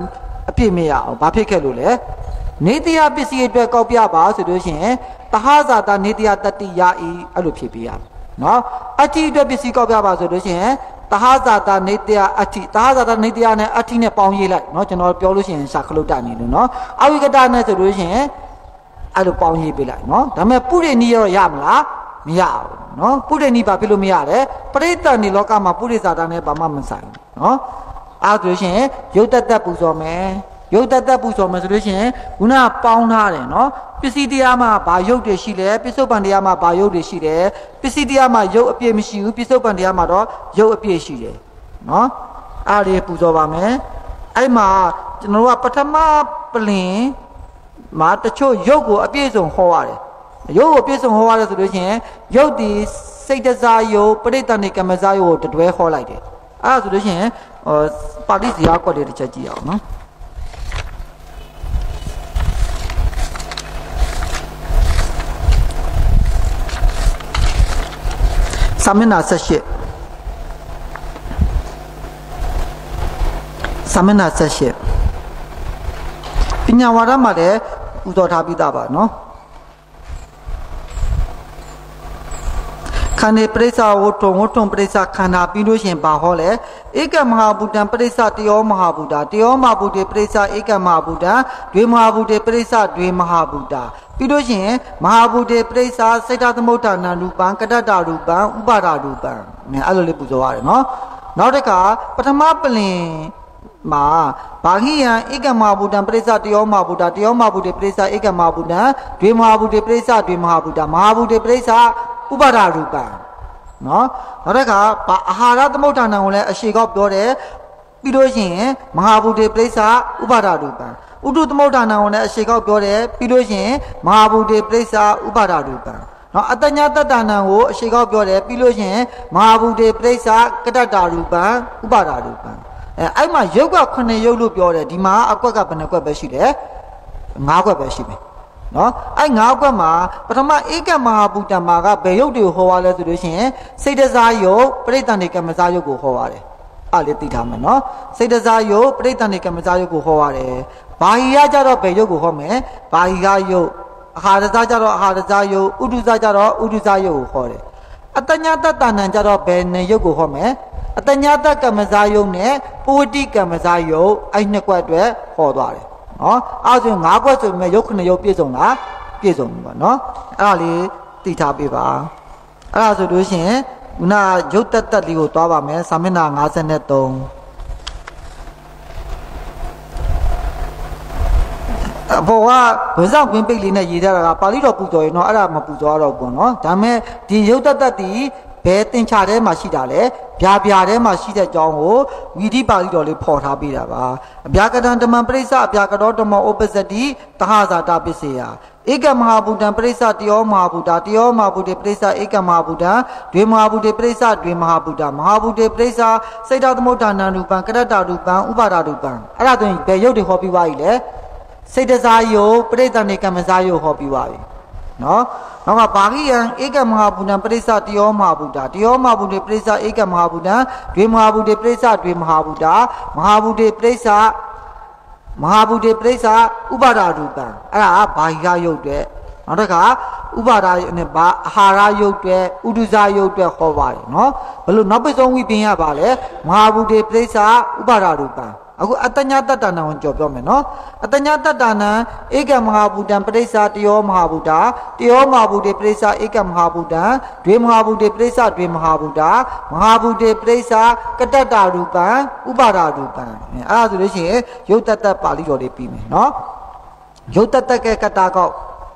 အပြည့်မရအောင်ဘာဖြစ်ခဲ့လို့လဲနေတရားပစ္စည်းအတွက်ကောက်ပြပါဆိုလို့ရှိရင်တဟဇာတာနေတရားတတိယဤအဲ့လိုဖြစ်ပြရမယ်နော်အတ္တိအတွက်ပစ္စည်းကောက်ပြပါဆိုလို့ရှိရင်တဟဇာတာနေတရားအတ္တိတဟဇာတာနေတရားနဲ့အတ္တိနဲ့ပေါင်းရေးလိုက်နော်ကျွန်တော်ပြောလို့ရှိရင်ရှာခလုတ်တနေလို့နော်အဝိကတနဲ့ဆိုလို့ရှိရင်အဲ့လိုပေါင်းရေးပေးလိုက်နော်ဒါပေမဲ့ပုရိနိရောရမလားမရဘူးနော်ပုရိနိဘာဖြစ်လို့မရလဲပရိသတ်နေလောကမှာပုရိသတာနဲ့ဘာမှမဆိုင်ဘူးနော်အဲ့ဆိုလို့ရှိရင်ရုပ်တတ်တတ်ပူဇော်မယ်ရုပ်တတ်တတ်ပူဇော်မယ်ဆိုလို့ရှိရင်ခုနကပေါင်းထားတယ်နော်ပစ္စည်းတရားမှာဘာရုပ်တွေရှိလဲပစ္စုပန်တရားမှာဘာရုပ်တွေရှိတယ်ပစ္စည်းတရားမှာရုပ်အပြည့်မရှိဘူးပစ္စုပန်တရားမှာတော့ရုပ်အပြည့်ရှိတယ်နော်အဲ့ဒီပူဇော်ပါမယ်အဲ့မှာကျွန်တော်တို့ကပထမပလင်မှာတချို့ရုပ်ကိုအပြည့်စုံဟောရတယ်ရုပ်ကိုအပြည့်စုံဟောရတယ်ဆိုလို့ရှိရင်ရုပ်ဒီစိတ်တစားယုတ်ပရိသတ်နေကမ္မစားယုတ်ကိုတွဲဟောလိုက်တယ်အဲ့ဒါဆိုလို့ရှိရင်ဟောပါဠိစကားကွက်တွေတစ်ချက်ကြည့်အောင်နော်စာမျက်နှာဆက်ရှိစာမျက်နှာဆက်ရှိပညာဝါဒမှာလည်းဥတော်ထားပြီးသားပါနော်ခန္ဓာပရိစ္ဆာဝတ္တဝတ္တပရိစ္ဆာခန္ဓာပြီးလို့ရှိရင်ဘာဟောလဲဧကမဟာဘူတံပရိစ္ဆာတယောမဟာဘူတာတယောမဟာဘူတေပရိစ္ဆာဧကမဟာဘူတံဒွေမဟာဘူတေပရိစ္ဆာဒွေမဟာဘူတာပြီးလို့ရှိရင်မဟာဘူတေပရိစ္ဆာစိတ်တသမုဋ္ဌာဏရူပံကတ္တတရူပံဥပါဒရူပံအဲ့လိုလေးပူဇော်ရတယ်နော်နောက်တစ်ခါပထမပလင်မှာဘာဟိယံဧကမဟာဘူတံပရိစ္ဆာတယောမဟာဘူတာတယောမဟာဘူတေပရိစ္ဆာဧကမဟာဘူတံဒွေမဟာဘူတေပရိစ္ဆာဒွေမဟာဘူတာမဟာဘူတေပရိစ္ဆာဥပါဒရူပံနော်နောက်တစ်ခါဘာအာဟာရသမုဋ္ဌာဏကိုလည်းအရှိကောက်ပြောတယ်ပြီးလို့ရှိရင်မဟာဘူတေပရိစ္ဆာဥပါဒရူပံဥတုသမုဋ္ဌာဏကိုလည်းအရှိကောက်ပြောတယ်ပြီးလို့ရှိရင်မဟာဘူတေပရိစ္ဆာဥပါဒရူပံနော်အတညာတတ္တနာကိုအရှိကောက်ပြောတယ်ပြီးလို့ရှိရင်မဟာဘူတေပရိစ္ဆာကတ္တတရူပံဥပါဒရူပံအဲအဲ့မှာယုတ်ကခုနှစ်ယုတ်လို့ပြောတယ်ဒီမှာအကွက်ကဘယ်နှကွက်ပဲရှိတယ်ငါးကွက်ပဲရှိမယ်နော်အဲ့ငါးကွက်မှာပထမဧကမဟာဘူတံမှာကဘယ်ယုတ်တွေကိုဟောရလဲဆိုလို့ရှိရင်စိတ်တစားယုတ်ပရိသတ်နေကမ္မစားယုတ်ကိုဟောရတယ်အဲ့လေးသိထားမယ်နော်စိတ်တစားယုတ်ပရိသတ်နေကမ္မစားယုတ်ကိုဟောရတယ်ဘာဟိယကြတော့ဘယ်ယုတ်ကိုဟောမယ်ဘာဟိယယုတ်အာဟာရစားကြတော့အာဟာရစားယုတ်ဥဒုစားကြတော့ဥဒုစားယုတ်ကိုဟောတယ်အတညာတတ္တနံကြတော့ဘယ်နေယုတ်ကိုဟောမယ်အတညာတကမ္မစားယုတ်နဲ့ပဝတိကမ္မစားယုတ်အဲ့နှစ်ကွက်အတွက်ဟောသွားတယ်နော်အဲ့ဆိုငါးကွက်ဆိုပေမဲ့ရုပ်ခုနှစ်ရုပ်ပြည့်စုံလားပြည့်စုံပြီပေါ့နော်အဲ့ဒါလေးသိထားပေးပါအဲ့ဒါဆိုလို့ရှိရင်ခုနရုပ်တက်တက်လေးကိုသွားပါမယ်စာမျက်နှာ၅၃အဘောကဝိဇ္ဇကွင်းပိတ်လေးနဲ့ရေးထားတာကပါဠိတော်ပူဇော်ရင်တော့အဲ့ဒါမပူဇော်တော့ဘူးနော်ဒါပေမဲ့ဒီရုပ်တက်တက်ဒီဘယ်တင်ချထဲမှာရှိတာလဲဗျာဗျာထဲမှာရှိတဲ့အကြောင်းကိုဝီဓိပါဠိတော်လေးဖော်ထားပေးတာပါအဗျာကတံဓမ္မပရိစ္ဆအဗျာကတော်ဓမ္မဥပ္ပဇ္ဇတိတဟဇာတပစ္စေယဧကမဟာဘူတံပရိစ္ဆတယောမဟာဘူတာတယောမဟာဘူတေပရိစ္ဆဧကမဟာဘူတံဒွေမဟာဘူတေပရိစ္ဆဒွေမဟာဘူတာမဟာဘူတေပရိစ္ဆစိတ်တသမုဋ္ဌာဏရူပံကတ္တတရူပံဥပါဒရူပံအဲ့ဒါဆိုရင်ဘယ်ရုပ်တွေဟောပြီးသွားပြီလဲစိတ်တစားယုတ်ပရိသတ်နေကမ္မစားယုတ်ဟောပြီးသွားပြီနော်နောက်ကဘာဟိယံဧကမဟာဘူတံပရိစ္ဆတယောမဟာဘူတာတယောမဟာဘူတေပရိစ္ဆဧကမဟာဘူတံဒွေမဟာဘူတေပရိစ္ဆဒွေမဟာဘူတာမဟာဘူတေပရိစ္ဆမဟာဘူတေပရိစ္ဆဥပါဒရူပံအဲ့ဒါဘာဟိယယုတ်တဲ့နောက်တစ်ခါဥပါဒနဲ့ဘာအာဟာရယုတ်တဲ့ဥဒုဇာယုတ်တဲ့ဟောပါတယ်နော်ဘလို့နောက်ပိတ်ဆုံးဝိပင်ရပါလဲမဟာဘူတေပရိစ္ဆဥပါဒရူပံအခုအတညာတတ္တနာကိုကြော်ပြောမယ်နော်အတညာတတ္တနာဧကမဟာဘူတံပရိစ္ဆာတယောမဟာဘူတာတယောမဟာဘူတေပရိစ္ဆာဧကမဟာဘူတံဒွေမဟာဘူတေပရိစ္ဆာဒွေမဟာဘူတာမဟာဘူတေပရိစ္ဆာကတ္တတရူပံဥပါဒရူပံအဲ့ဒါဆိုလို့ရှိရင်ယုတ်တတ္တပါဠိတော်လေးပြီးမယ်နော်ယုတ်တတ္တကကတ္တကောက်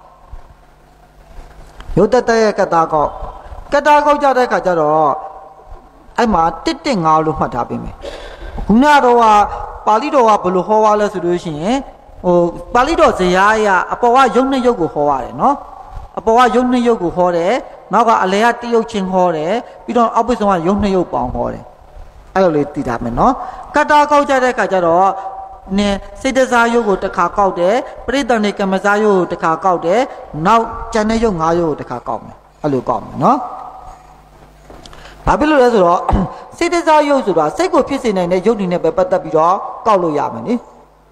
ယုတ်တတ္တရဲ့ကတ္တကောက်ကတ္တကောက်ကြတဲ့ခါကျတော့အဲ့မှာတစ်တစ်ငါလို့မှတ်ထားပေးမယ်ခုနတော့ကပါဠိတော်ကဘယ်လိုဟောရလဲဆိုလို့ရှိရင်ဟိုပါဠိတော်ဇယားအရအပေါ်ကယုတ်နှစ်ယုတ်ကိုဟောရတယ်နော်အပေါ်ကယုတ်နှစ်ယုတ်ကိုဟောတယ်နောက်ကအလယ်ကတယုတ်ချင်းဟောတယ်ပြီးတော့အောက်ပိတ်ဆုံးကယုတ်နှစ်ယုတ်ပေါင်းဟောတယ်အဲ့လိုလေးသိထားမယ်နော်ကတ္တာကောက်ကြတဲ့အခါကျတော့နင်စိတ်တစားယုတ်ကိုတစ်ခါကောက်တယ်ပရိသတ်နေကမ္မစားယုတ်ကိုတစ်ခါကောက်တယ်နောက်ကျန်တဲ့ယုတ်၅ယုတ်ကိုတစ်ခါကောက်မယ်အဲ့လိုကောက်မယ်နော်ဘာဖြစ်လို့လဲဆိုတော့စိတ်တစားယုတ်ဆိုတာစိတ်ကိုဖြစ်စေနိုင်တဲ့ယုတ်တွေနဲ့ပဲပတ်သက်ပြီးတော့ကောက်လို့ရမယ်နိ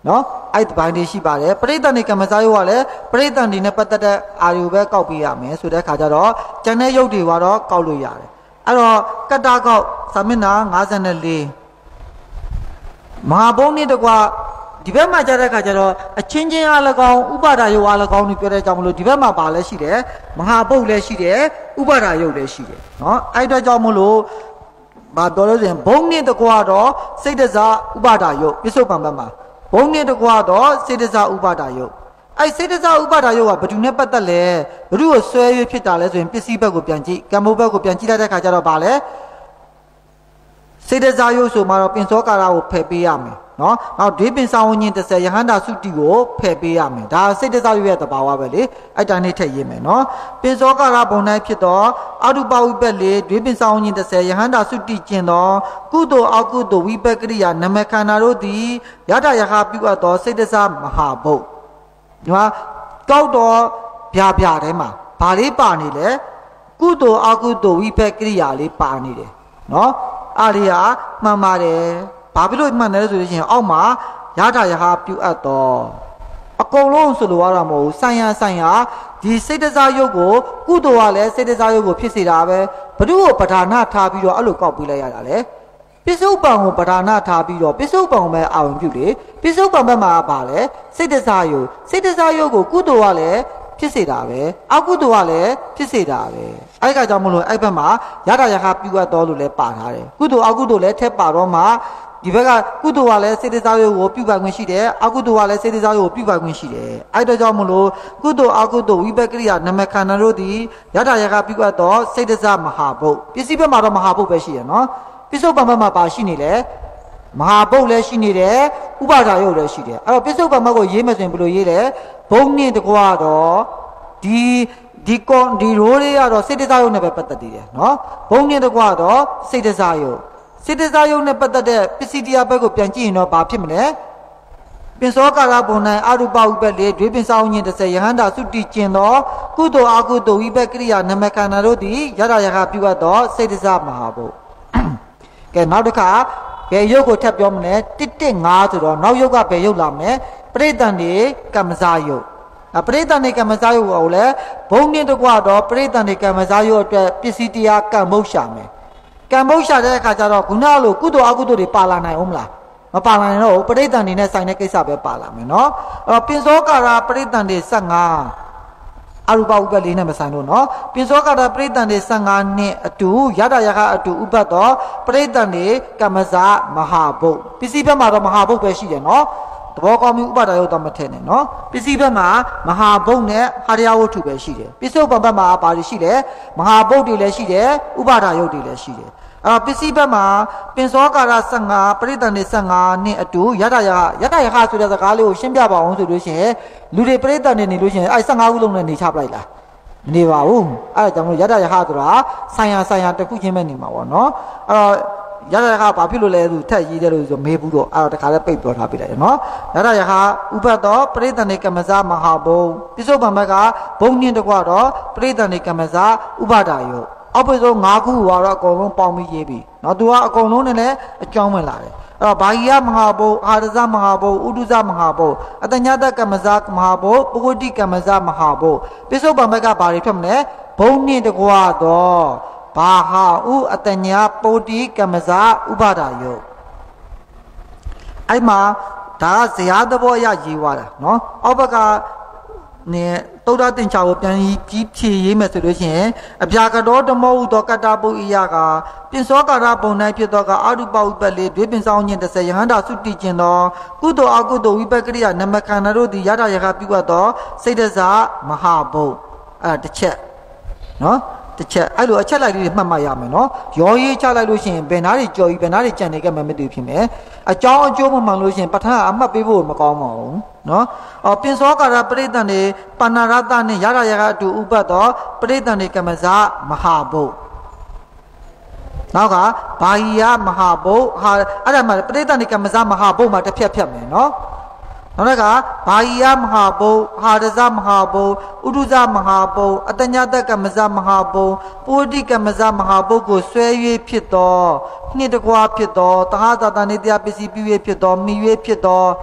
နော်အဲ့ဒီဘိုင်းတွေရှိပါတယ်ပရိသတ်နေကမ္မဇာယုကလည်းပရိသတ်နေနဲ့ပတ်သက်တဲ့အာယုပဲကောက်ပေးရမယ်ဆိုတဲ့ခါကျတော့ကျန်တဲ့ယုတ်တွေကတော့ကောက်လို့ရတယ်အဲ့တော့ကတ္တကောက်စာမျက်နှာ၅၄မဟာဘုံနဲ့တကွာဒီဘက်မှာကြားတဲ့ခါကျတော့အချင်းချင်းအား၎င်းဥပါဒာယုတ်အား၎င်းလို့ပြောတဲ့ကြောင့်မလို့ဒီဘက်မှာပါလဲရှိတယ်မဟာဘုတ်လည်းရှိတယ်ဥပါဒာယုတ်လည်းရှိတယ်နော်အဲ့အတွက်ကြောင့်မလို့ဘာပြောလို့ဆိုရင်ဘုံနဲ့တကွာတော့စိတ်တစားဥပါဒာယုတ်ပြစ္ဆုတ်ပံဘက်မှာဘုံနဲ့တကွာတော့စိတ်တစားဥပါဒာယုတ်အဲ့စိတ်တစားဥပါဒာယုတ်ကဘယ်သူနဲ့ပတ်သက်လဲဘယ်သူကိုဆွဲရွေးဖြစ်တာလဲဆိုရင်ပစ္စည်းဘက်ကိုပြန်ကြည့်ကံမိုးဘက်ကိုပြန်ကြည့်လိုက်တဲ့ခါကျတော့ဘာလဲစေတဇာယုတ်ဆိုမှတော့ပင်စောကာရကိုဖယ်ပေးရမယ်နော်နောက်ဒွေပင်ဆောင်ဝင်တစ်ဆယ်ယဟန္တာစုတိကိုဖယ်ပေးရမယ်ဒါစေတဇာယုတ်ရဲ့သဘာဝပဲလေအဲ့တိုင်းလေးထည့်ရေးမယ်နော်ပင်စောကာရဘုံတိုင်းဖြစ်တော့အတုပဝိပက်လေဒွေပင်ဆောင်ဝင်တစ်ဆယ်ယဟန္တာစုတိကျင်တော့ကုသိုလ်အကုသိုလ်ဝိပက်ကရိယာနမခန္ဓာတို့သည်ယတယဟပြုအပ်သောစေတဇာမဟာဘုတ်ဒီမှာကောက်တော့ဗျာဗျာထဲမှာဘာလေးပါနေလဲကုသိုလ်အကုသိုလ်ဝိပက်ကရိယာလေးပါနေတယ်နော်အားရမှန်ပါတယ်ဘာဖြစ်လို့မှန်တယ်ဆိုလို့ရှိရင်အောက်မှာရတာရဟာပြုအပ်တော့အကုန်လုံးဆိုလို့ရတာမဟုတ်ဘူးဆိုင်ရဆိုင်ရဒီစိတ်တစားယုတ်ကိုကုသိုလ်ကလည်းစိတ်တစားယုတ်ကိုဖြစ်စေတာပဲဘု து ကိုပဓာနာထားပြီးတော့အဲ့လိုကောက်ပေးလိုက်ရတာလေပစ္စုပန်ကိုပဓာနာထားပြီးတော့ပစ္စုပန်ကိုပဲအာရုံပြုလေပစ္စုပန်ဘက်မှာပါလေစိတ်တစားယုတ်စိတ်တစားယုတ်ကိုကုသိုလ်ကလည်းဖြစ်စေတာပဲအကုသိုလ်ကလည်းဖြစ်စေတာပဲအဲ့ကကြောင့်မလို့အဲ့ဘက်မှာရတာရခပြုအပ်တော်လို့လည်းပါထားတယ်ကုသိုလ်အကုသိုလ်လည်းထက်ပါတော့မှဒီဘက်ကကုသိုလ်ကလည်းစေတစားယုတ်ကိုပြုပါခွင့်ရှိတယ်အကုသိုလ်ကလည်းစေတစားယုတ်ကိုပြုပါခွင့်ရှိတယ်အဲ့တော့ကြောင့်မလို့ကုသိုလ်အကုသိုလ်ဝိပက်ကရိယာနမခန္ဓာတို့သည်ရတာရခပြုအပ်တော်စေတစားမဟာဘုတ်ပစ္စည်းဘက်မှာတော့မဟာဘုတ်ပဲရှိရနော်ပစ္စုပန်ဘက်မှာပါရှိနေလေမဟာဘုတ်လည်းရှိနေတယ်ဥပါဒာယုတ်လည်းရှိတယ်အဲ့တော့ပစ္စုပန်ဘက်ကိုရေးမယ်ဆိုရင်ဘယ်လိုရေးလဲဘုံနဲ့တကွာတော့ဒီဒီကွန်ဒီရိုးလေးကတော့စိတ်တစားယုတ်နဲ့ပဲပတ်သက်တည်တယ်နော်ဘုံနဲ့တကွာတော့စိတ်တစားယုတ်စိတ်တစားယုတ်နဲ့ပတ်သက်တဲ့ပစ္စည်းတရားဘက်ကိုပြန်ကြည့်ရင်တော့ဘာဖြစ်မလဲပင်စောကာရဘုံ၌အရူပဝိပက်လေးဒွေပင်ဆောင်ညင်တစ်ဆယ်ယဟန္တာစုတိကျင်သောကုသိုလ်အကုသိုလ်ဝိပက်ကရိယာနမခန္ဓာတို့သည်ရတရခပြုအပ်သောစိတ်တစားမဟာဘုတ်ကဲနောက်တစ်ခါဘယ်ယုတ်ကိုထပ်ပြောမလဲတစ်တစ်ငါးဆိုတော့နောက်ယုတ်ကဘယ်ယုတ်လာမလဲပရိသန္တိကမ္မဇာယုတ်အပရိသန္တိကမ္မဇာယုတ်ကိုလည်းဘုံနဲ့တကွတော့ပရိသန္တိကမ္မဇာယုတ်အတွက်ပစ္စည်းတရားကံမုတ်ရှာမယ်ကံမုတ်ရှာတဲ့အခါကျတော့ခုနလိုကုသိုလ်အကုသိုလ်တွေပါလာနိုင်အောင်မလားမပါလာနိုင်တော့ပရိသန္တိနဲ့ဆိုင်တဲ့ကိစ္စပဲပါလာမယ်နော်အဲ့ပင်စောကာရပရိသန္တိ၁၅အရူပဥပ္ပလေးနဲ့မဆိုင်လို့နော်ပင်စောကာရပရိသန္တိ၁၅နှစ်အတူရတရခအတူဥပ္ပတ်တော့ပရိသန္တိကမ္မဇာမဟာဘုတ်ပစ္စည်းဘက်မှာတော့မဟာဘုတ်ပဲရှိတယ်နော်သဘောကောင်းပြီးဥပါဒာယုတ်တော့မထည့်နဲ့နော်ပစ္စည်းဘက်မှာမဟာဘုတ်နဲ့ဟာရယဝတ္ထုပဲရှိတယ်ပစ္စုပန်ဘက်မှာဘာတွေရှိလဲမဟာဘုတ်တွေလည်းရှိတယ်ဥပါဒာယုတ်တွေလည်းရှိတယ်အဲ့တော့ပစ္စည်းဘက်မှာပင်စောကာရ၁၅ပရိသန္တိ၁၅နှစ်အတူရတရရတရခဆိုတဲ့စကားလေးကိုရှင်းပြပါအောင်ဆိုလို့ရှိရင်လူတွေပရိသန္တိနေလို့ရှိရင်အဲ့၁၅ခုလုံးနဲ့နေချပလိုက်လားမနေပါဘူးအဲ့ဒါကြောင့်မို့ရတရခဆိုတာဆိုင်ရာဆိုင်ရာတစ်ခုချင်းပဲနေမှာပေါ့နော်အဲ့တော့ရတရခဘာဖြစ်လို့လဲသူထက်ရေးတယ်လို့ဆိုမေးဘူးတော့အဲ့တော့တခါလဲပိတ်ပြောထားပြလိုက်ရနော်ရတရခဥပ္ပတ်တော်ပရိသန္တိကမ္မဇာမဟာဘုံပစ္စုပန်ဘက်ကဘုံညင်းတကွတော့ပရိသန္တိကမ္မဇာဥပါဒာယုတ်အောက်ပိစုံ၅ခုကတော့အကုန်လုံးပေါင်းပြီးရေးပြီเนาะသူကအကုန်လုံးနဲ့လည်းအကြောင်းဝင်လာတယ်အဲ့တော့ဘာဟိယမဟာဘုအာရဇမဟာဘုဥဒုဇမဟာဘုအတညတကမ္မဇာမဟာဘုပုဂ္ဂိတိကမ္မဇာမဟာဘုပိစုပံဘက်ကဘာတွေဖြစ်မလဲဘုံနှင့်တကွာတော့ဘာဟာဥအတညာပုတ္တိကမ္မဇာဥပါဒာယုတ်အဲ့မှာဒါကဇရာသဘောအရရေးသွားတာเนาะအောက်ဘက်ကနေသုဒ္ဓတင်ချာကိုပြန်ကြီးဖြည့်ရေးမယ်ဆိုလို့ရှိရင်အပြာကတော်ဓမ္မဟုသောကတ္တပုဣယကပင်စောကာရပုံ၌ဖြစ်သောကအရုပဥပ္ပလေဒွေပင်ဆောင်ခြင်းတစ်ဆယ်ယဟန္တာစုတိခြင်းသောကုသိုလ်အကုသိုလ်ဝိပက်ကရိယာနမခန္ဓာတို့သည်ယတယခပြုအပ်သောစိတ်တဇမဟာဘုတ်အဲ့တစ်ချက်နော်တစ်ချက်အဲ့လိုအချက်လိုက်လေးမှတ်မှတ်ရမယ်နော်ရောရေးချလိုက်လို့ရှိရင်ဘယ်နာတွေကြော်ပြီးဘယ်နာတွေကြံနေခဲ့မှမသိဖြစ်မယ်အကြောင်းအကျိုးမှမှန်လို့ရှိရင်ပဋ္ဌာန်းအမှတ်ပေးဖို့မကောင်းပါဘူးနော်အော်ပင်စောကာရပရိသန္တိပဏ္ဏရတနဲ့ရရရကအတူဥပတ်သောပရိသန္တိကမ္မဇမဟာဘုတ်နောက်ကဘာဟိယမဟာဘုတ်ဟာအဲ့ဒါမှပရိသန္တိကမ္မဇမဟာဘုတ်မှာတစ်ဖြတ်ဖြတ်မယ်နော်နောက်ကဘာဟိယမဟာဘုတ်ဟာရဇမဟာဘုတ်ဥဒုဇမဟာဘုတ်အတညတကမ္မဇမဟာဘုတ်ပုဝတိကမ္မဇမဟာဘုတ်ကိုဆွဲ၍ဖြစ်သောနှစ်တကွာဖြစ်သောတဟသာတနိတရားပစ္စည်းပြု၍ဖြစ်သောမိ၍ဖြစ်သော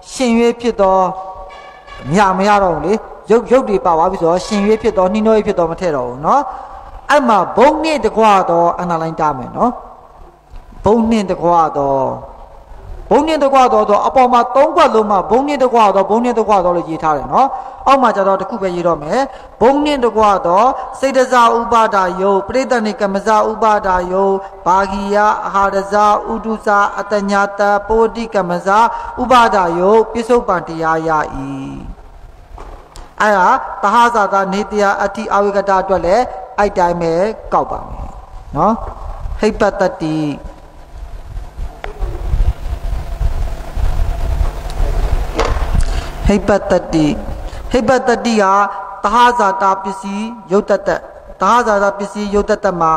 ရှင်ရွေးဖြစ်တော့မြမရတော့လေရုပ်ရုပ်တွေပါသွားပြီဆိုတော့ရှင်ရွေးဖြစ်တော့နှီးနှောရေးဖြစ်တော့မထည့်တော့ဘူးเนาะအဲ့မှာဘုံနဲ့တကွာတော့အနာလိုင်းတားမယ်เนาะဘုံနဲ့တကွာတော့ဘုံနဲ့တကွာတော့အပေါ်မှာသုံးခွက်လုံးမှာဘုံနဲ့တကွာတော့ဘုံနဲ့တကွာတော့လို့ရေးထားတယ်เนาะအောက်မှာကျတော့တစ်ခုပဲရေးတော့မယ်ဘုံနဲ့တကွာတော့စိတ်တစားဥပါဒာယုပရိသနိကမဇာဥပါဒာယုဘာဂီယအာဟာရဇာဥဒုဇာအတညာတပောတိကမဇာဥပါဒာယုပိစုပန်တရားရ၏အဲ့ဒါတဟဇာတာနေတရားအဋ္ဌိအဝိကတအတွက်လည်းအဲ့တိုင်းပဲကောက်ပါမယ်เนาะဟိပတတိဟိပတတိဟိပတတိဟာတဟဇာတာပစ္စည်းယုတ်တတတဟဇာတာပစ္စည်းယုတ်တတမှာ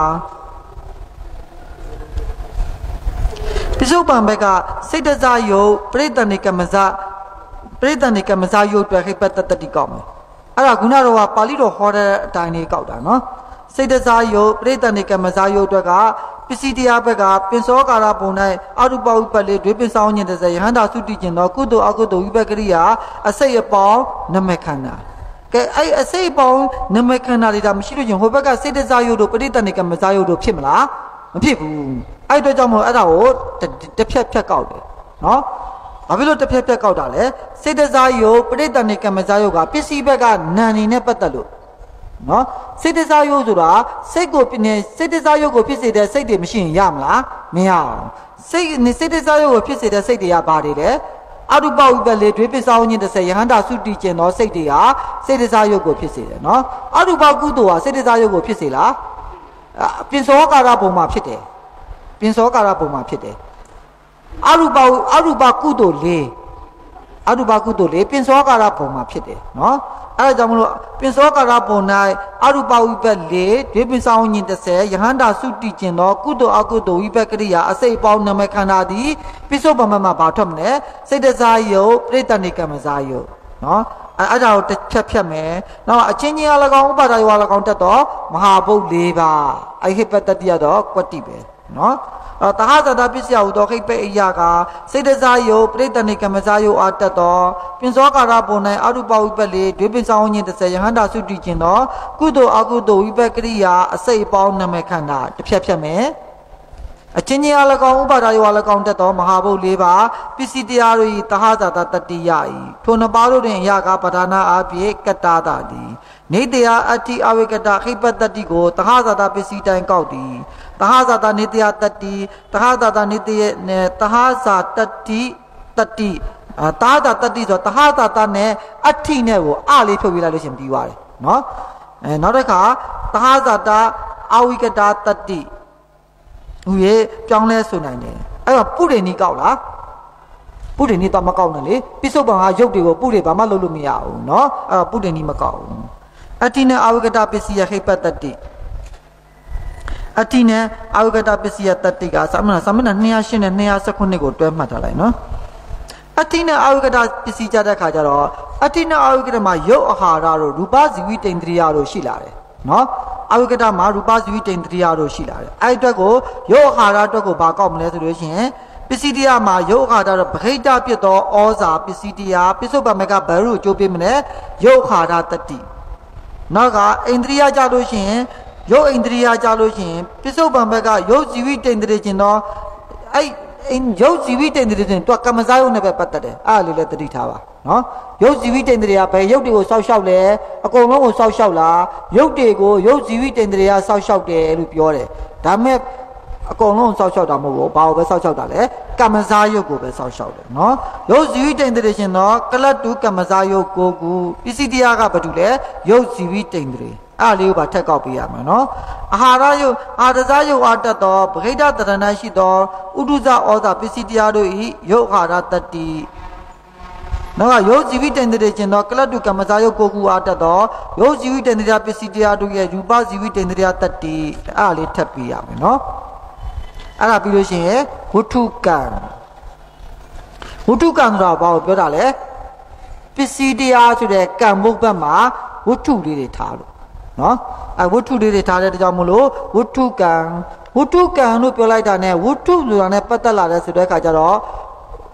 ပိစုပန်ဘက်ကစိတ်တစားယုတ်ပရိသနိကမဇပရိသနိကမဇယုတ်အတွက်ဟိပတတတိကောက်မယ်အဲ့ဒါခုနတော့ပါဠိတော်ဟောတဲ့အတိုင်းလေးကောက်တာနော်စိတ်တစားယုတ်ပရိသနိကမဇယုတ်အတွက်ကပစ္စည်းတရားဘက်ကပင်စောကာရပုံ၌အရုပဥပ္ပလေဒွေပင်ဆောင်ညင်တဲ့ယဟန္တာသုတိကျင်သောကုသိုလ်အကုသိုလ်ဝိပက္ခရိယာအစိတ်အပေါင်းနမခန္ဓာကဲအဲ့အစိတ်အပေါင်းနမခန္ဓာတွေဒါမရှိလို့ချင်းဟိုဘက်ကစိတ်တစားယုတ်တို့ပရိသနိကမဇယုတ်တို့ဖြစ်မလားမဖြစ်ဘူးအဲ့အတွက်ကြောင့်မို့အဲ့ဒါကိုတစ်ဖြတ်ဖြတ်ကောက်တယ်နော်ဘာဖြစ်လို့တစ်ဖြတ်ဖြတ်ကောက်တာလဲစိတ်တစားယုတ်ပရိသနိကမဇယုတ်ကပစ္စည်းဘက်ကနာနေနဲ့ပတ်သက်လို့နော်စိတ်တစားယုတ်ဆိုတာစိတ်ကိုပြနေစိတ်တစားယုတ်ကိုဖြစ်စေတဲ့စိတ်တွေမရှိရင်ရမလားမရအောင်စိတ်နေစိတ်တစားယုတ်ကိုဖြစ်စေတဲ့စိတ်တွေကဘာတွေလဲအရုပဝိပလေဒွေပစ္စောင်းညင်းတစ်ဆယ်ယဟန္တာသုတိကျင်သောစိတ်တွေဟာစိတ်တစားယုတ်ကိုဖြစ်စေတယ်နော်အရုပကုသိုလ်ဟာစိတ်တစားယုတ်ကိုဖြစ်စေလားပြင်စောကာရပုံမှာဖြစ်တယ်ပြင်စောကာရပုံမှာဖြစ်တယ်အရုပအရုပကုသိုလ်လေးအရုပကုသိုလ်လေးပြင်စောကာရပုံမှာဖြစ်တယ်နော်အဲ့ဒါကြောင့်မလို့ပင်စောကာရပုံ၌အရုပဝိပက်လေဒွေပင်ဆောင်ညင်တစ်ဆယ်ယဟန္တာသုတိကျင်သောကုသိုလ်အကုသိုလ်ဝိပက်ကရိယာအစိတ်ပေါင်းနမခန္ဓာသည်ပိစုပ္ပမမှာဘာထွက်မလဲစိတ်တစားယုတ်ပရိသနိကမဇာယုတ်နော်အဲ့အဲ့ဒါကိုတစ်ဖြတ်ဖြတ်မယ်နောက်အချင်းချင်းအလကောင်ဥပါဒယောအလကောင်တက်တော့မဟာဘုတ်၄ပါးအဲ့ဟိပတတိရတော့ကွတ္တိပဲနော်တဟဇာတာပစ္စယဟုသောခိပေအရာကစိတ်တစားယုတ်ပရိသနိကမဇာယုတ်အားတက်သောပင်စောကာရပုံ၌အရုပဝိပက်လေဒွေပင်ဆောင်ညင်တစ်ဆယ်ယဟန္တာသုတိကျင်သောကုသိုလ်အကုသိုလ်ဝိပက်ကရိယာအစိတ်အပေါင်းနမခန္ဓာတစ်ဖြတ်ဖြတ်မယ်အချင်းချင်းအလကောင်ဥပါဒယောအလကောင်တက်သောမဟာဘုတ်၄ပါးပစ္စည်းတရားတို့၏တဟဇာတာတတိယ၏ထိုနှစ်ပါးတို့တွင်အရာကပဌာနာအဖြစ်ကတ္တာတာသည်နေတရားအဋ္ဌိအဝိကတခိပတတိကိုတဟဇာတာပစ္စည်းတိုင်းကောက်သည်တဟဇာတာနေတရားတတိတဟဇာတာနေတရားတဟဇာတတိတတိအာတဟဇာတတိဆိုတဟဇာတာနဲ့အဋ္ဌိနဲ့ကိုအလေးဖြုတ်ပြလိုက်လို့ရှင်ပြီးသွားတယ်နော်အဲနောက်တစ်ခါတဟဇာတာအဝိကတတတိဟူရဲ့ပြောင်းလဲဆိုနိုင်တယ်အဲ့တော့ပုရိနိကောက်လားပုရိနိတော့မကောက်နဲ့လေပိစုပ္ပံဟာရုပ်တွေကိုပုရိဘာမှလုပ်လို့မရဘူးเนาะအဲ့တော့ပုရိနိမကောက်ဘူးအဋ္ဌိနဲ့အဝိကတပစ္စည်းယခိပတတိအဋ္ဌိနဲ့အဝိကတပစ္စည်းယတတိကသမဏသမဏ၂၀၈နဲ့၂၁၉ကိုတွဲမှတ်ထားလိုက်နော်အဋ္ဌိနဲ့အဝိကတပစ္စည်းကြတဲ့ခါကျတော့အဋ္ဌိနဲ့အဝိကတမှာရုပ်အာဟာရတို့ရူပဇီဝိတ္တရိယတို့ရှိလာတယ်နော်အဝိကတမှာရူပဇီဝိတ္တရိယတို့ရှိလာတယ်အဲ့အတွက်ကိုရုပ်အာဟာရအတွက်ကိုဘာကောက်မလဲဆိုလို့ရှိရင်ပစ္စည်းတရားမှာရုပ်အာဟာရတော့ဗဟိတပြစ်သောဩဇာပစ္စည်းတရားပစ္စုပ္ပမကဘယ်လိုကြိုးပေးမလဲရုပ်အာဟာရတတိနောက်ကအိန္ဒြိယကြလို့ရှိရင်ရုပ်အိန္ဒြိယကြလို့ရှိရင်ပစ္စုပ္ပန်ဘက်ကရုပ်ဇီဝိတ္တရိကျင်တော့အဲ့ရုပ်ဇီဝိတ္တရိကျင်တော့ကမ္မဇာယုနဲ့ပဲပတ်သက်တယ်အဲ့ဒါလေးလည်းသတိထားပါနော်ရုပ်ဇီဝိတ္တရိကဘယ်ရုပ်တွေကိုစောက်ရှောက်လဲအကုန်လုံးကိုစောက်ရှောက်လားရုပ်တွေကိုရုပ်ဇီဝိတ္တရိကစောက်ရှောက်တယ်လို့ပြောတယ်ဒါမဲ့အကုန်လုံးစောက်ရှောက်တာမဟုတ်ဘူးဘာကိုပဲစောက်ရှောက်တာလဲကမ္မဇာယုကိုပဲစောက်ရှောက်တယ်နော်ရုပ်ဇီဝိတ္တရိရှင်တော့ကလတ်တုကမ္မဇာယုကိုကူပစ္စည်းတရားကဘာတူလဲရုပ်ဇီဝိတ္တရိအဲ့လေးကိုပါထက်ကောက်ပေးရမှာနော်အာဟာရယုအာတဇာယုအာတတ်သောဗဟိတတရဏရှိသောဥဒုဇဩဇာပစ္စည်းတရားတို့၏ယုတ်အာဟာရတတိနောက်ကရုပ်ဇီဝိတ္တရိကျင်သောကလတ်တုကမ္မဇာယုကိုကူအာတတ်သောရုပ်ဇီဝိတ္တရိပစ္စည်းတရားတို့ရဲ့ရူပဇီဝိတ္တရိတတိအဲ့လေးထပ်ပေးရမယ်နော်အဲ့ဒါပြီးလို့ရှိရင်ဝဋ္ထုကံဝဋ္ထုကံဆိုတာဘာကိုပြောတာလဲပစ္စည်းတရားဆိုတဲ့ကံမုတ်ဘက်မှာဝဋ္ထုလေးတွေထားလို့နော်အဲဝဋ္ထုလေးတွေထားတဲ့ကြောင့်မလို့ဝဋ္ထုကံဝဋ္ထုကံလို့ပြောလိုက်တာ ਨੇ ဝဋ္ထုဆိုတာ ਨੇ ပတ်သက်လာတဲ့ဆိုတဲ့အခါကျတော့တ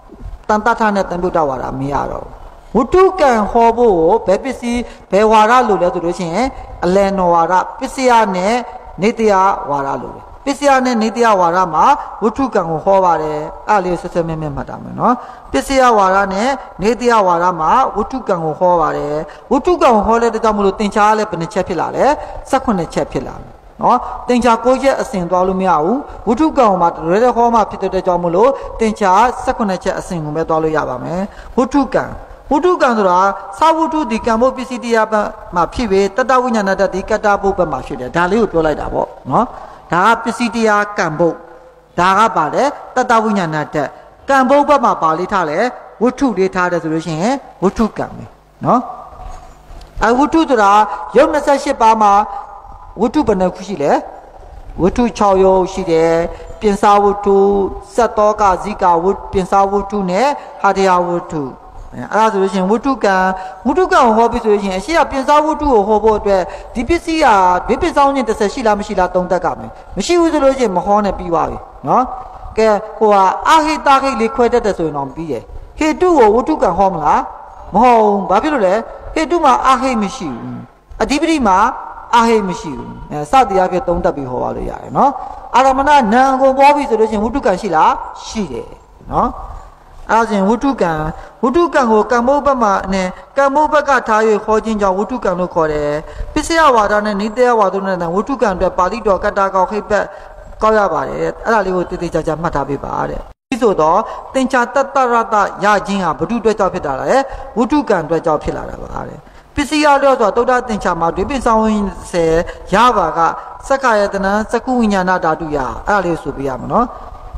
တန်တထနဲ့တန်ပြုတ်တော့ဝါဒမရတော့ဝတ္ထုကံဟောဖို့ဘယ်ပစ္စည်းဘယ်ဝါဒလို့လဲဆိုလို့ရှိရင်အလယ်နော်ဝါဒပစ္စယနဲ့နေတရားဝါဒလို့ပစ္စယနဲ့နေတရားဝါဒမှာဝတ္ထုကံကိုဟောပါတယ်အဲ့လေးဆက်ဆက်မြဲမြဲမှတ်တာမယ်နော်ပစ္စယဝါဒနဲ့နေတရားဝါဒမှာဝတ္ထုကံကိုဟောပါတယ်ဝတ္ထုကံကိုဟောတဲ့ကြောင့်မလို့သင်္ချာလည်းဘယ်နှချက်ဖြစ်လာလဲ၁၈ချက်ဖြစ်လာတယ်နော်သင်္ချာ၉ချက်အစဉ်သွားလို့မရဘူးဝတ္ထုကံမှာရဲရဲဟောမှဖြစ်တဲ့ကြောင့်မလို့သင်္ချာ၁၈ချက်အစဉ်ကိုပဲသွားလို့ရပါမယ်ဝတ္ထုကံဝတ္ထုကံဆိုတာသာဝတ္ထုဒီကံဖို့ပစ္စည်းတရားမှာဖြစ်ပြီးတတဝိညာဏတတိကတ္တဘုတ်ဘက်မှာဖြစ်တယ်ဒါလေးကိုပြောလိုက်တာပေါ့နော်ဒါကပစ္စည်းတရားကံဘုတ်ဒါကပါလေတတဝိညာဏတတ်ကံဘုတ်ဘက်မှာပါလေးထားလဲဝတ္ထုလေးထားတယ်ဆိုလို့ရှိရင်ဝတ္ထုကံပဲနော်အဝတ္ထုဆိုတာရုပ်၂၈ပါးမှာဝတ္ထုဘယ်နှခုရှိလဲဝတ္ထု၆ရုပ်ရှိတယ်ပြင်စာဝတ္ထုစက်တောကဇိကဝတ္ထုပြင်စာဝတ္ထုနဲ့ဟာတရားဝတ္ထုအဲ့ဒါဆိုလို့ရှိရင်ဝတ္ထုကံဝတ္ထုကံကိုဟောပြီးဆိုလို့ရှိရင်အရှိကပြင်စာဝတ္ထုကိုဟောဖို့အတွက်ဒီပစ္စည်းဟာဒီပစ္စည်းချင်းတစ်ဆက်ရှိလားမရှိလားသုံးသပ်ကြမယ်မရှိဘူးဆိုလို့ရှိရင်မဟောနဲ့ပြီးသွားပြီနော်ကဲဟိုဟာအာဟိတာခိတ်လေးခွဲတတ်တယ်ဆိုရင်တော့ပြီးတယ်ဟေတုကိုဝတ္ထုကံဟောမလားမဟုတ်ဘူးဘာဖြစ်လို့လဲဟေတုမှာအာဟိတ်မရှိဘူးအဓိပတိမှာအာဟိတ်မရှိဘူးအဲစသည်အဖြစ်သုံးသပ်ပြီးဟောပါလို့ရတယ်နော်အာရမဏနံကိုပေါ်ပြီဆိုလို့ရှိရင်ဝတ္ထုကံရှိလားရှိတယ်နော်အဲ့ဒါဆိုရင်ဝတ္ထုကံဝတ္ထုကံကိုကမ္မုပ္ပမနဲ့ကမ္မုပ္ပကထား၍ခေါ်ခြင်းကြောင့်ဝတ္ထုကံလို့ခေါ်တယ်ပစ္စယဝါဒနဲ့နိတယဝါဒနဲ့ဝတ္ထုကံအတွက်ပါဠိတော်ကတ္တကောက်ခိတ်ပတ်ကောက်ရပါတယ်အဲ့ဒါလေးကိုတည်တည်ကြကြမှတ်ထားပေးပါတဲ့ဒီဆိုတော့သင်္ချာတတ္တရတရခြင်းဟာဘုဒ္ဓအတွက်ကြောင့်ဖြစ်တာလေဝတ္ထုကံအတွက်ကြောင့်ဖြစ်လာတာပါတဲ့ပစ္စည်းရတော့ဆိုတော့သုဒ္ဓသင်္ချာမှာဒွေပိဆောင်ဝင်ဆယ်ရပါကစက္ခယတနံစကုဝိညာဏဓာတုယအဲ့ဒါလေးဆိုပြရမှာနော်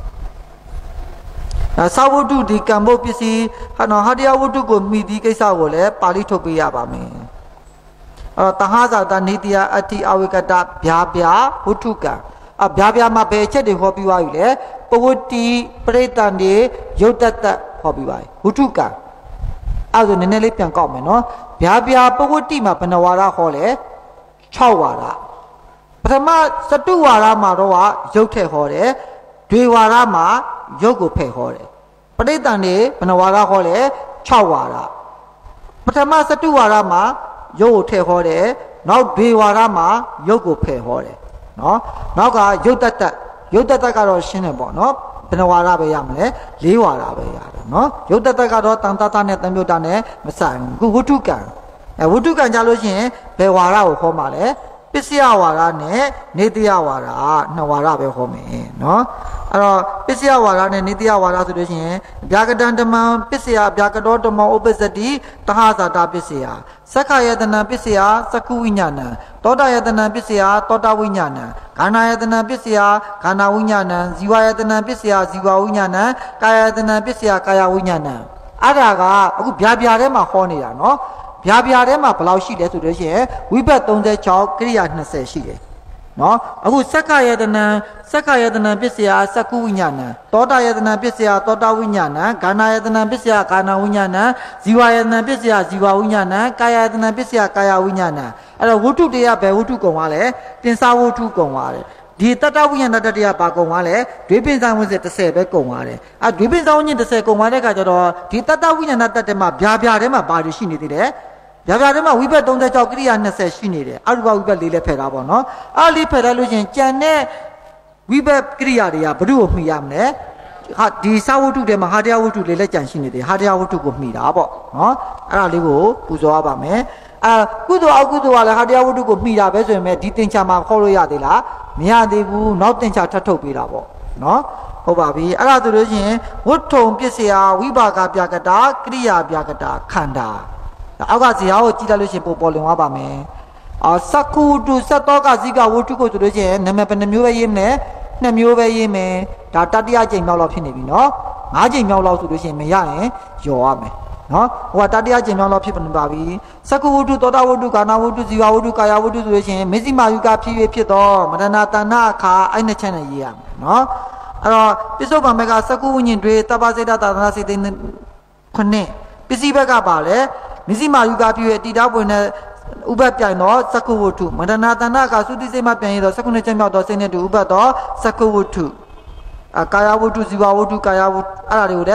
သာဝတ္ထုဒီကံဘုတ်ပစ္စည်းဟာနော်ဟာတရားဝတ္ထုကိုမိဒီကိစ္စကိုလည်းပါဠိထုတ်ပေးရပါမယ်အဲ့တော့တဟဇာတနေတယအတ္တိအဝိကတဗျာဗျာဝတ္ထုကံအဗျာဗျာမှာဘယ်ချက်တွေဟောပြီးသွားပြီလဲပဝတ္တိပရိတန်တွေယုတ်တတဟောပြီးပါပြီဝတ္ထုကံအဲ့ဒါနည်းနည်းလေးပြန်ကောက်မယ်နော်ဗျာဗျာပဝတ္တိမှာဘယ်နှဝါဒဟောလဲ၆ဝါဒပထမစတုဝါဒမှာတော့ယုတ်ထက်ဟောတယ်ဒွေဝါဒမှာယုတ်ကိုဖယ်ဟောတယ်ပဋိသန္ဓေဘယ်နှဝါဒဟောလဲ၆ဝါဒပထမစတုဝါဒမှာယုတ်ကိုထည့်ဟောတယ်နောက်ဒွေဝါဒမှာယုတ်ကိုဖယ်ဟောတယ်နော်နောက်ကယုတ်တတယုတ်တတကတော့ရှင်းတယ်ပေါ့နော်ဘယ်နှဝါဒပဲရမလဲ၄ဝါဒပဲရတယ်နော်ယုတ်တတကတော့တန်တတနဲ့တံမြုတ်တာနဲ့မဆိုင်ဘူးခုဝတ္ထုကံအဲဝတ္ထုကံကြလို့ရှိရင်ဘယ်ဝါဒကိုဟောမှာလဲပစ္စယဝါဒနဲ့နေတယဝါဒနှစ်ဝါဒပဲဟောမယ်နော်အဲ့တော့ပစ္စယဝါဒနဲ့နေတယဝါဒဆိုလို့ရှိရင်ဗျာကတံဓမ္မပစ္စယဗျာကတောဓမ္မဥပ္ပဇ္ဇတိတဟဇာတာပစ္စယသက္ခယတနာပစ္စယသက္ခုဝိညာဏံသောတာယတနာပစ္စယသောတာဝိညာဏံခန္ဓာယတနာပစ္စယခန္ဓာဝိညာဏံဇီဝယတနာပစ္စယဇီဝဝိညာဏံကာယတနာပစ္စယကာယဝိညာဏံအဲ့ဒါကအခုဗျာဗျာထဲမှာဟောနေတာနော်ဗျာဗျာထဲမှာဘယ်လောက်ရှိလဲဆိုလို့ရှိရင်ဝိဘတ်၃၆ကရိယာ၂၀ရှိတယ်နော်အခုစက္ခယတနာစက္ခယတနာပစ္စယစက္ခုဝိညာဏံသောတာယတနာပစ္စယသောတာဝိညာဏံခန္ဓာယတနာပစ္စယခန္ဓာဝိညာဏံဇီဝယတနာပစ္စယဇီဝဝိညာဏံကာယတနာပစ္စယကာယဝိညာဏံအဲ့တော့ဝတ္ထုတရားပဲဝတ္ထုကုံသွားလဲတင်္စာဝတ္ထုကုံသွားတယ်ဒီတတဝိညာဏတတရားပါကုံသွားလဲဒွေပင်ဆောင်ဝင်စတစ်ဆယ်ပဲကုံသွားတယ်အဲဒွေပင်ဆောင်ဝင်တစ်ဆယ်ကုံသွားတဲ့အခါကျတော့ဒီတတဝိညာဏတတမှာဗျာဗျာထဲမှာဘာတွေရှိနေသေးတယ်ဗျာဗျာထဲမှာဝိဘတ်၃၆ကရိယာ၂၀ရှိနေတယ်အရူပဝိဘတ်လေးလည်းဖယ်တာပေါ့နော်အဲ့လေးဖယ်လိုက်လို့ချင်းကြံတဲ့ဝိဘတ်ကရိယာတွေကဘု து ကိုမှီရမလဲဟာဒီစာဝတ္ထုထဲမှာဟာတရားဝတ္ထုလေးလည်းကြံရှိနေတယ်ဟာတရားဝတ္ထုကိုမှီတာပေါ့နော်အဲ့ဒါလေးကိုပူဇော်ရပါမယ်အာကုသိုလ်အကုသိုလ်ကလည်းဟာတရားဝတ္ထုကိုမှီတာပဲဆိုရင်ဒီသင်္ချာမှာခေါ်လို့ရသေးလားမရသေးဘူးနောက်သင်္ချာထပ်ထုတ်ပေးတာပေါ့နော်ဟုတ်ပါပြီအဲ့ဒါဆိုလို့ချင်းဝတ္ထုံပစ္စယဝိပါကပြကတာကရိယာပြကတာခန္ဓာအောက်ကဇေယျကိုကြည့်လိုက်လို့ရှိရင်ပေါ်ပေါ်လွင်သွားပါမယ်အာစက္ခုတုစတောကဇိကဝတ္ထုကိုဆိုလို့ချင်းနာမည်ဘယ်နှမျိုးပဲရေးမလဲနှစ်မျိုးပဲရေးမယ်ဒါတတိယကြိမ်မြောက်လောက်ဖြစ်နေပြီနော်ငါးကြိမ်မြောက်လောက်ဆိုလို့ချင်းမရရင်ယော်ရမယ်နော်ဟိုကတတိယကြိမ်မြောက်လောက်ဖြစ်နေပါပြီစက္ခုဝတ္ထုသောတာဝတ္ထုကာနာဝတ္ထုဇီဝဝတ္ထုကာယဝတ္ထုဆိုလို့ချင်းမေဇိမာယုကဖြစ်ဖြစ်ဖြစ်တော့မရဏတဏအခါအဲ့နှစ်ချက်နဲ့ရေးရမယ်နော်အဲ့တော့ပစ္စုပန်ဘက်ကစက္ခုဝိညာဉ်တွေတပ္ပစေတသာသနာစေတခုနှစ်ပစ္စည်းဘက်ကပါလေမစ္စည်းမာယုကပြည့်ရဲ့တည်တာပွင့်တဲ့ဥပတ်ပြိုင်တော့စက္ခုဝတ္ထုမရဏတဏကသုတိစိတ်မှပြန်ရတော့စက္ခုနှစ်ချက်မြောက်တော့စိတ်နဲ့တူဥပတ်တော့စက္ခုဝတ္ထုအာကာယဝတ္ထုဇီဝဝတ္ထုကာယဝတ္ထုအဲ့ဒါတွေကိုလည်း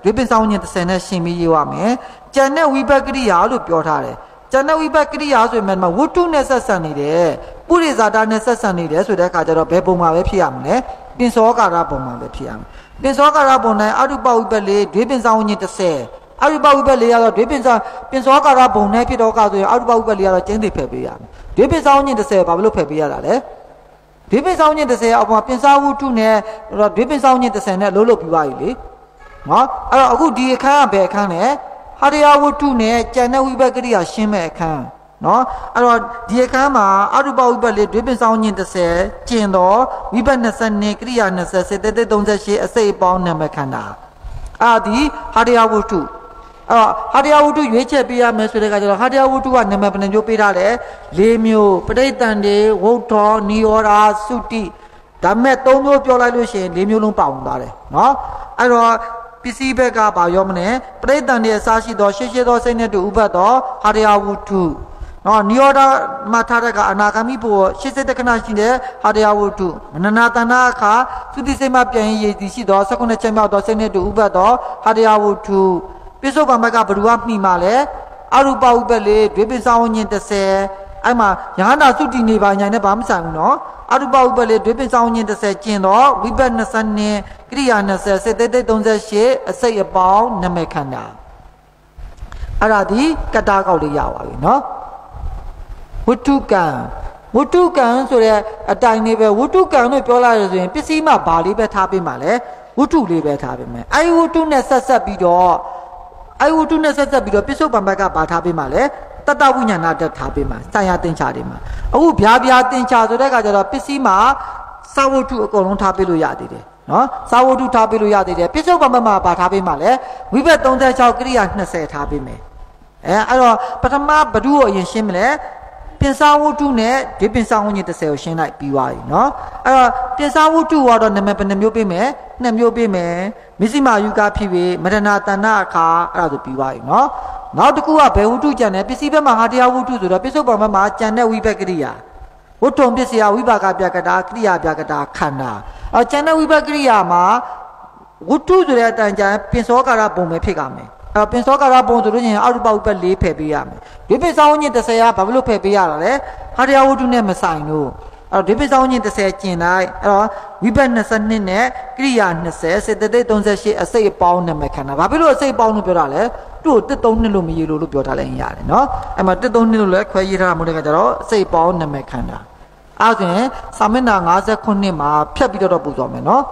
တွေးပင်ဆောင်ညင်တစ်ဆယ်နဲ့ရှင်းပြီးရေးရမယ်ကျန်တဲ့ဝိဘကရိယာလို့ပြောထားတယ်ကျန်တဲ့ဝိဘကရိယာဆိုရင်မှဝတ္ထုနဲ့ဆက်ဆံနေတယ်ပုရိဇာတာနဲ့ဆက်ဆံနေတယ်ဆိုတဲ့အခါကျတော့ဘယ်ပုံမှာပဲဖြစ်ရမလဲပြင်စောကာရပုံမှာပဲဖြစ်ရမယ်ပြင်စောကာရပုံနဲ့အရုပဝိဘလေးတွေးပင်ဆောင်ညင်တစ်ဆယ်အရုပဝိဘလေးကတော့တွေးပင်ဆောင်ပြင်စောကာရပုံနဲ့ဖြစ်တော့ကဆိုရင်အရုပဝိဘလေးကတော့ကျင်းသိဖယ်ပေးရမယ်တွေးပင်ဆောင်ညင်တစ်ဆယ်ဘာလို့ဖယ်ပေးရတာလဲတွေးပင်ဆောင်ညင်တစ်ဆယ်အပေါ်ပြင်စာဝတ္ထုနဲ့တွေးပင်ဆောင်ညင်တစ်ဆယ်နဲ့လုံးလုံးပြီးသွားပြီလေနော်အဲ့တော့အခုဒီအခန်းကဘယ်အခန်းလဲဟာရယဝတ္ထုနဲ့ကျန်တဲ့ဝိဘကရိယာရှင်းမဲ့အခန်းနော်အဲ့တော့ဒီအခန်းမှာအရူပဝိဘလေးတွေးပင်ဆောင်ညင်တစ်ဆယ်ကျင်တော့ဝိဘနှစ်ဆယ်နဲ့ကရိယာနှစ်ဆယ်စေတသိက်သုံးဆယ်ရှစ်အစိတ်အပေါင်းနာမခန္ဓာအာဒီဟာရယဝတ္ထုအဲ့တော့ဟာရယဝတ္ထုရွေးချက်ပေးရမယ်ဆိုတဲ့အခါကျတော့ဟာရယဝတ္ထုကနာမည်ဘယ်နှမျိုးပေးထားလဲ၄မျိုးပဋိသန္ဓေဝုဋ္ဌောနိရောဓသုတိဒါမဲ့၃မျိုးပြောလိုက်လို့ရှိရင်၄မျိုးလုံးပါဝင်သွားတယ်နော်အဲ့တော့ပစ္စည်းဘက်ကဘာရောမလဲပဋိသန္ဓေအစားရှိသောရှေ့ရှေ့သောစိတ်နဲ့တူဥပတ်သောဟာရယဝတ္ထုနော်နိရောဓမှာထားတဲ့ကအနာဂါမိဘုရှေ့စိတ်တခဏရှိတဲ့ဟာရယဝတ္ထုမနနာတဏအခါသုတိစိတ်မှပြန်ရည်တည်ရှိသော၁၉ချက်မြောက်သောစိတ်နဲ့တူဥပတ်သောဟာရယဝတ္ထုပိဿုပံဘက်ကဘ누구ကမှီမှာလဲအရူပဥပ္ပလေးဒွေပိစာဝဉ္ဉ္တစ်ဆယ်အဲ့မှာယဟန္တာသုတိနေပါညာနဲ့ဘာမှဆိုင်ဘူးနော်အရူပဥပ္ပလေးဒွေပိစာဝဉ္ဉ္တစ်ဆယ်ကျင်တော့ဝိပဿနာစနစ်ကိရိယာနှစ်ဆယ်စေတသိက်သုံးဆယ်ရှစ်အစိတ်အပေါင်းနမေခန္ဓာအဲ့ဒါဒီကတ္တာကောက်လေးရပါပြီနော်ဝတ္ထုကံဝတ္ထုကံဆိုတဲ့အတိုင်းလေးပဲဝတ္ထုကံလို့ပြောလိုက်ရဆိုရင်ပစ္စည်းမှာဘာလေးပဲထားပေးမှာလဲဝတ္ထုလေးပဲထားပေးမယ်အဲ့ဝတ္ထုနဲ့ဆက်ဆက်ပြီးတော့အဲ့ဝတ္ထုနဲ့ဆက်ဆက်ပြီးတော့ပိဿုပံဘက်ကဘာထားပေးမှာလဲတတဝိညာဏတက်ထားပေးမှာဆိုင်ရာတင်ချာတွေမှာအခုဗျာဗျာတင်ချာဆိုတဲ့အခါကျတော့ပစ္စည်းမှာစာဝတ္ထုအကုန်လုံးထားပေးလို့ရသေးတယ်နော်စာဝတ္ထုထားပေးလို့ရသေးတယ်ပိဿုပံဘက်မှာဘာထားပေးမှာလဲဝိဘတ်သုံးဆယ်၆ကိရိယာနှစ်ဆယ်ထားပေးမယ်အဲအဲ့တော့ပထမဘဒုကိုအရင်ရှင်းမလဲပြင်စာဝတ္ထုနဲ့ဒီပြင်စာဝဉ္ဉ္တစ်ဆယ်ကိုရှင်းလိုက်ပြီးသွားပြီเนาะအဲ့တော့ပြင်စာဝတ္ထုကတော့နာမည်ဘယ်နှမျိုးပေးမယ်နှစ်မျိုးပေးမယ်မစ္စည်းမာယုကဖြစ်ပြီးမရဏတဏအခါအဲ့ဒါဆိုပြီးသွားပြီเนาะနောက်တစ်ခုကဘယ်ဝတ္ထုကျန်တယ်ပစ္စည်းဘက်မှာဟာတရားဝတ္ထုဆိုတော့ပိဿုပံဘက်မှာကျန်တဲ့ဝိဘတ်ကရိယာဝတ္ထုံပစ္စယဝိပါကပြကတာကရိယာပြကတာခန္ဓာအော်ကျန်တဲ့ဝိဘတ်ကရိယာမှာဝတ္ထုဆိုတဲ့အတန်ကျန်ပင်စောကာရပုံပဲဖြစ်ကြမယ်အဲ့ပင်စောကာရပုံဆိုလို့ချင်းအရူပဥပ္ပလေးဖယ်ပေးရမယ်ဒီပိဿာဝဉ္ဉ္တစ်ဆယ်ကဘာလို့ဖယ်ပေးရတာလဲဟာတရားဝတ္ထုနဲ့မဆိုင်လို့အဲ့တော့ဒီပိဿာဝဉ္ဉ္တစ်ဆယ်ကျင်လိုက်အဲ့တော့ဝိဘတ်နှစ်ဆယ်နှစ်နဲ့ကရိယာနှစ်ဆယ်စေတသိက်သုံးဆယ်ရှစ်အစိတ်အပေါင်းနဲ့မခန္ဓာဘာဖြစ်လို့အစိတ်အပေါင်းလို့ပြောတာလဲသူ့ကိုတစ်သုံးနှစ်လို့မရေးလို့လို့ပြောထားလိုက်ရတယ်နော်အဲ့မှာတစ်သုံးနှစ်လို့လည်းခွဲရေးထားတာမဟုတ်တဲ့ကကြတော့အစိတ်အပေါင်းနဲ့မခန္ဓာအဲ့ဒါဆိုရင်စာမျက်နှာ၅ခုမှာဖြတ်ပြီးတော့ပူဇော်မယ်နော်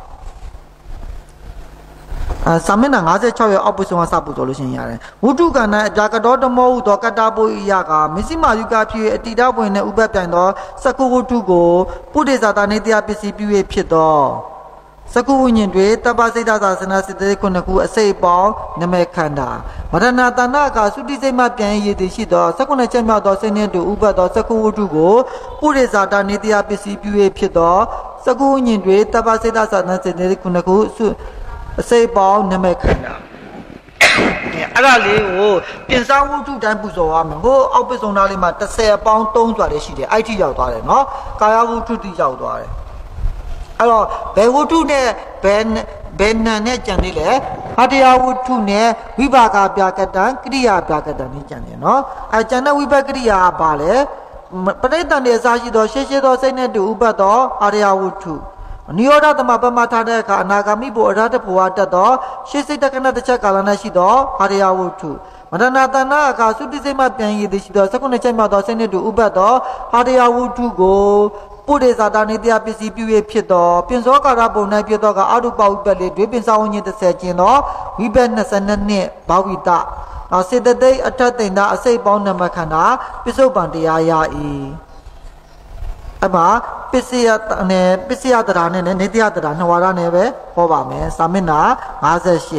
အဲစာမျက်နှာ၅၆ရဲ့အောက်ပုဆုံးကစပူဇော်လို့ရှိရင်ရတယ်ဝတ္ထုကဏ္ဍအပြာကတော်တမောဟုသောကတ္တပုရိယကမစ္စည်းမာယုကဖြစ်အတ္တိတပွင့်နဲ့ဥပ္ပပြိုင်သောစကုဝတ္ထုကိုပုရိသတာနေတရားပစ္စည်းပြု၍ဖြစ်သောစကုဝိညာဉ်တွေတပ္ပစိတ်သာသနာစိတ္တေခုနှစ်ခုအစိတ်ပေါင်းနမေခန္ဓာမရဏတဏကသုတိစိတ်မှပြန်ရည်တည်ရှိသောစကုနှစ်ချက်မြောက်သောစိတ်နှင့်တူဥပ္ပသောစကုဝတ္ထုကိုပုရိသတာနေတရားပစ္စည်းပြု၍ဖြစ်သောစကုဝိညာဉ်တွေတပ္ပစိတ်သာသနာစိတ္တေခုနှစ်ခုအစိတ်ပေါင်းနမေခန္ဓာအဲ့ဒါလေးကိုပြင်စာဝတ္ထုတိုင်းပူဇော်ရမယ်ဟိုအောက်ပစ္စုံသားလေးမှာတစ်ဆယ်ပေါင်းသုံးစွာလေးရှိတယ်အဲ့ထိရောက်သွားတယ်နော်ကာယဝတ္ထုတိရောက်သွားတယ်အဲ့တော့ဘယ်ဝတ္ထုနဲ့ဘယ်ဘယ်နံနဲ့ကြံသေးလဲဟာတရားဝတ္ထုနဲ့ဝိပါကပြကတံကရိယာပြကတံနဲ့ကြံတယ်နော်အဲကြံတဲ့ဝိပါကရိယာကဘာလဲပဋိသန္ဓေအစားရှိသောရှေ့ရှေ့သောစိတ်နဲ့တူဥပတ်သောဟာတရားဝတ္ထုနိရောဓသမပမထားတဲ့အခါအနာဂါမိဘုအရဟတဘဝတတ်သောရှေ့စိတ်တက္ကနတစ်ချက်ကာလနဲ့ရှိသောဟာရယဝတ္ထုမရဏတဏအခါသုတိစိတ်မှပြန်ရည်သည်ရှိသောစကုနှစ်ချက်မြောက်သောစိတ်နှင့်တူဥပတ်သောဟာရယဝတ္ထုကိုပုရိသတာနေတရားပစ္စည်းပြု၍ဖြစ်သောပြင်စောကာရပုံ၌ဖြစ်သောကအရုပဥပ္ပလေးတွေပင်စာဝဉ္ဉ္တစ်ဆယ်ကျင်သောဝိဘတ်နှစ်ဆယ်နှစ်ဘာဝိတနောက်စေတသိက်အထက်သိမ့်သာအစိတ်ပေါင်းနမခန္ဓာပိဿုပံတရားရ၏အမပစ္စယနဲ့ပစ္စယတရားနဲ့နေတရားတရားနှစ်ဝါဒနဲ့ပဲဟောပါမယ်စာမျက်နှာ၅၈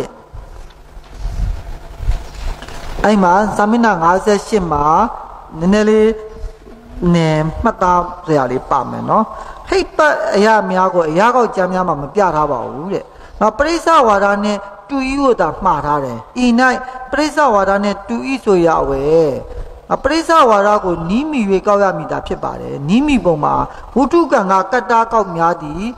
အဲ့မှာစာမျက်နှာ၅၈မှာနည်းနည်းလေးနေမှတ်သားစရာလေးပါမယ်နော်ဟိတ်ပတ်အရာများကိုအရာကောက်ကြမ်းများမှာမပြထားပါဘူးတဲ့နော်ပရိစ္ဆဝါဒနဲ့တူဤကိုသာမှားထားတယ်ဤ၌ပရိစ္ဆဝါဒနဲ့တူဤဆိုရဝဲပရိစ္ဆဝါဒကိုနီးမိ၍ကောက်ရမိတာဖြစ်ပါတယ်နီးမိပုံမှာဝတ္ထုကံကကတ္တာကောက်များသည်စ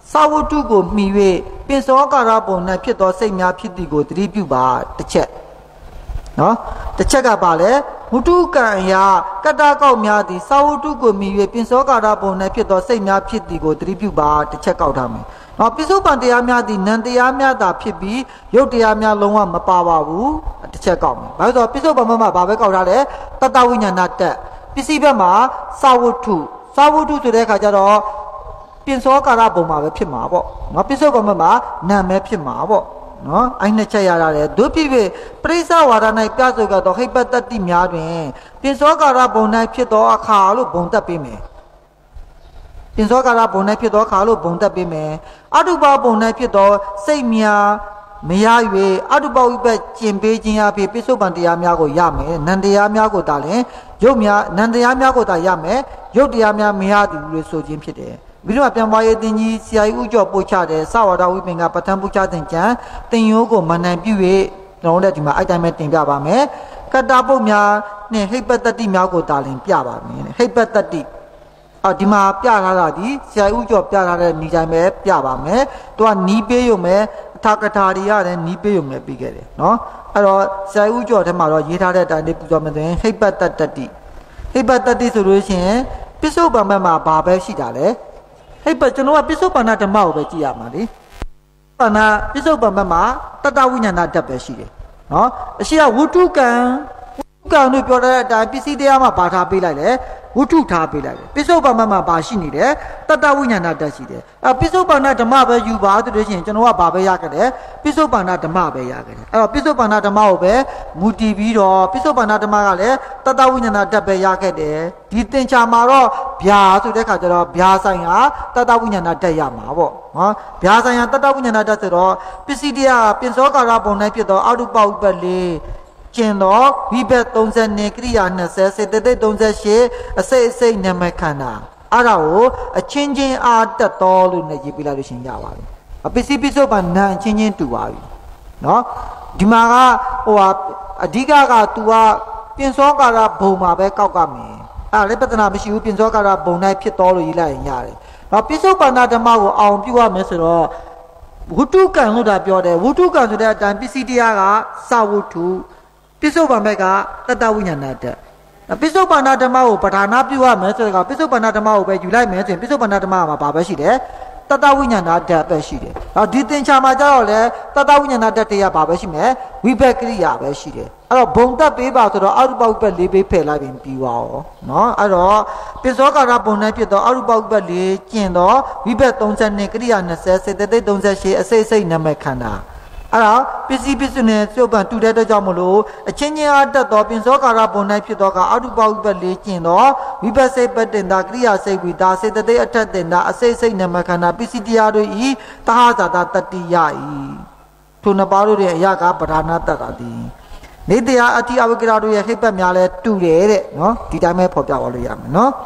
စာဝတ္ထုကိုမှီ၍ပင်စောကာရပုံ၌ဖြစ်သောစိတ်များဖြစ်သည်ကိုသတိပြုပါတစ်ချက်နော်တစ်ချက်ကပါလေဝတ္ထုကံအရာကတ္တကောက်များသည်စာဝတ္ထုကိုမှီ၍ပင်စောကာရပုံ၌ဖြစ်သောစိတ်များဖြစ်သည်ကိုသတိပြုပါတစ်ချက်ကောက်ထားမယ်နော်ပိစုပန်တရားများသည်နံတရားများသာဖြစ်ပြီးရုပ်တရားများလုံးဝမပါပါဘူးတစ်ချက်ကောက်မယ်ဘာလို့ဆိုပိစုပန်ဘက်မှာဘာပဲကောက်ထားလဲတတဝိညာဏတက်ပစ္စည်းဘက်မှာစာဝတ္ထုစာဝတ္ထုဆိုတဲ့အခါကျတော့ပြင်စောကာရပုံမှာပဲဖြစ်မှာပေါ့နော်ပိစုပန်ဘက်မှာနာမဲဖြစ်မှာပေါ့နော်အဲ့နှစ်ချက်ရရတယ်ဒုဖြစ်ဖြစ်ပရိစ္ဆဝါဒ၌ပြဆိုကတော့ဟိပတ္တိများတွင်ပြင်စောကာရပုံ၌ဖြစ်သောအခါလို့ဘုံတက်ပေးမယ်ပြင်စောကာရပုံ၌ဖြစ်သောအခါလို့ဘုံတက်ပေးမယ်အတုပပုံ၌ဖြစ်သောစိတ်များမရ၍အတုပဝိပတ်ကျင်ပေးခြင်းအဖြစ်ပိစုပန်တရားများကိုရမယ်နန္တရားများကိုသာလျှင်ရုပ်များနန္တရားများကိုသာရမယ်ရုပ်တရားများမရသည်လို့ဆိုခြင်းဖြစ်တယ်ပြီးတော့ပြန်ပွားရေးတင်ကြီးဆရာကြီးဥကျော်ပို့ချတယ်စဝါဒဝိပင်ကပဋ္ဌာန်းပူချတဲ့ကြံတင်ရိုးကိုမနှံပြု၍ကျွန်တော်တို့ဒီမှာအဲ့တိုင်းပဲတင်ပြပါမယ်ကတ္တပုတ်များနဲ့ဟိပတ္တိများကိုသာလျှင်ပြပါမယ်ဟိပတ္တိအော်ဒီမှာပြထားတာဒီဆရာဦးကျော်ပြထားတဲ့ဤတိုင်းပဲပြပါမယ်သူကနီးပေးရုံပဲအထာကထာတွေရတယ်နီးပေးရုံပဲပြီးခဲ့တယ်နော်အဲ့တော့ဆရာဦးကျော်ထဲမှာတော့ရေးထားတဲ့အတိုင်းလေးပြသွားမယ်ဆိုရင်ဟိပတ္တိဟိပတ္တိဆိုလို့ရှိရင်ပစ္စုပန်ဘက်မှာဘာပဲရှိတာလဲဟိပကျွန်တော်ကပစ္စုပန်ဓမ္မကိုပဲကြည့်ရမှာလေပဏပစ္စုပန်ဘက်မှာတတဝိညာဏဓာတ်ပဲရှိတယ်နော်အရှိကဝုထုကံဝုထုကံလို့ပြောတဲ့အတိုင်းပစ္စည်းတရားမှာဘာထားပေးလိုက်လဲဝုထုထားပေးလိုက်တယ်ပိစုပန်မှာဘာရှိနေတယ်တတဝိညာဏတက်ရှိတယ်အဲပိစုပန်ဓမ္မပဲယူပါဆိုလို့ရှိရင်ကျွန်တော်ကဘာပဲရခဲ့တယ်ပိစုပန်ဓမ္မပဲရခဲ့တယ်အဲ့တော့ပိစုပန်ဓမ္မကိုပဲမူတည်ပြီးတော့ပိစုပန်ဓမ္မကလည်းတတဝိညာဏတက်ပဲရခဲ့တယ်ဒီသင်္ချာမှာတော့ဗျာဆိုတဲ့ခါကျတော့ဗျာဆိုင်ဟာတတဝိညာဏတက်ရမှာပေါ့နော်ဗျာဆိုင်ဟာတတဝိညာဏတက်ဆိုတော့ပစ္စည်းတရားပင်စောကာရပုံ၌ဖြစ်သောအတုပဥပ္ပလေးကျင်တော့ဝိဘက်သုံးဆယ်နဲ့ကိရိယာနှစ်ဆယ်စေတသိက်သုံးဆယ်ရှစ်အစိတ်အစိတ်နာမခန္ဓာအဲ့ဒါကိုအချင်းချင်းအားတက်တော်လို့နဲ့ရေးပြလိုက်လို့ရှင်ရပါပြီအပစ္စည်းပစ္စုပန်နာအချင်းချင်းတူပါပြီနော်ဒီမှာကဟိုဟာအဓိကက तू ကပြင်စောကာရဘုံမှာပဲကောက်ကမယ်အဲ့ဒါလည်းပြဿနာမရှိဘူးပြင်စောကာရဘုံ၌ဖြစ်တော်လို့ရေးလိုက်ရင်ရတယ်နော်ပစ္စုပန်ဓမ္မကိုအောင်ပြုရမယ်ဆိုတော့ဝုတုကံလို့တာပြောတယ်ဝုတုကံဆိုတဲ့အတိုင်းပစ္စည်းတရားကစဝုထုပိစုပန်ဘက်ကတတဝိညာဏတက်ပိစုပန်ဓမ္မကိုပဋ္ဌာနာပြုရမယ်ဆိုတော့ပိစုပန်ဓမ္မကိုပဲယူလိုက်မယ်ဆိုရင်ပိစုပန်ဓမ္မမှာဘာပဲရှိတယ်တတဝိညာဏတက်ပဲရှိတယ်။နောက်ဒီသင်္ချာမှာကျတော့လေတတဝိညာဏတက်တရားဘာပဲရှိမယ်ဝိဘက်ကရိယာပဲရှိတယ်။အဲ့တော့ဘုံတက်ပေးပါဆိုတော့အရုပဝိဘက်၄ပေးဖယ်လိုက်ပြီးပြီးသွားရောနော်အဲ့တော့ပိစောကာရဘုံနဲ့ဖြစ်တော့အရုပဝိဘက်၄ကျင်တော့ဝိဘက်၃၀နဲ့ကရိယာ၂၀စေတသိက်၃၈အစိတ်စိတ်နမခန္ဓာအဲ့ဒါပစ္စည်းပစ္စည်းနဲ့စုပ်ပန်တူတဲ့အတွက်ကြောင့်မလို့အချင်းချင်းအားတက်တော့ပြင်စောကာရဘုံ၌ဖြစ်တော့ကအတုပဝိပတ်လေးကျင်တော့ဝိပတ်စိတ်ပတင်တာကရိယာစိတ်ဝိတာစေတသိက်အထက်တင်တာအစိတ်စိတ်နမခန္ဓာပစ္စည်းတရားတို့ဤတဟဇာတာတတိယဤထိုနှစ်ပါးတို့ရဲ့အရာကပဓာနာတတ်တာသည်နေတရားအတိအဝိကရာတို့ရဲ့ဟိပတ်များလဲတူတယ်တဲ့နော်ဒီတိုင်းပဲဖော်ပြပါလို့ရမယ်နော်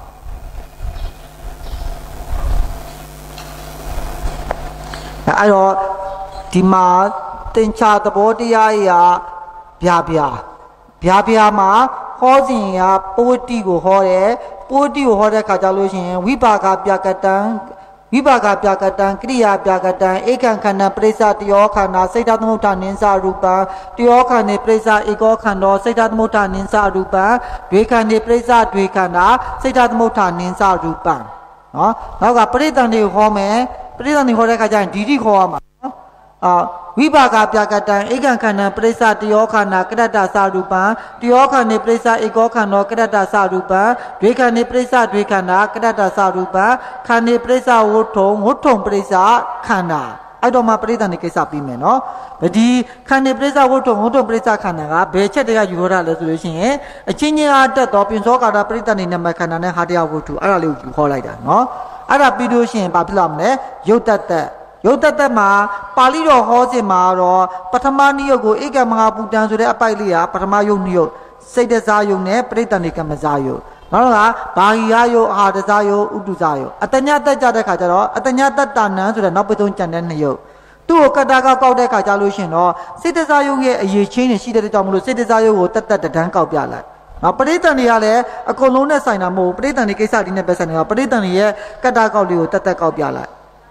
အဲ့တော့ဒီမှာသင်္ချာသဘောတရားရာဗျာဗျာဗျာဗျာမှာဟောစဉ်ရာပိုးတိကိုဟောတယ်ပိုးတိကိုဟောတဲ့ခါကျလို့ရှိရင်ဝိပါကပြကတံဝိပါကပြကတံကရိယာပြကတံဧကံခန္ဓာပရိစ္ဆတယောခန္ဓာစိတ်ဓာသမုဋ္ဌာနိစ္စရူပံတယောခန္ဓာပရိစ္ဆဧကောခန္ဓာစိတ်ဓာသမုဋ္ဌာနိစ္စရူပံဒွေခန္ဓာပရိစ္ဆဒွေခန္ဓာစိတ်ဓာသမုဋ္ဌာနိစ္စရူပံနော်နောက်ကပရိသန္တိကိုဟောမယ်ပရိသန္တိဟောတဲ့ခါကျရင်ဒီတိခေါ်ရမှာအာဝိပါကပြကတံဧကံခန္ဓာပရိစ္ဆတယောခန္ဓာကရတ္တသရူပံတယောခန္ဓာပရိစ္ဆဧကောခန္ဓာကရတ္တသရူပံဒွေခန္ဓာပရိစ္ဆဒွေခန္ဓာကရတ္တသရူပံခန္ဓာပရိစ္ဆဝဋ္ထုံဝဋ္ထုံပရိစ္ဆခန္ဓာအဲ့တော့မှပရိသန္တိကိစ္စပြီးမယ်နော်ဒီခန္ဓာပရိစ္ဆဝဋ္ထုံဝဋ္ထုံပရိစ္ဆခန္ဓာကဘယ်ချက်တည်းကယူခေါ်တာလဲဆိုလို့ရှိရင်အချင်းချင်းအားတက်တော့ပြင်စောကာတာပရိသန္တိနမခန္ဓာနဲ့ဟာတရားဝဋ္ထုအဲ့ဒါလေးကိုယူခေါ်လိုက်တာနော်အဲ့ဒါပြီးလို့ရှိရင်ဘာဖြစ်လာမလဲယုတ်တတ်တဲ့ယုတ်တတ်မှာပါဠိတော်ဟောစဉ်မှာတော့ပထမနိယုတ်ကိုဧကမဟာပူတံဆိုတဲ့အပိုက်လေးဟာပထမယုတ်နိယုတ်စိတ်တစားယုတ်နဲ့ပရိသန္တိကမစားယုတ်နောက်ကဘာဂိယယုတ်အာဟာတစားယုတ်ဥတုစားယုတ်အတညတက်ကြတဲ့ခါကျတော့အတညတက်တာနံဆိုတဲ့နောက်ပိသုံးကြံတဲ့နှစ်ယုတ်သူ့ကိုကတ္တာကကောက်တဲ့ခါကျလို့ရှင်တော့စိတ်တစားယုတ်ရဲ့အရေးချင်းနေရှိတဲ့ကြောင့်မလို့စိတ်တစားယုတ်ကိုတက်တက်တန်းကောက်ပြလိုက်နော်ပရိသန္တိကလည်းအကုန်လုံးနဲ့ဆိုင်တာမဟုတ်ပရိသန္တိကိစ္စဒီနဲ့ပဲဆိုင်နေတာပရိသန္တိရဲ့ကတ္တာကောက်လေးကိုတက်တက်ကောက်ပြလိုက်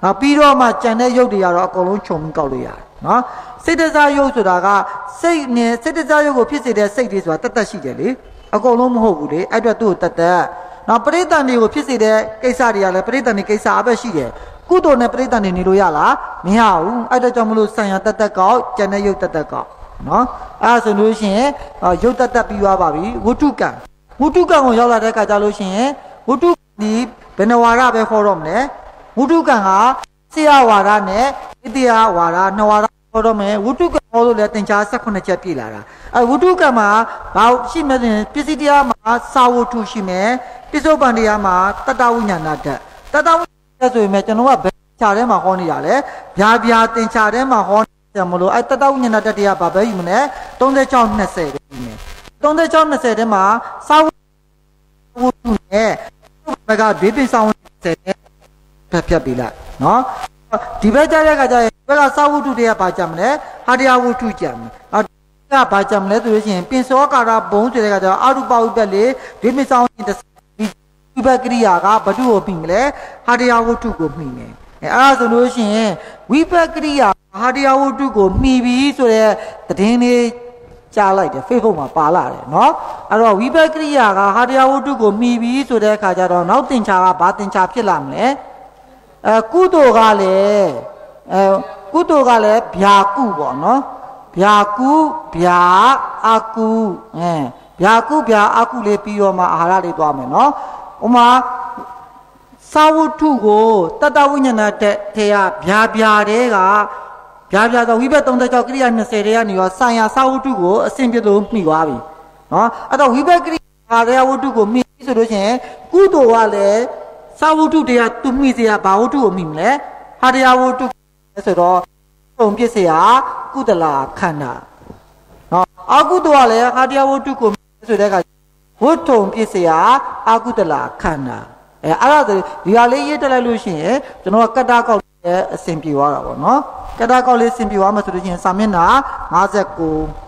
နောက်ပြီးတော့မှကြံတဲ့ရုပ်တွေကတော့အကုန်လုံးခြုံကောက်လို့ရတယ်နော်စိတ်တစားရုပ်ဆိုတာကစိတ်နဲ့စိတ်တစားရုပ်ကိုဖြစ်စေတဲ့စိတ်တွေဆိုတာတတ်တတ်ရှိတယ်လေအကုန်လုံးမဟုတ်ဘူးလေအဲ့အတွက်သူ့ကိုတတ်တတ်နောက်ပရိသတ်တွေကိုဖြစ်စေတဲ့ကိစ္စတွေကလည်းပရိသတ်တွေကိစ္စအပဲရှိတယ်ကုသိုလ်နဲ့ပရိသတ်တွေနေလို့ရလားမရဘူးအဲ့အတွက်ကြောင့်မလို့ဆံရတတ်တတ်ကောက်ကြံတဲ့ရုပ်တတ်တတ်ကောက်နော်အဲ့ဒါဆိုလို့ရှိရင်ရုပ်တတ်တတ်ပြီးသွားပါပြီဝတ္ထုကံဝတ္ထုကံကိုရောက်လာတဲ့အခါကျလို့ရှိရင်ဝတ္ထုဒီဘယ်နှဝါဒပဲခေါ်တော့မလဲဝတ္ထုကံကဆရာဝါဒနဲ့ဣတိယဝါဒနှစ်ဝါဒခေါ်တော့မယ်ဝတ္ထုကံဟောလို့လည်းသင်္ချာ၁၈ချက်ပြည့်လာတာအဲဝတ္ထုကံမှာဘာရှိမလဲပစ္စည်းတရားမှာစာဝတ္ထုရှိမယ်ပစ္စုပန်တရားမှာတတဝိညာဏဓာတ်တတဝိညာဏဆိုရင်ကျွန်တော်ကဘယ်ခြာထဲမှာဟောနေရလဲဗျာဗျာသင်္ချာထဲမှာဟောတယ်မလို့အဲတတဝိညာဏဓာတ်တရားဘာပဲယူမလဲ၃၆ ၂၀ပဲယူမယ်၃၆ ၂၀ထဲမှာစာဝတ္ထုနဲ့ဘက်ကဘေးပင်ဆောင်တဲ့ဖက်ဖြတ်ပြီးလိုက်နော်ဒီဘက်ကြတဲ့ခါကျရင်ဘက်ကစာဝတ္ထုတွေကဘာကြမလဲဟာတရားဝတ္ထုကြမယ်အော်ကဘာကြမလဲဆိုလို့ရှိရင်ပင်စောကာရဘုံဆိုတဲ့ခါကျတော့အာရုပဝိပက်လေဘေးပင်ဆောင်တဲ့ဝိပက်ကရိယာကဘတုကိုပြီးမလဲဟာတရားဝတ္ထုကိုပြီးမယ်အဲအဲ့ဒါဆိုလို့ရှိရင်ဝိပက်ကရိယာဟာတရားဝတ္ထုကိုမှီပြီးဆိုတဲ့သတင်းလေးကြားလိုက်တယ် Facebook မှာပါလာတယ်เนาะအဲ့တော့ဝိပက်ကရိယာကဟာတရားဝတ္ထုကိုမှီပြီးဆိုတဲ့အခါကျတော့နောက်သင်္ချာကဘာသင်္ချာဖြစ်လာမလဲအဲကုသိုလ်ကလည်းအဲကုသိုလ်ကလည်းဗျာကုပေါ့เนาะဗျာကုဗျာအကုအဲဗျာကုဗျာအကုလေးပြီးတော့မှအာဟာရလေးသွားမယ်เนาะဥမာစာဝတ္ထုကိုတတဝိညာဏတဲ့ထေရဗျာဗျာတဲ့ကဗျာဗျာဆိုဝိဘက်၃၆ကိရိယာ၂၀တွေကနေရောဆိုင်ရာစာဝတ္ထုကိုအစဉ်ပြလို့မှီသွားပြီနော်အဲ့တော့ဝိဘက်ကိရိယာတရားဝတ္ထုကိုမှီဆိုလို့ရှိရင်ကုသိုလ်ကလည်းစာဝတ္ထုတရားသူမှီစရာဘာဝတ္ထုကိုမှီမလဲဟာတရားဝတ္ထုဆိုတော့ပုံပြစ်စရာကုသလာခန္ဓာနော်အကုသိုလ်ကလည်းဟာတရားဝတ္ထုကိုဆိုတဲ့အခါဝတ္ထုံပြစ်စရာအကုသလာခန္ဓာအဲအဲ့ဒါဒီဟာလေးရေးတက်လိုက်လို့ရှိရင်ကျွန်တော်ကကတ္တကောက်အစဉ်ပြေသွားတာပေါ့နော်ကတ္တကောက်လေးအစဉ်ပြေသွားမှဆိုလို့ရှိရင်စာမျက်နှာ၅၉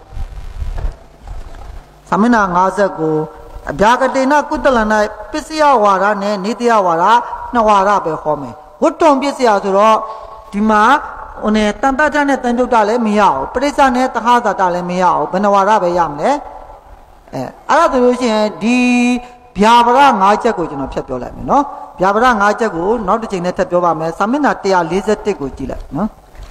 စာမျက်နှာ၅၉အဗျာကတေနကုတလနာပစ္စယဝါဒနဲ့နေတယဝါဒနှစ်ဝါဒပဲဟောမယ်ဝတ္ထုံပစ္စယဆိုတော့ဒီမှာဟိုနဲ့တန်တတနဲ့တန်တုတ်တလည်းမရအောင်ပရိစ္ဆာနဲ့တဟဇာတလည်းမရအောင်ဘယ်နှဝါဒပဲရမလဲအဲအဲ့ဒါဆိုလို့ရှိရင်ဒီဗျာပရ၅ချက်ကိုကျွန်တော်ဖြတ်ပြောလိုက်မယ်နော်ဗျာပရ၅ချက်ကိုနောက်တစ်ချိန်နဲ့ထပ်ပြောပါမယ်စာမျက်နှာ၁၄၁ကိုကြည့်လိုက်နော်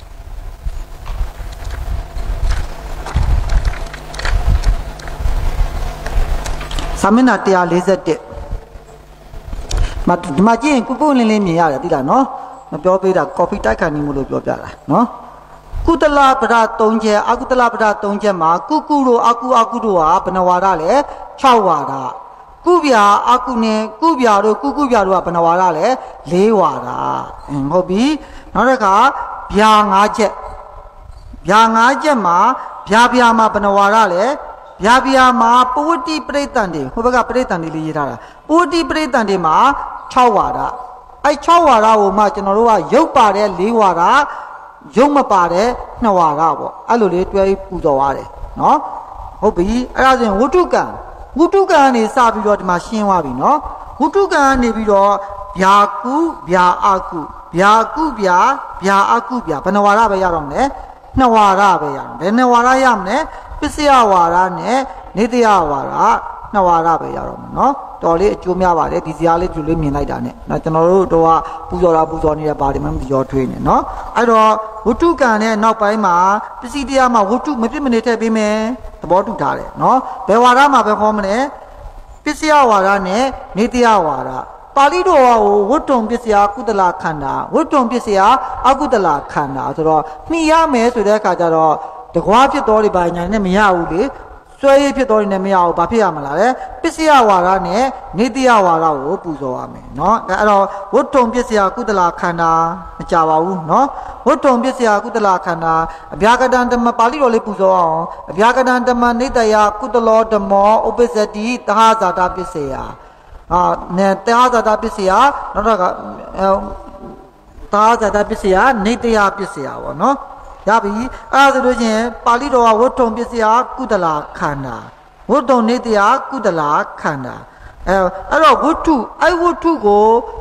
စာမျက်နှာ၁၄၁မဒီမှာကြည့်ရင်ကုပုလင်းလေးမြင်ရတယ်သိလားနော်မပြောပေးတာကော်ဖီတိုက်ခါနေမှုလို့ပြောပြတာနော်ကုတလပဒ၃ချက်အကုတလပဒ၃ချက်မှာကုကုတို့အကုအကုတို့ဟာဘယ်နှဝါဒလဲ၆ဝါဒကုဗျာအကုနဲ့ကုဗျာတို့ကုကုဗျာတို့ကဘယ်နှဝါဒလဲ၄ဝါဒအင်းဟုတ်ပြီနောက်တစ်ခါဗျာ၅ချက်ဗျာ၅ချက်မှာဗျာဗျာမှာဘယ်နှဝါဒလဲဗျာဗျာမှာပဝတ္တိပရိသန်တွေဟိုဘက်ကပရိသန်တွေလေးရေးထားတာပဝတ္တိပရိသန်တွေမှာ၆ဝါဒအဲ၆ဝါဒကိုမှကျွန်တော်တို့ကရုပ်ပါတဲ့၄ဝါဒရုပ်မပါတဲ့၂ဝါဒပေါ့အဲ့လိုလေးတွဲပူဇော်ရတယ်နော်ဟုတ်ပြီအဲ့ဒါဆိုရင်ဝတ္ထုကံဝတ္ထုကံကနေစပြီးတော့ဒီမှာရှင်းသွားပြီနော်ဝတ္ထုကံကနေပြီးတော့ဗျာကုဗျာအကုဗျာကုဗျာဗျာအကုဗျာဘယ်နှဝါဒပဲရတော့မလဲ၂ဝါဒပဲရအောင်ဘယ်နှဝါဒရမလဲပစ္စယဝါဒနဲ့နေတယဝါဒ၂ဝါဒပဲရတော့မယ်နော်တော်လေးအကျိုးများပါတယ်ဒီစရာလေးဒီလေးမြင်လိုက်တာနဲ့နော်ကျွန်တော်တို့တော့ပူဇော်တာပူဇော်နေတဲ့ပါတီမှမပြောထွေးနေနော်အဲ့တော့ဝတ္ထုကံနဲ့နောက်ပိုင်းမှာပစ္စည်းတရားမှာဝတ္ထုမပြစ်မနေထည့်ပေးမယ်သဘောတူထားတယ်နော်ဘယ်ဝါဒမှာပဲခေါ်မလဲပစ္စယဝါဒနဲ့နေတယဝါဒပါဠိတော်ကိုဝတ္ထုံပစ္စယကုသလခန္ဓာဝတ္ထုံပစ္စယအကုသလခန္ဓာဆိုတော့မှီရမယ်ဆိုတဲ့အခါကျတော့တကွာဖြစ်တော်တွေပါညာနဲ့မရဘူးလေဆွဲရဖြစ်တော်တွေနဲ့မရဘူးဘာဖြစ်ရမလားလဲပစ္စယဝါဒနဲ့နေတယဝါဒကိုပူဇော်ရမယ်เนาะအဲ့တော့ဝတ္ထုံပစ္စယကုသလခန္ဓာမကြပါဘူးเนาะဝတ္ထုံပစ္စယကုသလခန္ဓာအဗျာကတံဓမ္မပါဠိတော်လေးပူဇော်အောင်အဗျာကတံဓမ္မနေတယကုသလောဓမ္မောဥပ္ပစ္စတိသဟဇာတပစ္စယအာနေသဟဇာတပစ္စယနောက်တော့ကသဟဇာတပစ္စယနေတယပစ္စယပေါ့เนาะရပြီအဲ့ဒါဆိုလို့ချင်းပါဠိတော်ကဝတ္ထုံပစ္စယကုသလခန္ဓာဝတ္ထုံနေတယကုသလခန္ဓာအဲအဲ့တော့ဝတ္ထုအဲ့ဝတ္ထုကို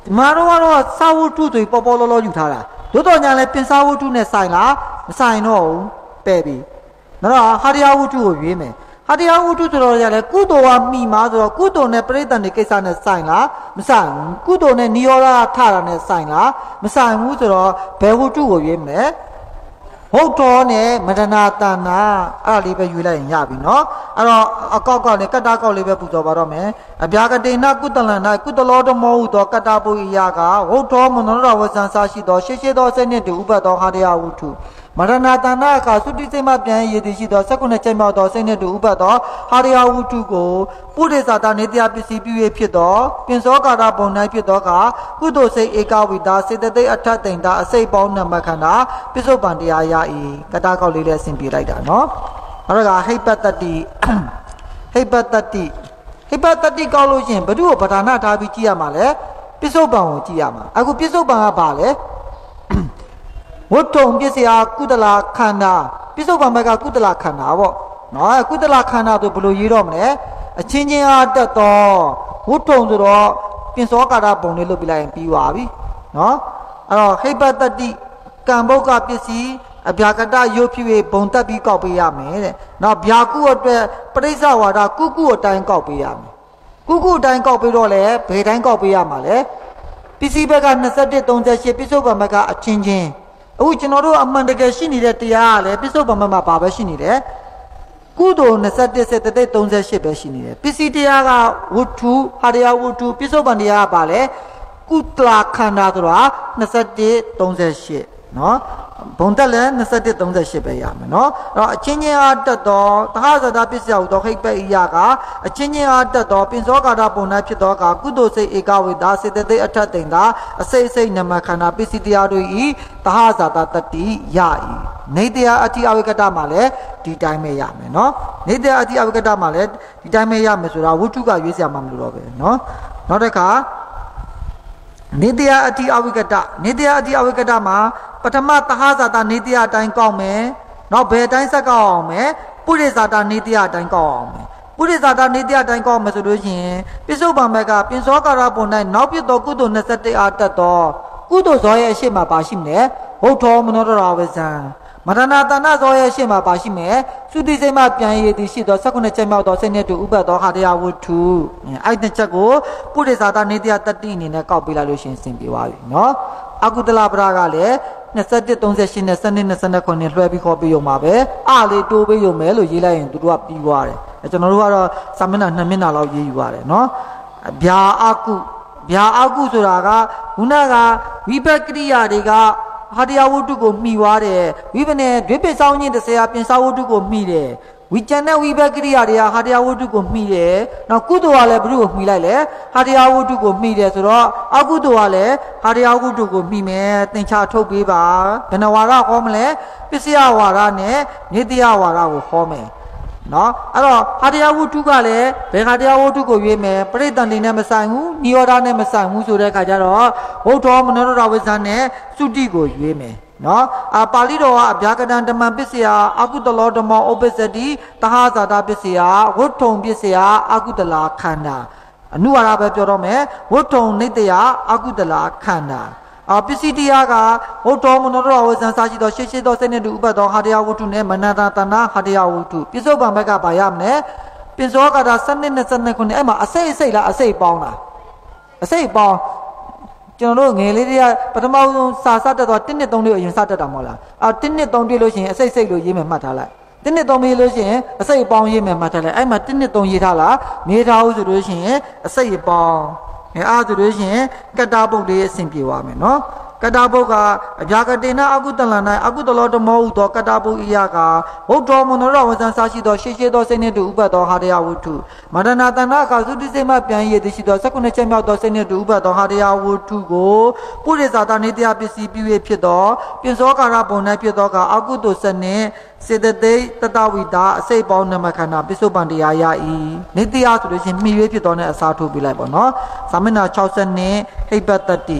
မာတော့ကတော့စာဝတ္ထုတွေပေါ်ပေါ်လောလောယူထားတာတို့တော့ညာလဲပင်စာဝတ္ထုနဲ့ဆိုင်လားမဆိုင်တော့ဘူးပဲ့ပြီနော်ဟာတရားဝတ္ထုကိုရွေးမယ်ဟာတရားဝတ္ထုဆိုတော့ညာလဲကုသိုလ်ကမိမှာဆိုတော့ကုသိုလ်နဲ့ပရိသတ်တွေကိစ္စနဲ့ဆိုင်လားမဆိုင်ဘူးကုသိုလ်နဲ့နိရောဓထတာနဲ့ဆိုင်လားမဆိုင်ဘူးဆိုတော့ဘယ်ဝတ္ထုကိုရွေးမလဲဟုတ်တော်နဲ့မရဏတဏ္ဍအဲ့ဒါလေးပဲယူလိုက်ရင်ရပြီเนาะအဲ့တော့အကောက်ကောက်နဲ့ကတ္တကောက်လေးပဲပူဇော်ပါတော့မယ်အဗျာကတိဏကုတလန္တကုတလောဓမောဟုသောကတ္တပုရိယကဟုတ်တော်မနောရဝဇံစာရှိသောရှေရှေသောစိတ်နှင့်တူဥပတ်သောဟာတရားဝတ္ထုမရဏတဏ္ဍအခါသုတိစိတ်မှပြန်ရည်တည်ရှိသော၁၉ချက်မြောက်သောစိတ်နှင့်တူဥပတ်သောဟာတရားဝတ္ထုကိုပုရိသတာနေတရားပစ္စည်းပြု၍ဖြစ်သောပင်စောကာရပုံ၌ဖြစ်သောကကုသိုလ်စိတ်ဧကဝိတာစေတသိက်အထက်တိန်တာအစိတ်ပေါင်းနမခန္ဓာပစ္စုပန်တရားရ၏ကတ္တကောက်လေးလည်းအဆင်ပြေလိုက်တာနော်အဲ့ဒါကဟိပတ္တတိဟိပတ္တတိဟိပတ္တတိကောက်လို့ရှိရင်ဘု து ကိုပဌာနာထားပြီးကြည့်ရမှာလဲပစ္စုပန်ကိုကြည့်ရမှာအခုပစ္စုပန်ကဘာလဲဝတ္ထုံပစ္စယကုသလခန္ဓာပစ္စုပန်ဘက်ကကုသလခန္ဓာပေါ့နော်ကုသလခန္ဓာဆိုဘယ်လိုရေးတော့မလဲအချင်းချင်းအားတက်တော့ဝတ္ထုံဆိုတော့ပင်စောကာရပုံလေးလုပ်ပြလိုက်ရင်ပြီးသွားပြီနော်အဲ့တော့ဟိပတ္တတိကံဘုတ်ကပစ္စည်းအဗျာကတရုပ်ဖြစ်၍ဘုံတက်ပြီးကောက်ပေးရမယ်တဲ့နောက်ဗျာကုအတွက်ပရိစ္ဆဝါဒကုကုအတိုင်းကောက်ပေးရမယ်ကုကုအတိုင်းကောက်ပေးတော့လေဘယ်တိုင်းကောက်ပေးရမှာလဲပစ္စည်းဘက်က၂၁ ၃၈ပစ္စုပန်ဘက်ကအချင်းချင်းအခုကျွန်တော်တို့အမှန်တကယ်ရှိနေတဲ့တရားကလည်းပစ္စုပန်ဘက်မှာပါပဲရှိနေတယ်ကုသိုလ်၂၁စေတသိက်၃၈ပဲရှိနေတယ်ပစ္စည်းတရားကဝတ္ထုဟာတရားဝတ္ထုပစ္စုပန်တရားကပါလေကုသလခန္ဓာဆိုတာ၂၁ ၃၈နော်ဘုံတက်လည်း၂၁ ၃၈ပဲရမယ်နော်အဲ့တော့အချင်းချင်းအားတက်တော့သဟဇာတပစ္စယဟုသောဟိပ္ပဣယကအချင်းချင်းအားတက်တော့ပင်စောကာရပုံ၌ဖြစ်သောကကုသိုလ်စိတ်ဧကဝိတာစေတသိက်အထက်တိန်တာအစိတ်စိတ်နမခန္ဓာပစ္စည်းတရားတို့ဤသဟဇာတတတိရ၏နေတရားအတိအဝိကတမှာလည်းဒီတိုင်းပဲရမယ်နော်နေတရားအတိအဝိကတမှာလည်းဒီတိုင်းပဲရမယ်ဆိုတာဝတ္ထုကရွေးစရာမှမလိုတော့ပဲနော်နောက်တစ်ခါနေတရားအတိအဝိကတနေတရားအတိအဝိကတမှာပထမသဟဇာတနေတရားအတိုင်းကောက်မယ်နောက်ဘယ်တိုင်းဆက်ကောက်အောင်မယ်ပုရိဇာတနေတရားအတိုင်းကောက်အောင်မယ်ပုရိဇာတနေတရားအတိုင်းကောက်မယ်ဆိုလို့ရှိရင်ပစ္စုပန်ဘက်ကပင်စောကာရပုံ၌နောက်ပြသောကုသိုလ်၂၁အားတက်သောကုသိုလ်ဇောရဲ့အရှိမပါရှိမလဲဘုထောမနောဒရာဝဇံမရဏတဏ္ဍဇောရဲ့အရှိမပါရှိမယ်သုတိစိတ်မှပြန်ရည်တည်ရှိသော၁၉ချက်မြောက်သောစိတ်နဲ့တူဥပတ်သောဟာတရားဝတ္ထုအဲ့ဒီချက်ကိုပုရိဇာတနေတရားတတိအနေနဲ့ကောက်ပေးလိုက်လို့ရှိရင်စင်ပြေသွားပြီနော်အကုသလပရာကလည်း၂၁ ၃၈နဲ့၂၂ ၂၉လွှဲပြီးခေါ်ပြီးရုံပါပဲအားလေးတိုးပေးရုံပဲလို့ရေးလိုက်ရင်သူတို့ကပြီးသွားတယ်အဲကျွန်တော်တို့ကတော့စာမျက်နှာ၂မျက်နှာလောက်ရေးယူရတယ်နော်ဗျာအကုဗျာအကုဆိုတာကခုနကဝိပက္ခရိယာတွေကဟာတရားဝတ္ထုကိုမှီသွားတယ်ဝိပနဲ့ဒွိပစ္စောင်းချင်းတစ်ဆရာပြင်စာဝတ္ထုကိုမှီတယ်ဝိကျန်တဲ့ဝိဘက်ကရိယာတွေကဟာတရားဝတ္ထုကိုမှီတယ်နောက်ကုသိုလ်ကလည်းဘုရုကိုမှီလိုက်လေဟာတရားဝတ္ထုကိုမှီတယ်ဆိုတော့အကုသိုလ်ကလည်းဟာတရားဝတ္ထုကိုမှီမယ်သင်္ချာထုတ်ပေးပါဘယ်နှဝါဒဟောမလဲပစ္စယဝါဒနဲ့နေတယဝါဒကိုဟောမယ်နော်အဲ့တော့ဟာတရားဝတ္ထုကလည်းဘယ်ဟာတရားဝတ္ထုကိုရွေးမယ်ပရိသတ်နေနဲ့မဆိုင်ဘူးနိရောဓနဲ့မဆိုင်ဘူးဆိုတဲ့အခါကျတော့ဘုထောမနောရဝိဇ္ဇာနဲ့သုတိကိုရွေးမယ်နော်အာပါဠိတော်ကအဗျာကတံဓမ္မပစ္စယအကုတလောဓမ္မဥပ္ပစ္စတိသဟဇာတပစ္စယဝတ္ထုံပစ္စယအကုတလာခန္ဓာအနုဝါဒပဲပြောတော့မယ်ဝတ္ထုံနိတ္တယအကုတလာခန္ဓာအပစ္စည်းတရားကဝတ္ထုံမနောရဝဇံစာရှိသောရှေ့ရှေ့သောစိတ်နဲ့တူဥပတ်သောဟာတရားဝတ္ထုနဲ့မနတတနာဟာတရားဝတ္ထုပစ္စုပန်ဘက်ကပါရမလဲပင်စောကတာစနစ်နဲ့စနစ်ခုနှစ်အဲ့မှာအစိတ်အစိတ်လားအစိတ်ပေါင်းလားအစိတ်ပေါင်းကျွန်တော်တို့ငယ်လေးတွေကပထမဆုံးစာစတက်တော့တစ်နှစ်သုံးလေးအရင်စတက်တာမဟုတ်လားအာတစ်နှစ်သုံးတွေ့လို့ရှိရင်အစိတ်စိတ်လို့ရေးမယ်မှတ်ထားလိုက်တစ်နှစ်သုံးပြီးလို့ရှိရင်အစိတ်ပေါင်းရေးမယ်မှတ်ထားလိုက်အဲ့မှာတစ်နှစ်သုံးရေးထားလားနေထားဦးဆိုလို့ရှိရင်အစိတ်ပေါင်းအဲအားဆိုလို့ရှိရင်ကတ္တပုတ်လေးအဆင်ပြေသွားမယ်နော်ကတ္တပုတ်ကအဗျာကတိဏအကုတလန္တအကုတလောဓမောဟုသောကတ္တပုတ်ဣယကဘုဒ္ဓမနောရဝဇံစာရှိသောရှေ့ရှေ့သောစိတ်နှင့်တူဥပတ်သောဟာတရားဝတ္ထုမရဏတဏ္ဍအခါသုတိစိတ်မှပြန်ရည်တည်ရှိသော၁၉ချက်မြောက်သောစိတ်နှင့်တူဥပတ်သောဟာတရားဝတ္ထုကိုပုရိသတာနေတရားပစ္စည်းပြု၍ဖြစ်သောပြင်စောကာရပုံ၌ဖြစ်သောကအကုသိုလ်စနစ်စေတသိက်တတဝိတာအစိတ်ပေါင်းနမခန္ဓာပစ္စုပန်တရားရ၏နေတရားဆိုလို့ရှိရင်မှီ၍ဖြစ်သောနဲ့အစားထိုးပြလိုက်ပေါ့နော်သာမဏေ၆၀နှစ်ဟိပတ္တိ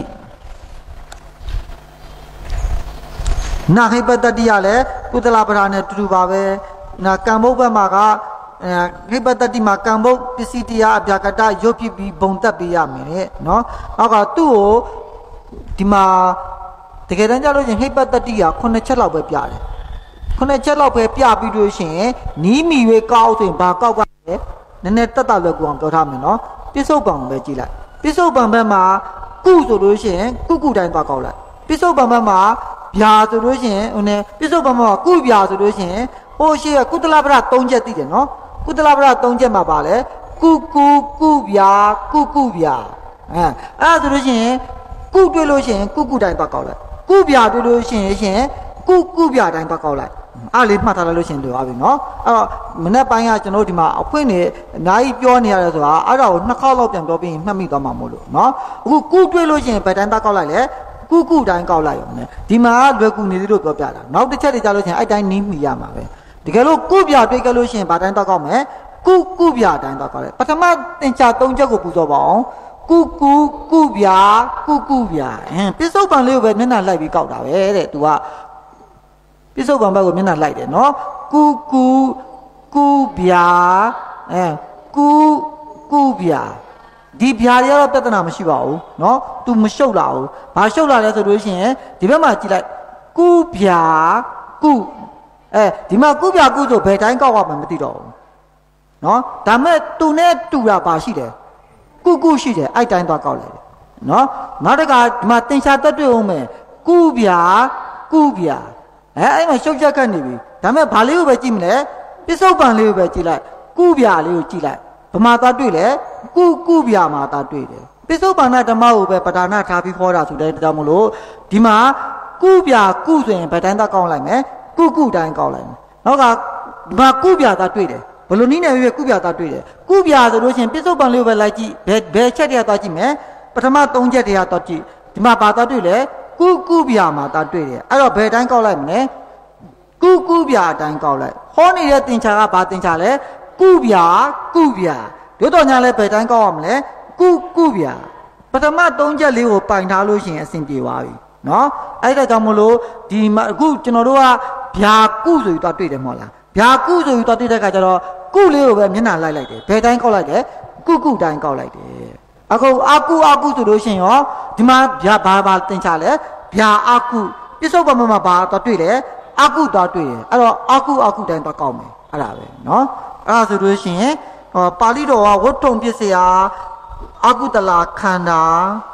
နာဟိပတ္တိရလည်းကုသလပဓာနဲ့တူတူပါပဲနာကံမုတ်ဘက်မှာကခိပတတိမှာကံဘုတ်ပစ္စည်းတရားအပြာကတရုပ်ဖြစ်ပြီးဘုံတက်ပေးရမယ်တဲ့နော်နောက်ကသူ့ကိုဒီမှာတကယ်တမ်းကျလို့ရှင်ခိပတတိကခုနှစ်ချက်လောက်ပဲပြတယ်ခုနှစ်ချက်လောက်ပဲပြပြီးလို့ရှင်နီးမီရွေးကောက်ဆိုရင်ဘာကောက်ကလဲနည်းနည်းတက်တက်လွယ်ကူအောင်ပြောထားမယ်နော်ပစ္စုပန်ပဲကြည့်လိုက်ပစ္စုပန်ဘက်မှာကုဆိုလို့ရှင်ကုကုတိုင်းသွားကောက်လိုက်ပစ္စုပန်ဘက်မှာဗျာဆိုလို့ရှင်ဟိုနဲ့ပစ္စုပန်ဘက်မှာကုဗျာဆိုလို့ရှင်ဟိုရှိရကုသလပရ၃ချက်သိတယ်နော်ကုသလပရ၃ချက်မှာပါလေကုကုကုဗျာကုကုဗျာအဲအဲ့ဒါဆိုလို့ရှင်ကုတွေ့လို့ရှင်ကုကုတိုင်းသွားကောက်လိုက်ကုဗျာတွေ့လို့ရှင်ရှင်ကုကုဗျာတိုင်းသွားကောက်လိုက်အားလေးမှတ်ထားလိုက်လို့ရှင်တွေ့ပါပြီနော်အဲ့တော့မနေ့ပိုင်းကကျွန်တော်ဒီမှာအဖွင့်နေအများကြီးပြောနေရတယ်ဆိုတာအဲ့ဒါကိုနှစ်ခေါက်လောက်ပြန်ပြောပြီးမှတ်မိသွားမှာမို့လို့နော်အခုကုတွေ့လို့ရှင်ဘယ်တိုင်းသွားကောက်လိုက်လဲကုကုတိုင်းကောက်လိုက်ရုံနဲ့ဒီမှာလွယ်ကူနေသေးလို့ပြောပြတာနောက်တစ်ချက်တွေကြားလို့ရှင်အဲ့တိုင်းနီးမိရမှာပဲတကယ်လို့ကုဗျာတွေ့ကြလို့ရှင်ဗာတိုင်းသွားကောက်မယ်ကုကုဗျာတိုင်းသွားကောက်လိုက်ပထမသင်္ချာ၃ချက်ကိုပူဇော်ပါအောင်ကုကုကုဗျာကုကုဗျာဟင်ပြစ္ဆုတ်ပံလေးကိုပဲမျက်နှာလိုက်ပြီးကောက်တာပဲတဲ့ तू ကပြစ္ဆုတ်ပံဘက်ကိုမျက်နှာလိုက်တယ်နော်ကုကုကုဗျာအဲကုကုဗျာဒီဗျာတွေကတော့ပြဿနာမရှိပါဘူးနော် तू မရှုပ်လာဘူးဘာရှုပ်လာလဲဆိုလို့ရှိရင်ဒီဘက်မှာကြည့်လိုက်ကုဗျာကုအဲဒီမှာကုဗျာကုဆိုဘယ်တိုင်းကောက်ရမှမသိတော့ဘူးနော်ဒါမဲ့ तू နဲ့တူတာဘာရှိတယ်ကုကုရှိတယ်အဲ့တိုင်းသွားကောက်လိုက်တယ်နော်နောက်တစ်ခါဒီမှာတင်ရှာတက်တွေ့အောင်မယ်ကုဗျာကုဗျာအဲအဲ့မှာရှုပ်ချက်ခတ်နေပြီဒါမဲ့ဘာလေးကိုပဲကြည့်မလဲပစ္စုပန်လေးကိုပဲကြည့်လိုက်ကုဗျာလေးကိုကြည့်လိုက်ဗမာသားတွေ့လဲကုကုဗျာမှာသားတွေ့တယ်ပစ္စုပန်ဓမ္မကိုပဲပဒါနထားပြီးခေါ်တာဆိုတဲ့ဒါကြောင့်မလို့ဒီမှာကုဗျာကုဆိုရင်ဘယ်တိုင်းသားကောက်လိုက်မယ်ကုကုတိုင်းကောက်လိုက်မယ်နောက်ကဒီမှာကုဗျာသားတွေ့တယ်ဘယ်လိုနည်းနဲ့ရွေးကုဗျာသားတွေ့တယ်ကုဗျာဆိုလို့ရှိရင်ပစ္စုပန်လေးကိုပဲလိုက်ကြည့်ဘယ်ဘယ်ချက်တည်းသွားကြည့်မယ်ပထမ၃ချက်တည်းသွားကြည့်ဒီမှာဘာသားတွေ့လဲကုကုဗျာမှာသားတွေ့တယ်အဲ့တော့ဘယ်တိုင်းကောက်လိုက်မလဲကုကုဗျာအတိုင်းကောက်လိုက်ဟောနေတဲ့သင်္ချာကဘာသင်္ချာလဲကုဗျာကုဗျာတို့တော်ညာလဲဘယ်တိုင်းကောက်ရမလဲကုကုဗျာပထမ၃ချက်လေးကိုပိုင်ထားလို့ရှိရင်အဆင်ပြေသွားပြီနော်အဲ့ဒါကြောင့်မလို့ဒီအခုကျွန်တော်တို့ကဗျာကုဆိုပြီးသွားတွေ့တယ်မဟုတ်လားဗျာကုဆိုပြီးသွားတွေ့တဲ့ခါကျတော့ကုလေးကိုပဲမျက်နှာလိုက်လိုက်တယ်ဘယ်တိုင်းကောက်လိုက်တယ်ကုကုတိုင်းကောက်လိုက်တယ်အခုအာကုအာကုဆိုလို့ရှိရင်ရောဒီမှာဗျာဘာဘာသင်္ချာလဲဗျာအာကုပြစ္ဆုတ်ပံမှာဘာသွားတွေ့တယ်အာကုသွားတွေ့တယ်အဲ့တော့အာကုအာကုတိုင်းသွားကောက်မယ်အဲ့ဒါပဲနော်အဲ့ဒါဆိုလို့ရှိရင်ဟောပါဠိတော်ကဝတ္ထုံပစ္စယအာကုတလာခန္ဓာ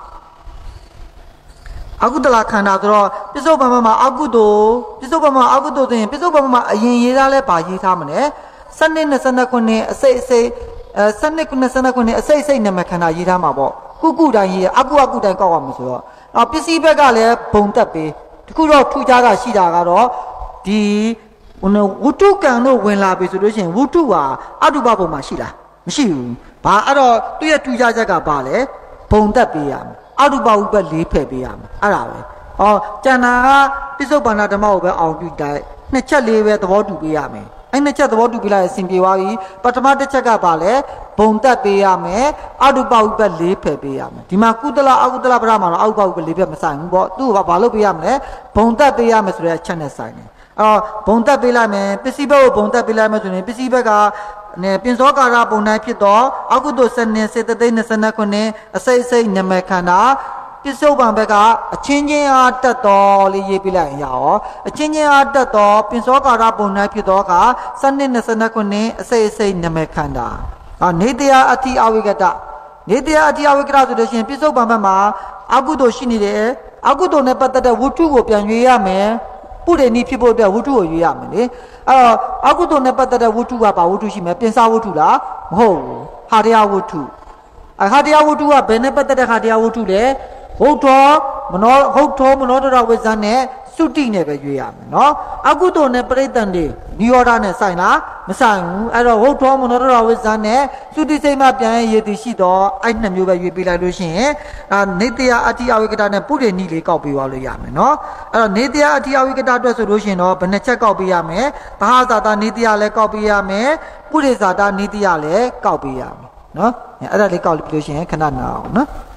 အာကုတလာခန္ဓာဆိုတော့ပြစ္ဆုတ်ပံမှာအာကုတုပြစ္ဆုတ်ပံမှာအာကုတုဆိုရင်ပြစ္ဆုတ်ပံမှာအရင်ရေးထားလဲဘာရေးထားမလဲစနစ်နဲ့စနစ်ခုနှစ်အစိတ်အစိတ်အဲစနစ်ခုနှစ်စနစ်ခုနှစ်အစိတ်အစိတ်နံပါတ်ခန္ဓာရေးထားမှာပေါ့ကုကုတိုင်းရေးအာကုအာကုတိုင်းကောက်ရမှာဆိုတော့အော်ပစ္စည်းဘက်ကလည်းဘုံတက်ပေးတခုတော့ထူးခြားတာရှိတာကတော့ဒီဝတ္ထုကံတို့ဝင်လာပြီဆိုလို့ရှိရင်ဝတ္ထုဟာအတုပဘုံမှာရှိလားမရှိဘူးဘာအဲ့တော့သူ့ရဲ့ထူးခြားချက်ကဘာလဲဘုံတက်ပေးရမယ်အတုပဝိပ္ပလေးဖယ်ပေးရမယ်အဲ့ဒါပဲဟောကျန်တာကပစ္စုပန်ဓမ္မကိုပဲအောင်ပြုတိုင်းနှစ်ချက်လေးပဲသဘောတူပေးရမယ်အဲ့နှစ်ချက်သဘောတူပြလိုက်ရင်အဆင်ပြေသွားပြီပထမတစ်ချက်ကပါလဲဘုံတက်ပေးရမယ်အတုပဝိပ္ပလေးဖယ်ပေးရမယ်ဒီမှာကုသလအကုသလပရမှာတော့အတုပဝိပ္ပလေးဖယ်မဆိုင်ဘူးပေါ့သူ့ကဘာလုပ်ပေးရမလဲဘုံတက်ပေးရမယ်ဆိုတဲ့အချက်နဲ့ဆိုင်တယ်အော်ဘုံတက်ပေးလိုက်မယ်ပစ္စည်းဘက်ကိုဘုံတက်ပေးလိုက်မယ်ဆိုရင်ပစ္စည်းဘက်ကနဲ့ပင်စောကာရပုံတိုင်းဖြစ်တော့အကုသိုလ်စနစ်စေတသိက်၂၉ခုအစိတ်စိတ်နမခန္ဓာပစ္စုပန်ဘက်ကအချင်းချင်းအားတက်တော်လေးရေးပြလိုက်ရအောင်အချင်းချင်းအားတက်တော်ပင်စောကာရပုံတိုင်းဖြစ်တော့ကစနစ်၂၉ခုအစိတ်စိတ်နမခန္ဓာအာနေတရားအတိအဝိကတနေတရားအတိအဝိကတဆိုလို့ရှိရင်ပစ္စုပန်ဘက်မှာအကုသိုလ်ရှိနေတယ်အကုသိုလ်နဲ့ပတ်သက်တဲ့ဝတ္ထုကိုပြန်ရွေးရမယ်ပုရိနိဖြစ်ဖို့အတွက်ဝတ္ထုကိုရွေးရမယ်လေအဲ့တော့အကုသိုလ်နဲ့ပတ်သက်တဲ့ဝတ္ထုကဘာဝတ္ထုရှိမလဲပြင်စာဝတ္ထုလားမဟုတ်ဘူးဟာတရားဝတ္ထုအဟာတရားဝတ္ထုကဘယ်နဲ့ပတ်သက်တဲ့ဟာတရားဝတ္ထုလဲဟုတ်တော်မနောဟုတ်တော်မနောတရဝိဇ္ဇန်နဲ့သုတိနဲ့ပဲရွေးရမယ်နော်အကုသိုလ်နဲ့ပရိသန္တိနိရောဓနဲ့ဆိုင်လားမဆိုင်ဘူးအဲ့တော့ဟုတ်တော်မနောတရဝိဇ္ဇန်နဲ့သုတိစိတ်မှပြန်ရရည်တည်ရှိတော့အဲ့နှစ်မျိုးပဲရွေးပေးလိုက်လို့ရှိရင်အာနေတရားအတ္တိအဝိကတနဲ့ပုရိနိလေးကောက်ပေးသွားလို့ရမယ်နော်အဲ့တော့နေတရားအတ္တိအဝိကတအတွက်ဆိုလို့ရှိရင်တော့ဘယ်နှချက်ကောက်ပေးရမယ်သဟဇာတာနေတရားလည်းကောက်ပေးရမယ်ပုရိဇာတာနေတရားလည်းကောက်ပေးရမယ်နော်အဲ့ဒါလေးကောက်လို့ပြောလို့ရှိရင်ခဏနာအောင်နော်